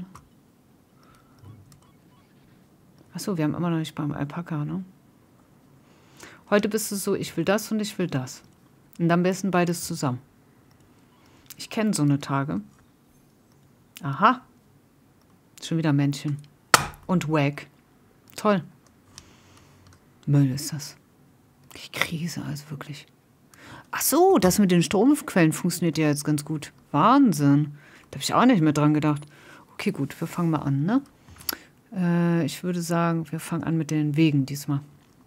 Achso, wir haben immer noch nicht beim Alpaka, ne? Heute bist du so, ich will das und ich will das. Und am besten beides zusammen. Ich kenne so eine Tage. Aha. Schon wieder Männchen. Und Wack. Toll. Müll ist das. Die Krise, also wirklich. Ach so, das mit den Stromquellen funktioniert ja jetzt ganz gut. Wahnsinn. Da habe ich auch nicht mehr dran gedacht. Okay, gut, wir fangen mal an, ne? Äh, ich würde sagen, wir fangen an mit den Wegen diesmal.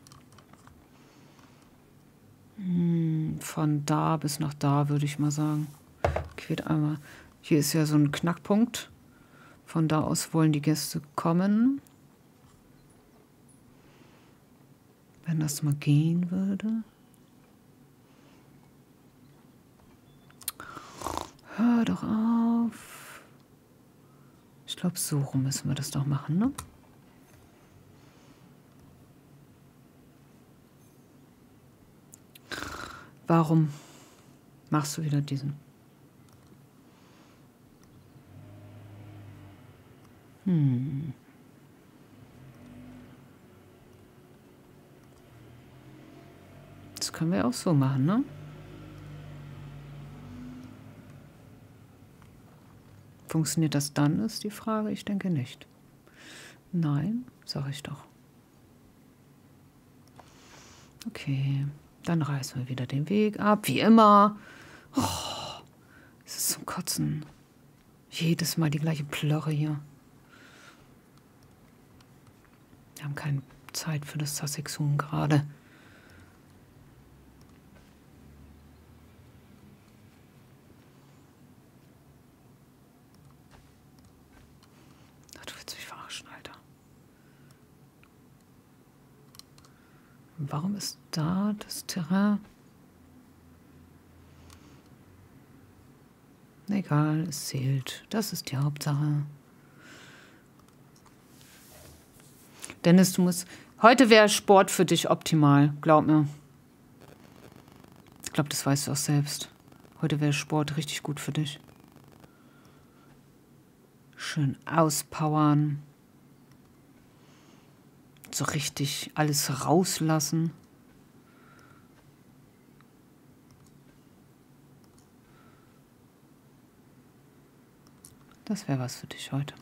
Hm, von da bis nach da, würde ich mal sagen. Quert einmal. Hier ist ja so ein Knackpunkt. Von da aus wollen die Gäste kommen. Wenn das mal gehen würde. Hör doch auf. Ich glaube, so rum müssen wir das doch machen, ne? Warum machst du wieder diesen? Hm. Das können wir auch so machen, ne? Funktioniert das dann, ist die Frage. Ich denke nicht. Nein, sage ich doch. Okay, dann reißen wir wieder den Weg ab, wie immer. Oh, es ist zum Kotzen. Jedes Mal die gleiche Plörre hier. Wir haben keinen Zeit für das Sussex-Huhn gerade. Ach, du willst mich verarschen, Alter. Warum ist da das Terrain? Egal, es zählt. Das ist die Hauptsache. Dennis, du musst... Heute wäre Sport für dich optimal, glaub mir. Ich glaube, das weißt du auch selbst. Heute wäre Sport richtig gut für dich. Schön auspowern. So richtig alles rauslassen. Das wäre was für dich heute.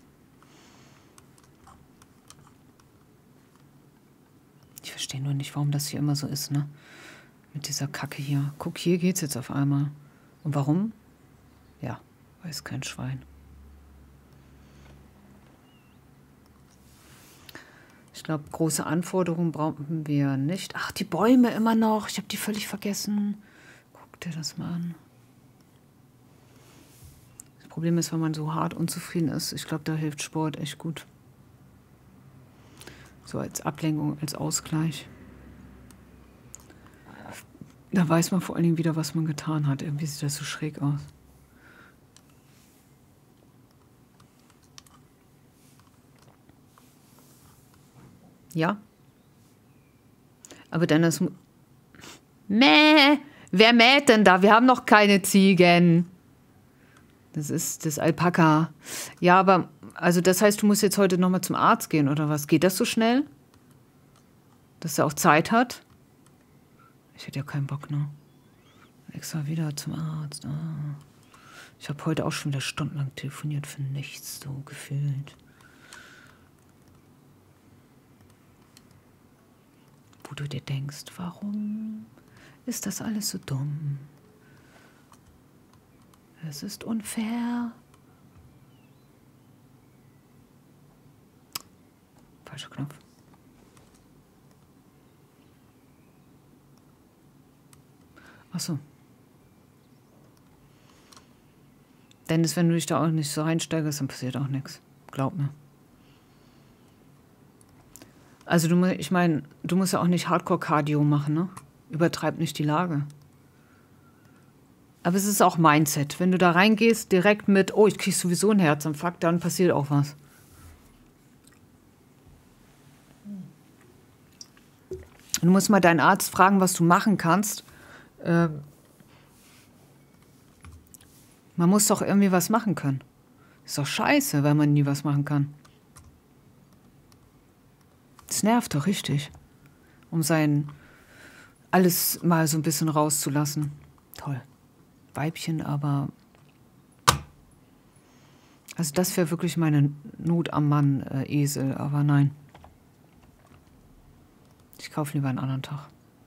Ich verstehe nur nicht, warum das hier immer so ist, ne? Mit dieser Kacke hier. Guck, hier geht's jetzt auf einmal. Und warum? Ja, weiß kein Schwein. Ich glaube, große Anforderungen brauchen wir nicht. Ach, die Bäume immer noch. Ich habe die völlig vergessen. Guck dir das mal an. Das Problem ist, wenn man so hart unzufrieden ist, ich glaube, da hilft Sport echt gut. So als Ablenkung, als Ausgleich. Da weiß man vor allen Dingen wieder, was man getan hat. Irgendwie sieht das so schräg aus. Ja. Aber dann ist... Mäh! Wer mäht denn da? Wir haben noch keine Ziegen. Das ist das Alpaka. Ja, aber... Also das heißt, du musst jetzt heute nochmal zum Arzt gehen, oder was? Geht das so schnell? Dass er auch Zeit hat? Ich hätte ja keinen Bock, ne? Extra wieder zum Arzt. Ah. Ich habe heute auch schon wieder stundenlang telefoniert für nichts, so gefühlt. Wo du dir denkst, warum ist das alles so dumm? Es ist unfair. Falscher Knopf. Ach so. Dennis, wenn du dich da auch nicht so reinsteigerst, dann passiert auch nichts. Glaub mir. Also du, ich meine, du musst ja auch nicht Hardcore-Cardio machen, ne? Übertreib nicht die Lage. Aber es ist auch Mindset. Wenn du da reingehst, direkt mit, oh, ich krieg sowieso einen Herzinfarkt, dann passiert auch was. Du musst mal deinen Arzt fragen, was du machen kannst. Ähm, man muss doch irgendwie was machen können. Ist doch scheiße, wenn man nie was machen kann. Das nervt doch richtig. Um sein alles mal so ein bisschen rauszulassen. Toll. Weibchen, aber... Also das wäre wirklich meine Not am Mann, äh, Esel, aber nein. Ich kaufe lieber einen anderen Tag.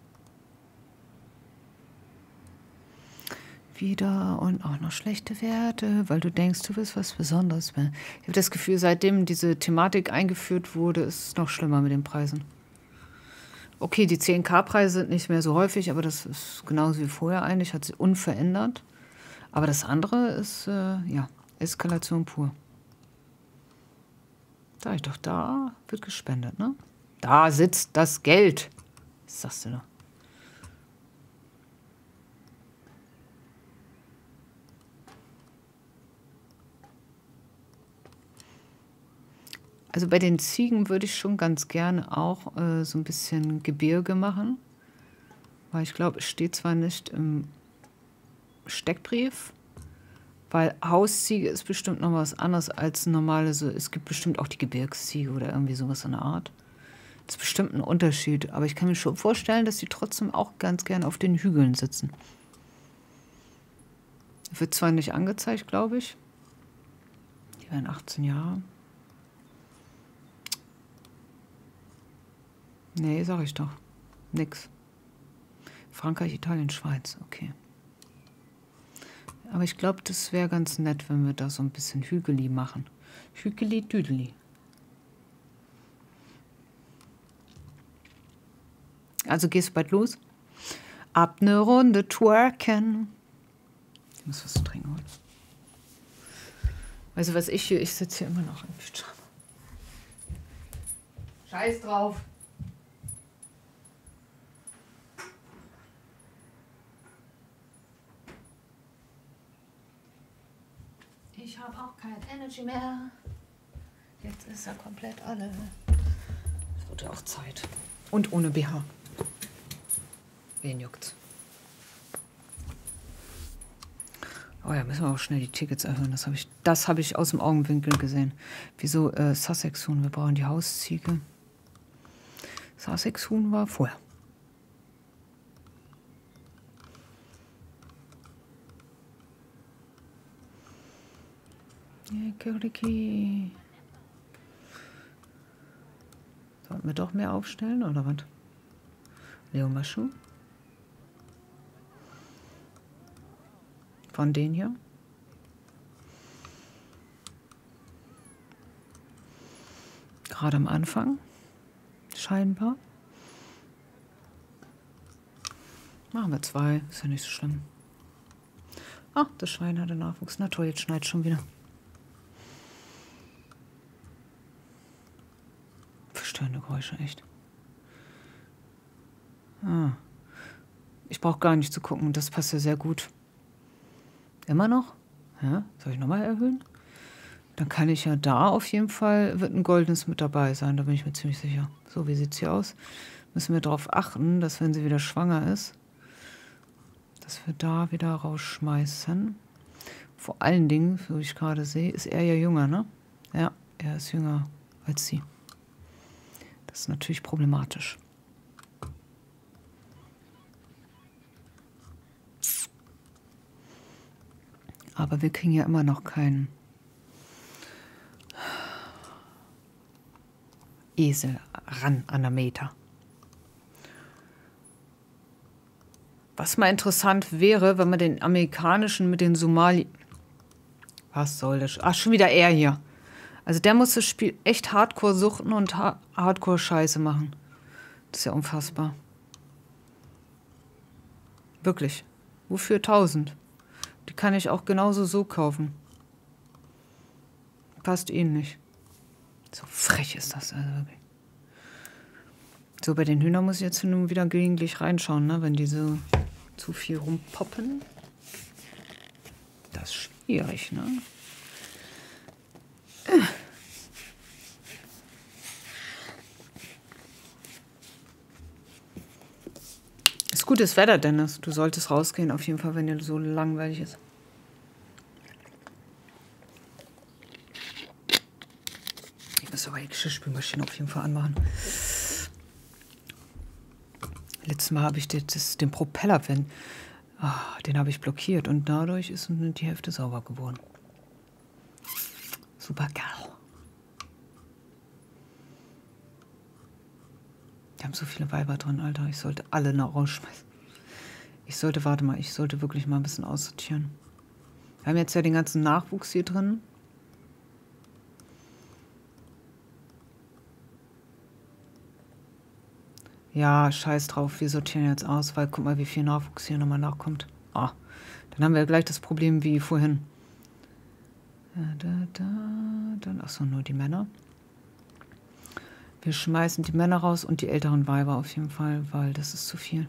Wieder und auch noch schlechte Werte, weil du denkst, du bist was Besonderes. Ich habe das Gefühl, seitdem diese Thematik eingeführt wurde, ist es noch schlimmer mit den Preisen. Okay, die zehn K-Preise sind nicht mehr so häufig, aber das ist genauso wie vorher eigentlich, hat sich unverändert. Aber das andere ist, äh, ja, Eskalation pur. Sag ich doch, da wird gespendet, ne? Da sitzt das Geld. Was sagst du da? Also bei den Ziegen würde ich schon ganz gerne auch äh, so ein bisschen Gebirge machen. Weil ich glaube, es steht zwar nicht im Steckbrief, weil Hausziege ist bestimmt noch was anderes als normale, so, es gibt bestimmt auch die Gebirgsziege oder irgendwie sowas in der Art. Das ist bestimmt ein Unterschied, aber ich kann mir schon vorstellen, dass die trotzdem auch ganz gerne auf den Hügeln sitzen. Wird zwar nicht angezeigt, glaube ich. Die werden achtzehn Jahre. Nee, sag ich doch. Nix. Frankreich, Italien, Schweiz, okay. Aber ich glaube, das wäre ganz nett, wenn wir da so ein bisschen Hügeli machen. Hügeli-Düdeli. Also gehst du bald los? Ab ne Runde twerken. Ich muss was zu trinken holen. Weißt du, was ich hier... Ich sitze hier immer noch im Pyjama. Scheiß drauf. Ich habe auch kein Energy mehr. Jetzt ist er komplett alle. Es wird ja auch Zeit. Und ohne B H. Wen juckt's? Oh ja, müssen wir auch schnell die Tickets erhöhen. Das habe ich, das habe ich aus dem Augenwinkel gesehen. Wieso äh, Sussex-Huhn? Wir brauchen die Hausziege. Sussex-Huhn war vorher. Kikeriki. Sollten wir doch mehr aufstellen, oder was? Leo Maschu. Von denen hier. Gerade am Anfang. Scheinbar. Machen wir zwei. Ist ja nicht so schlimm. Ah, das Schwein hatte Nachwuchs. Na toll, jetzt schneit schon wieder. Verstörende Geräusche, echt. Ah. Ich brauche gar nicht zu gucken. Das passt ja sehr gut. Immer noch? Ja, soll ich nochmal erhöhen? Dann kann ich ja da auf jeden Fall, wird ein goldenes mit dabei sein, da bin ich mir ziemlich sicher. So, wie sieht es hier aus? Müssen wir darauf achten, dass wenn sie wieder schwanger ist, dass wir da wieder rausschmeißen. Vor allen Dingen, so wie ich gerade sehe, ist er ja jünger, ne? Ja, er ist jünger als sie. Das ist natürlich problematisch. Aber wir kriegen ja immer noch keinen Esel ran an der Meter. Was mal interessant wäre, wenn man den amerikanischen mit den Somali... Was soll das? Ach, schon wieder er hier. Also der muss das Spiel echt hardcore suchten und ha hardcore Scheiße machen. Das ist ja unfassbar. Wirklich. Wofür tausend? Die kann ich auch genauso so kaufen. Passt ähnlich. So frech ist das also wirklich. So, bei den Hühnern muss ich jetzt nun wieder gelegentlich reinschauen, ne? Wenn die so zu viel rumpoppen. Das ist schwierig, ne? Ist gutes Wetter, Dennis. Du solltest rausgehen, auf jeden Fall, wenn dir so langweilig ist. Ich muss aber die Geschirrspülmaschine auf jeden Fall anmachen. Letztes Mal habe ich das, das, den Propeller, wenn, oh, den habe ich blockiert und dadurch ist die Hälfte sauber geworden. Super geil. Die haben so viele Weiber drin, Alter. Ich sollte alle noch rausschmeißen. Ich sollte, warte mal, ich sollte wirklich mal ein bisschen aussortieren. Wir haben jetzt ja den ganzen Nachwuchs hier drin. Ja, scheiß drauf, wir sortieren jetzt aus, weil guck mal, wie viel Nachwuchs hier nochmal nachkommt. Ah, dann haben wir gleich das Problem wie vorhin. Da, da, da, dann, achso, nur die Männer. Wir schmeißen die Männer raus und die älteren Weiber auf jeden Fall, weil das ist zu viel.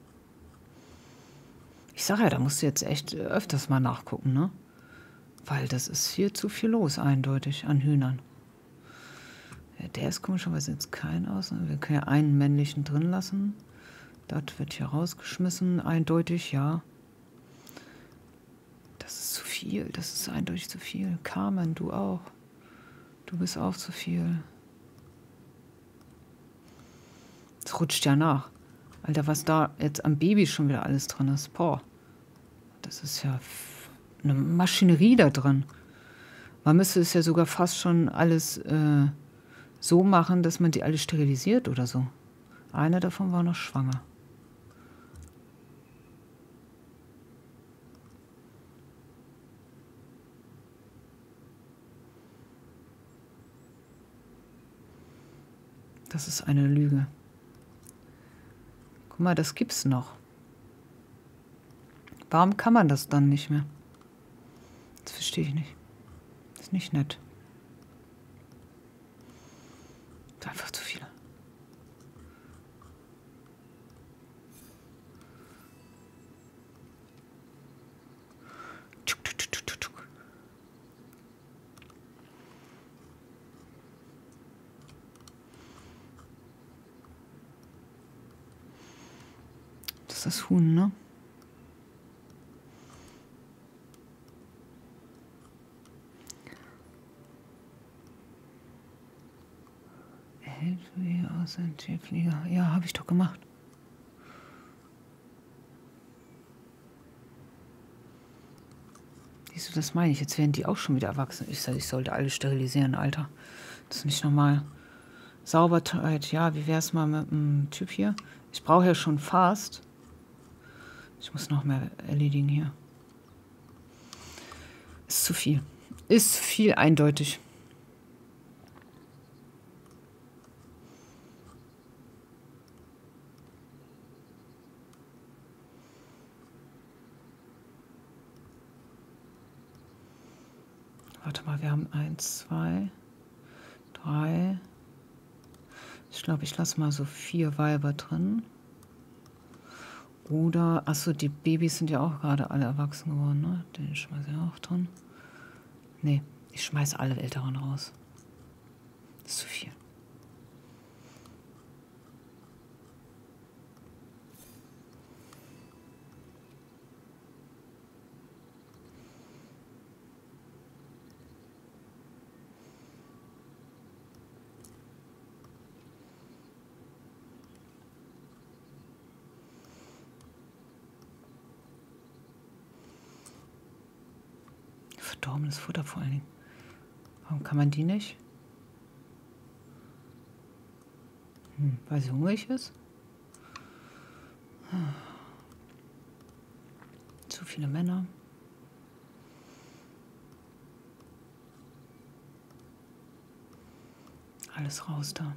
Ich sage ja, da musst du jetzt echt öfters mal nachgucken, ne? Weil das ist hier zu viel los, eindeutig, an Hühnern. Ja, der ist komischerweise jetzt kein aus. Wir können ja einen männlichen drin lassen. Das wird hier rausgeschmissen, eindeutig, ja. Das ist zu viel, das ist eindeutig zu viel. Carmen, du auch. Du bist auch zu viel. Es rutscht ja nach. Alter, was da jetzt am Baby schon wieder alles drin ist. Boah. Das ist ja eine Maschinerie da drin. Man müsste es ja sogar fast schon alles äh, so machen, dass man die alle sterilisiert oder so. Eine davon war noch schwanger. Das ist eine Lüge. Guck mal, das gibt's noch. Warum kann man das dann nicht mehr? Das verstehe ich nicht. Das ist nicht nett. Das ist einfach zu viele. Das ist das Huhn, ne? Wie aus einem Tierflieger. Ja, habe ich doch gemacht. Siehst du, das meine ich. Jetzt werden die auch schon wieder erwachsen. Ich sage, ich sollte alle sterilisieren, Alter. Das ist nicht normal. Sauberkeit, ja, wie wäre es mal mit dem Typ hier? Ich brauche ja schon fast. Ich muss noch mehr erledigen hier. Ist zu viel. Ist zu viel, eindeutig. Warte mal, wir haben eins, zwei, drei. Ich glaube, ich lasse mal so vier Weiber drin. Oder, achso, die Babys sind ja auch gerade alle erwachsen geworden, ne? Den schmeiße ich auch drin. Nee, ich schmeiße alle Älteren raus. Das ist zu viel. Verdorbenes Futter vor allen Dingen. Warum kann man die nicht? Hm, weil sie hungrig ist? Zu viele Männer. Alles raus da.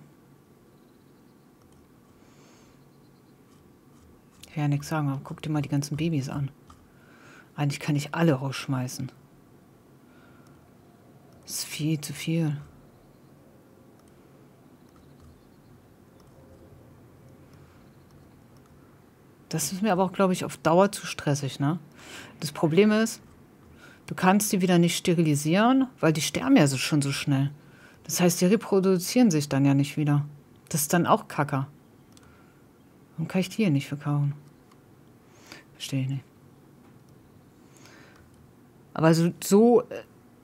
Ich will ja nichts sagen, aber guck dir mal die ganzen Babys an. Eigentlich kann ich alle rausschmeißen. Das ist viel zu viel. Das ist mir aber auch, glaube ich, auf Dauer zu stressig, ne? Das Problem ist, du kannst die wieder nicht sterilisieren, weil die sterben ja so schon so schnell. Das heißt, die reproduzieren sich dann ja nicht wieder. Das ist dann auch Kacke. Warum kann ich die hier nicht verkaufen? Verstehe ich nicht. Aber so... so äh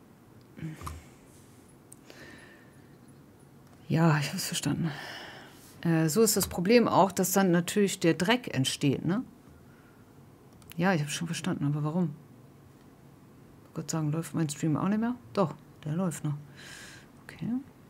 ja, ich habe es verstanden. Äh, so ist das Problem auch, dass dann natürlich der Dreck entsteht, ne? Ja, ich habe es schon verstanden, aber warum? Gott sagen, läuft mein Stream auch nicht mehr? Doch, der läuft noch. Okay.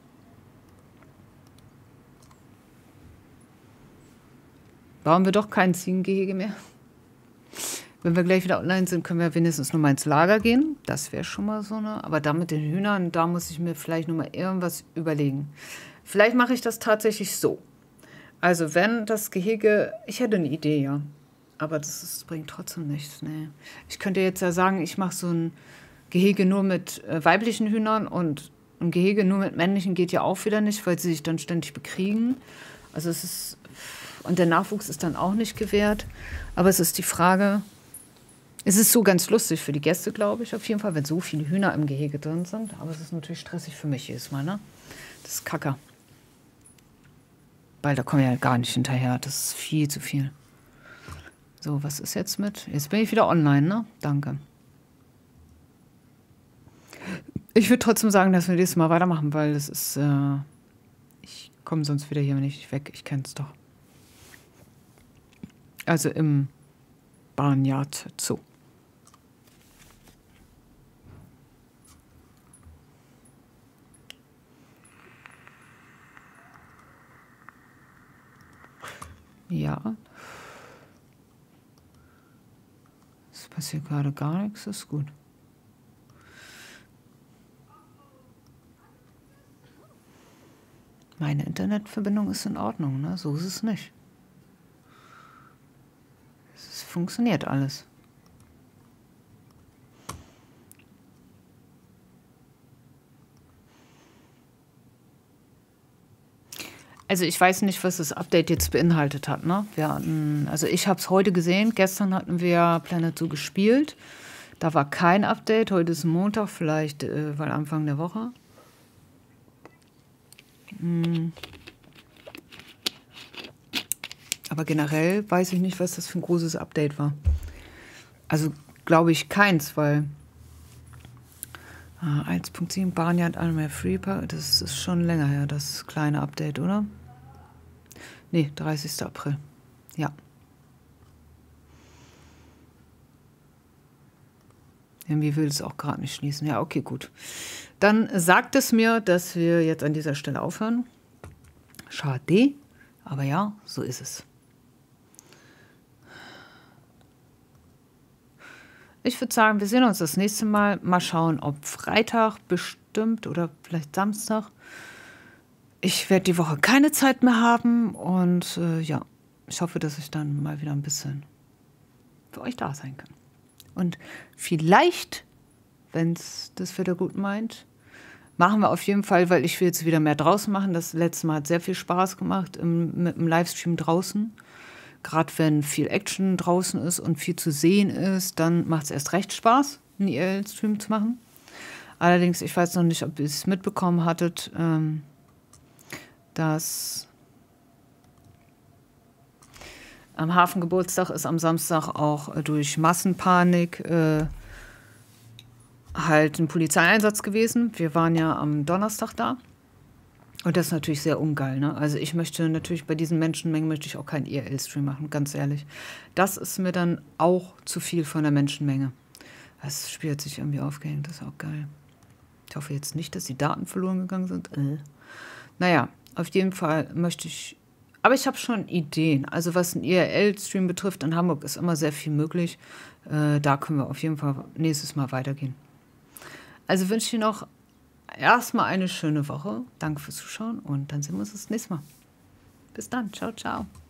Bauen wir doch kein Ziegengehege mehr. Wenn wir gleich wieder online sind, können wir wenigstens noch mal ins Lager gehen. Das wäre schon mal so eine. Aber da mit den Hühnern, da muss ich mir vielleicht noch mal irgendwas überlegen. Vielleicht mache ich das tatsächlich so. Also wenn das Gehege... Ich hätte eine Idee, ja. Aber das, ist, das bringt trotzdem nichts. Nee. Ich könnte jetzt ja sagen, ich mache so ein Gehege nur mit äh, weiblichen Hühnern und ein Gehege nur mit männlichen geht ja auch wieder nicht, weil sie sich dann ständig bekriegen. Also es ist... Und der Nachwuchs ist dann auch nicht gewährt. Aber es ist die Frage... Es ist so ganz lustig für die Gäste, glaube ich, auf jeden Fall, wenn so viele Hühner im Gehege drin sind. Aber es ist natürlich stressig für mich jedes Mal, ne? Das ist Kacke. Weil da komme ich ja gar nicht hinterher. Das ist viel zu viel. So, was ist jetzt mit? Jetzt bin ich wieder online, ne? Danke. Ich würde trotzdem sagen, dass wir nächstes Mal weitermachen, weil das ist... Äh, ich komme sonst wieder hier nicht weg. Ich kenne es doch. Also im Barnyard Zoo. Ja. Es passiert gerade gar nichts, ist gut. Meine Internetverbindung ist in Ordnung, ne? So ist es nicht. funktioniert alles. Also ich weiß nicht, was das Update jetzt beinhaltet hat. Ne? Wir hatten, also ich habe es heute gesehen. Gestern hatten wir Planet Zoo gespielt. Da war kein Update. Heute ist Montag, vielleicht, äh, weil Anfang der Woche. Hm. Aber generell weiß ich nicht, was das für ein großes Update war. Also glaube ich keins, weil ah, eins Punkt sieben Barnyard Animal Free Park, das ist schon länger her, das kleine Update, oder? Nee, dreißigster April. Ja. Irgendwie will es auch gerade nicht schließen. Ja, okay, gut. Dann sagt es mir, dass wir jetzt an dieser Stelle aufhören. Schade, aber ja, so ist es. Ich würde sagen, wir sehen uns das nächste Mal. Mal schauen, ob Freitag bestimmt oder vielleicht Samstag. Ich werde die Woche keine Zeit mehr haben und äh, ja, ich hoffe, dass ich dann mal wieder ein bisschen für euch da sein kann. Und vielleicht, wenn es das Wetter gut meint, machen wir auf jeden Fall, weil ich will jetzt wieder mehr draußen machen. Das letzte Mal hat sehr viel Spaß gemacht im, mit dem Livestream draußen. Gerade wenn viel Action draußen ist und viel zu sehen ist, dann macht es erst recht Spaß, einen I R L-Stream zu machen. Allerdings, ich weiß noch nicht, ob ihr es mitbekommen hattet, ähm, dass am Hafengeburtstag ist am Samstag auch durch Massenpanik äh, halt ein Polizeieinsatz gewesen. Wir waren ja am Donnerstag da. Und das ist natürlich sehr ungeil. Ne? Also ich möchte natürlich bei diesen Menschenmengen möchte ich auch keinen I R L-Stream machen, ganz ehrlich. Das ist mir dann auch zu viel von der Menschenmenge. Das Spiel hat sich irgendwie aufgehängt, das ist auch geil. Ich hoffe jetzt nicht, dass die Daten verloren gegangen sind. Äh. Naja, auf jeden Fall möchte ich... Aber ich habe schon Ideen. Also was einen I R L-Stream betrifft, in Hamburg ist immer sehr viel möglich. Äh, da können wir auf jeden Fall nächstes Mal weitergehen. Also wünsche ich dir noch erstmal eine schöne Woche. Danke fürs Zuschauen und dann sehen wir uns das nächste Mal. Bis dann. Ciao, ciao.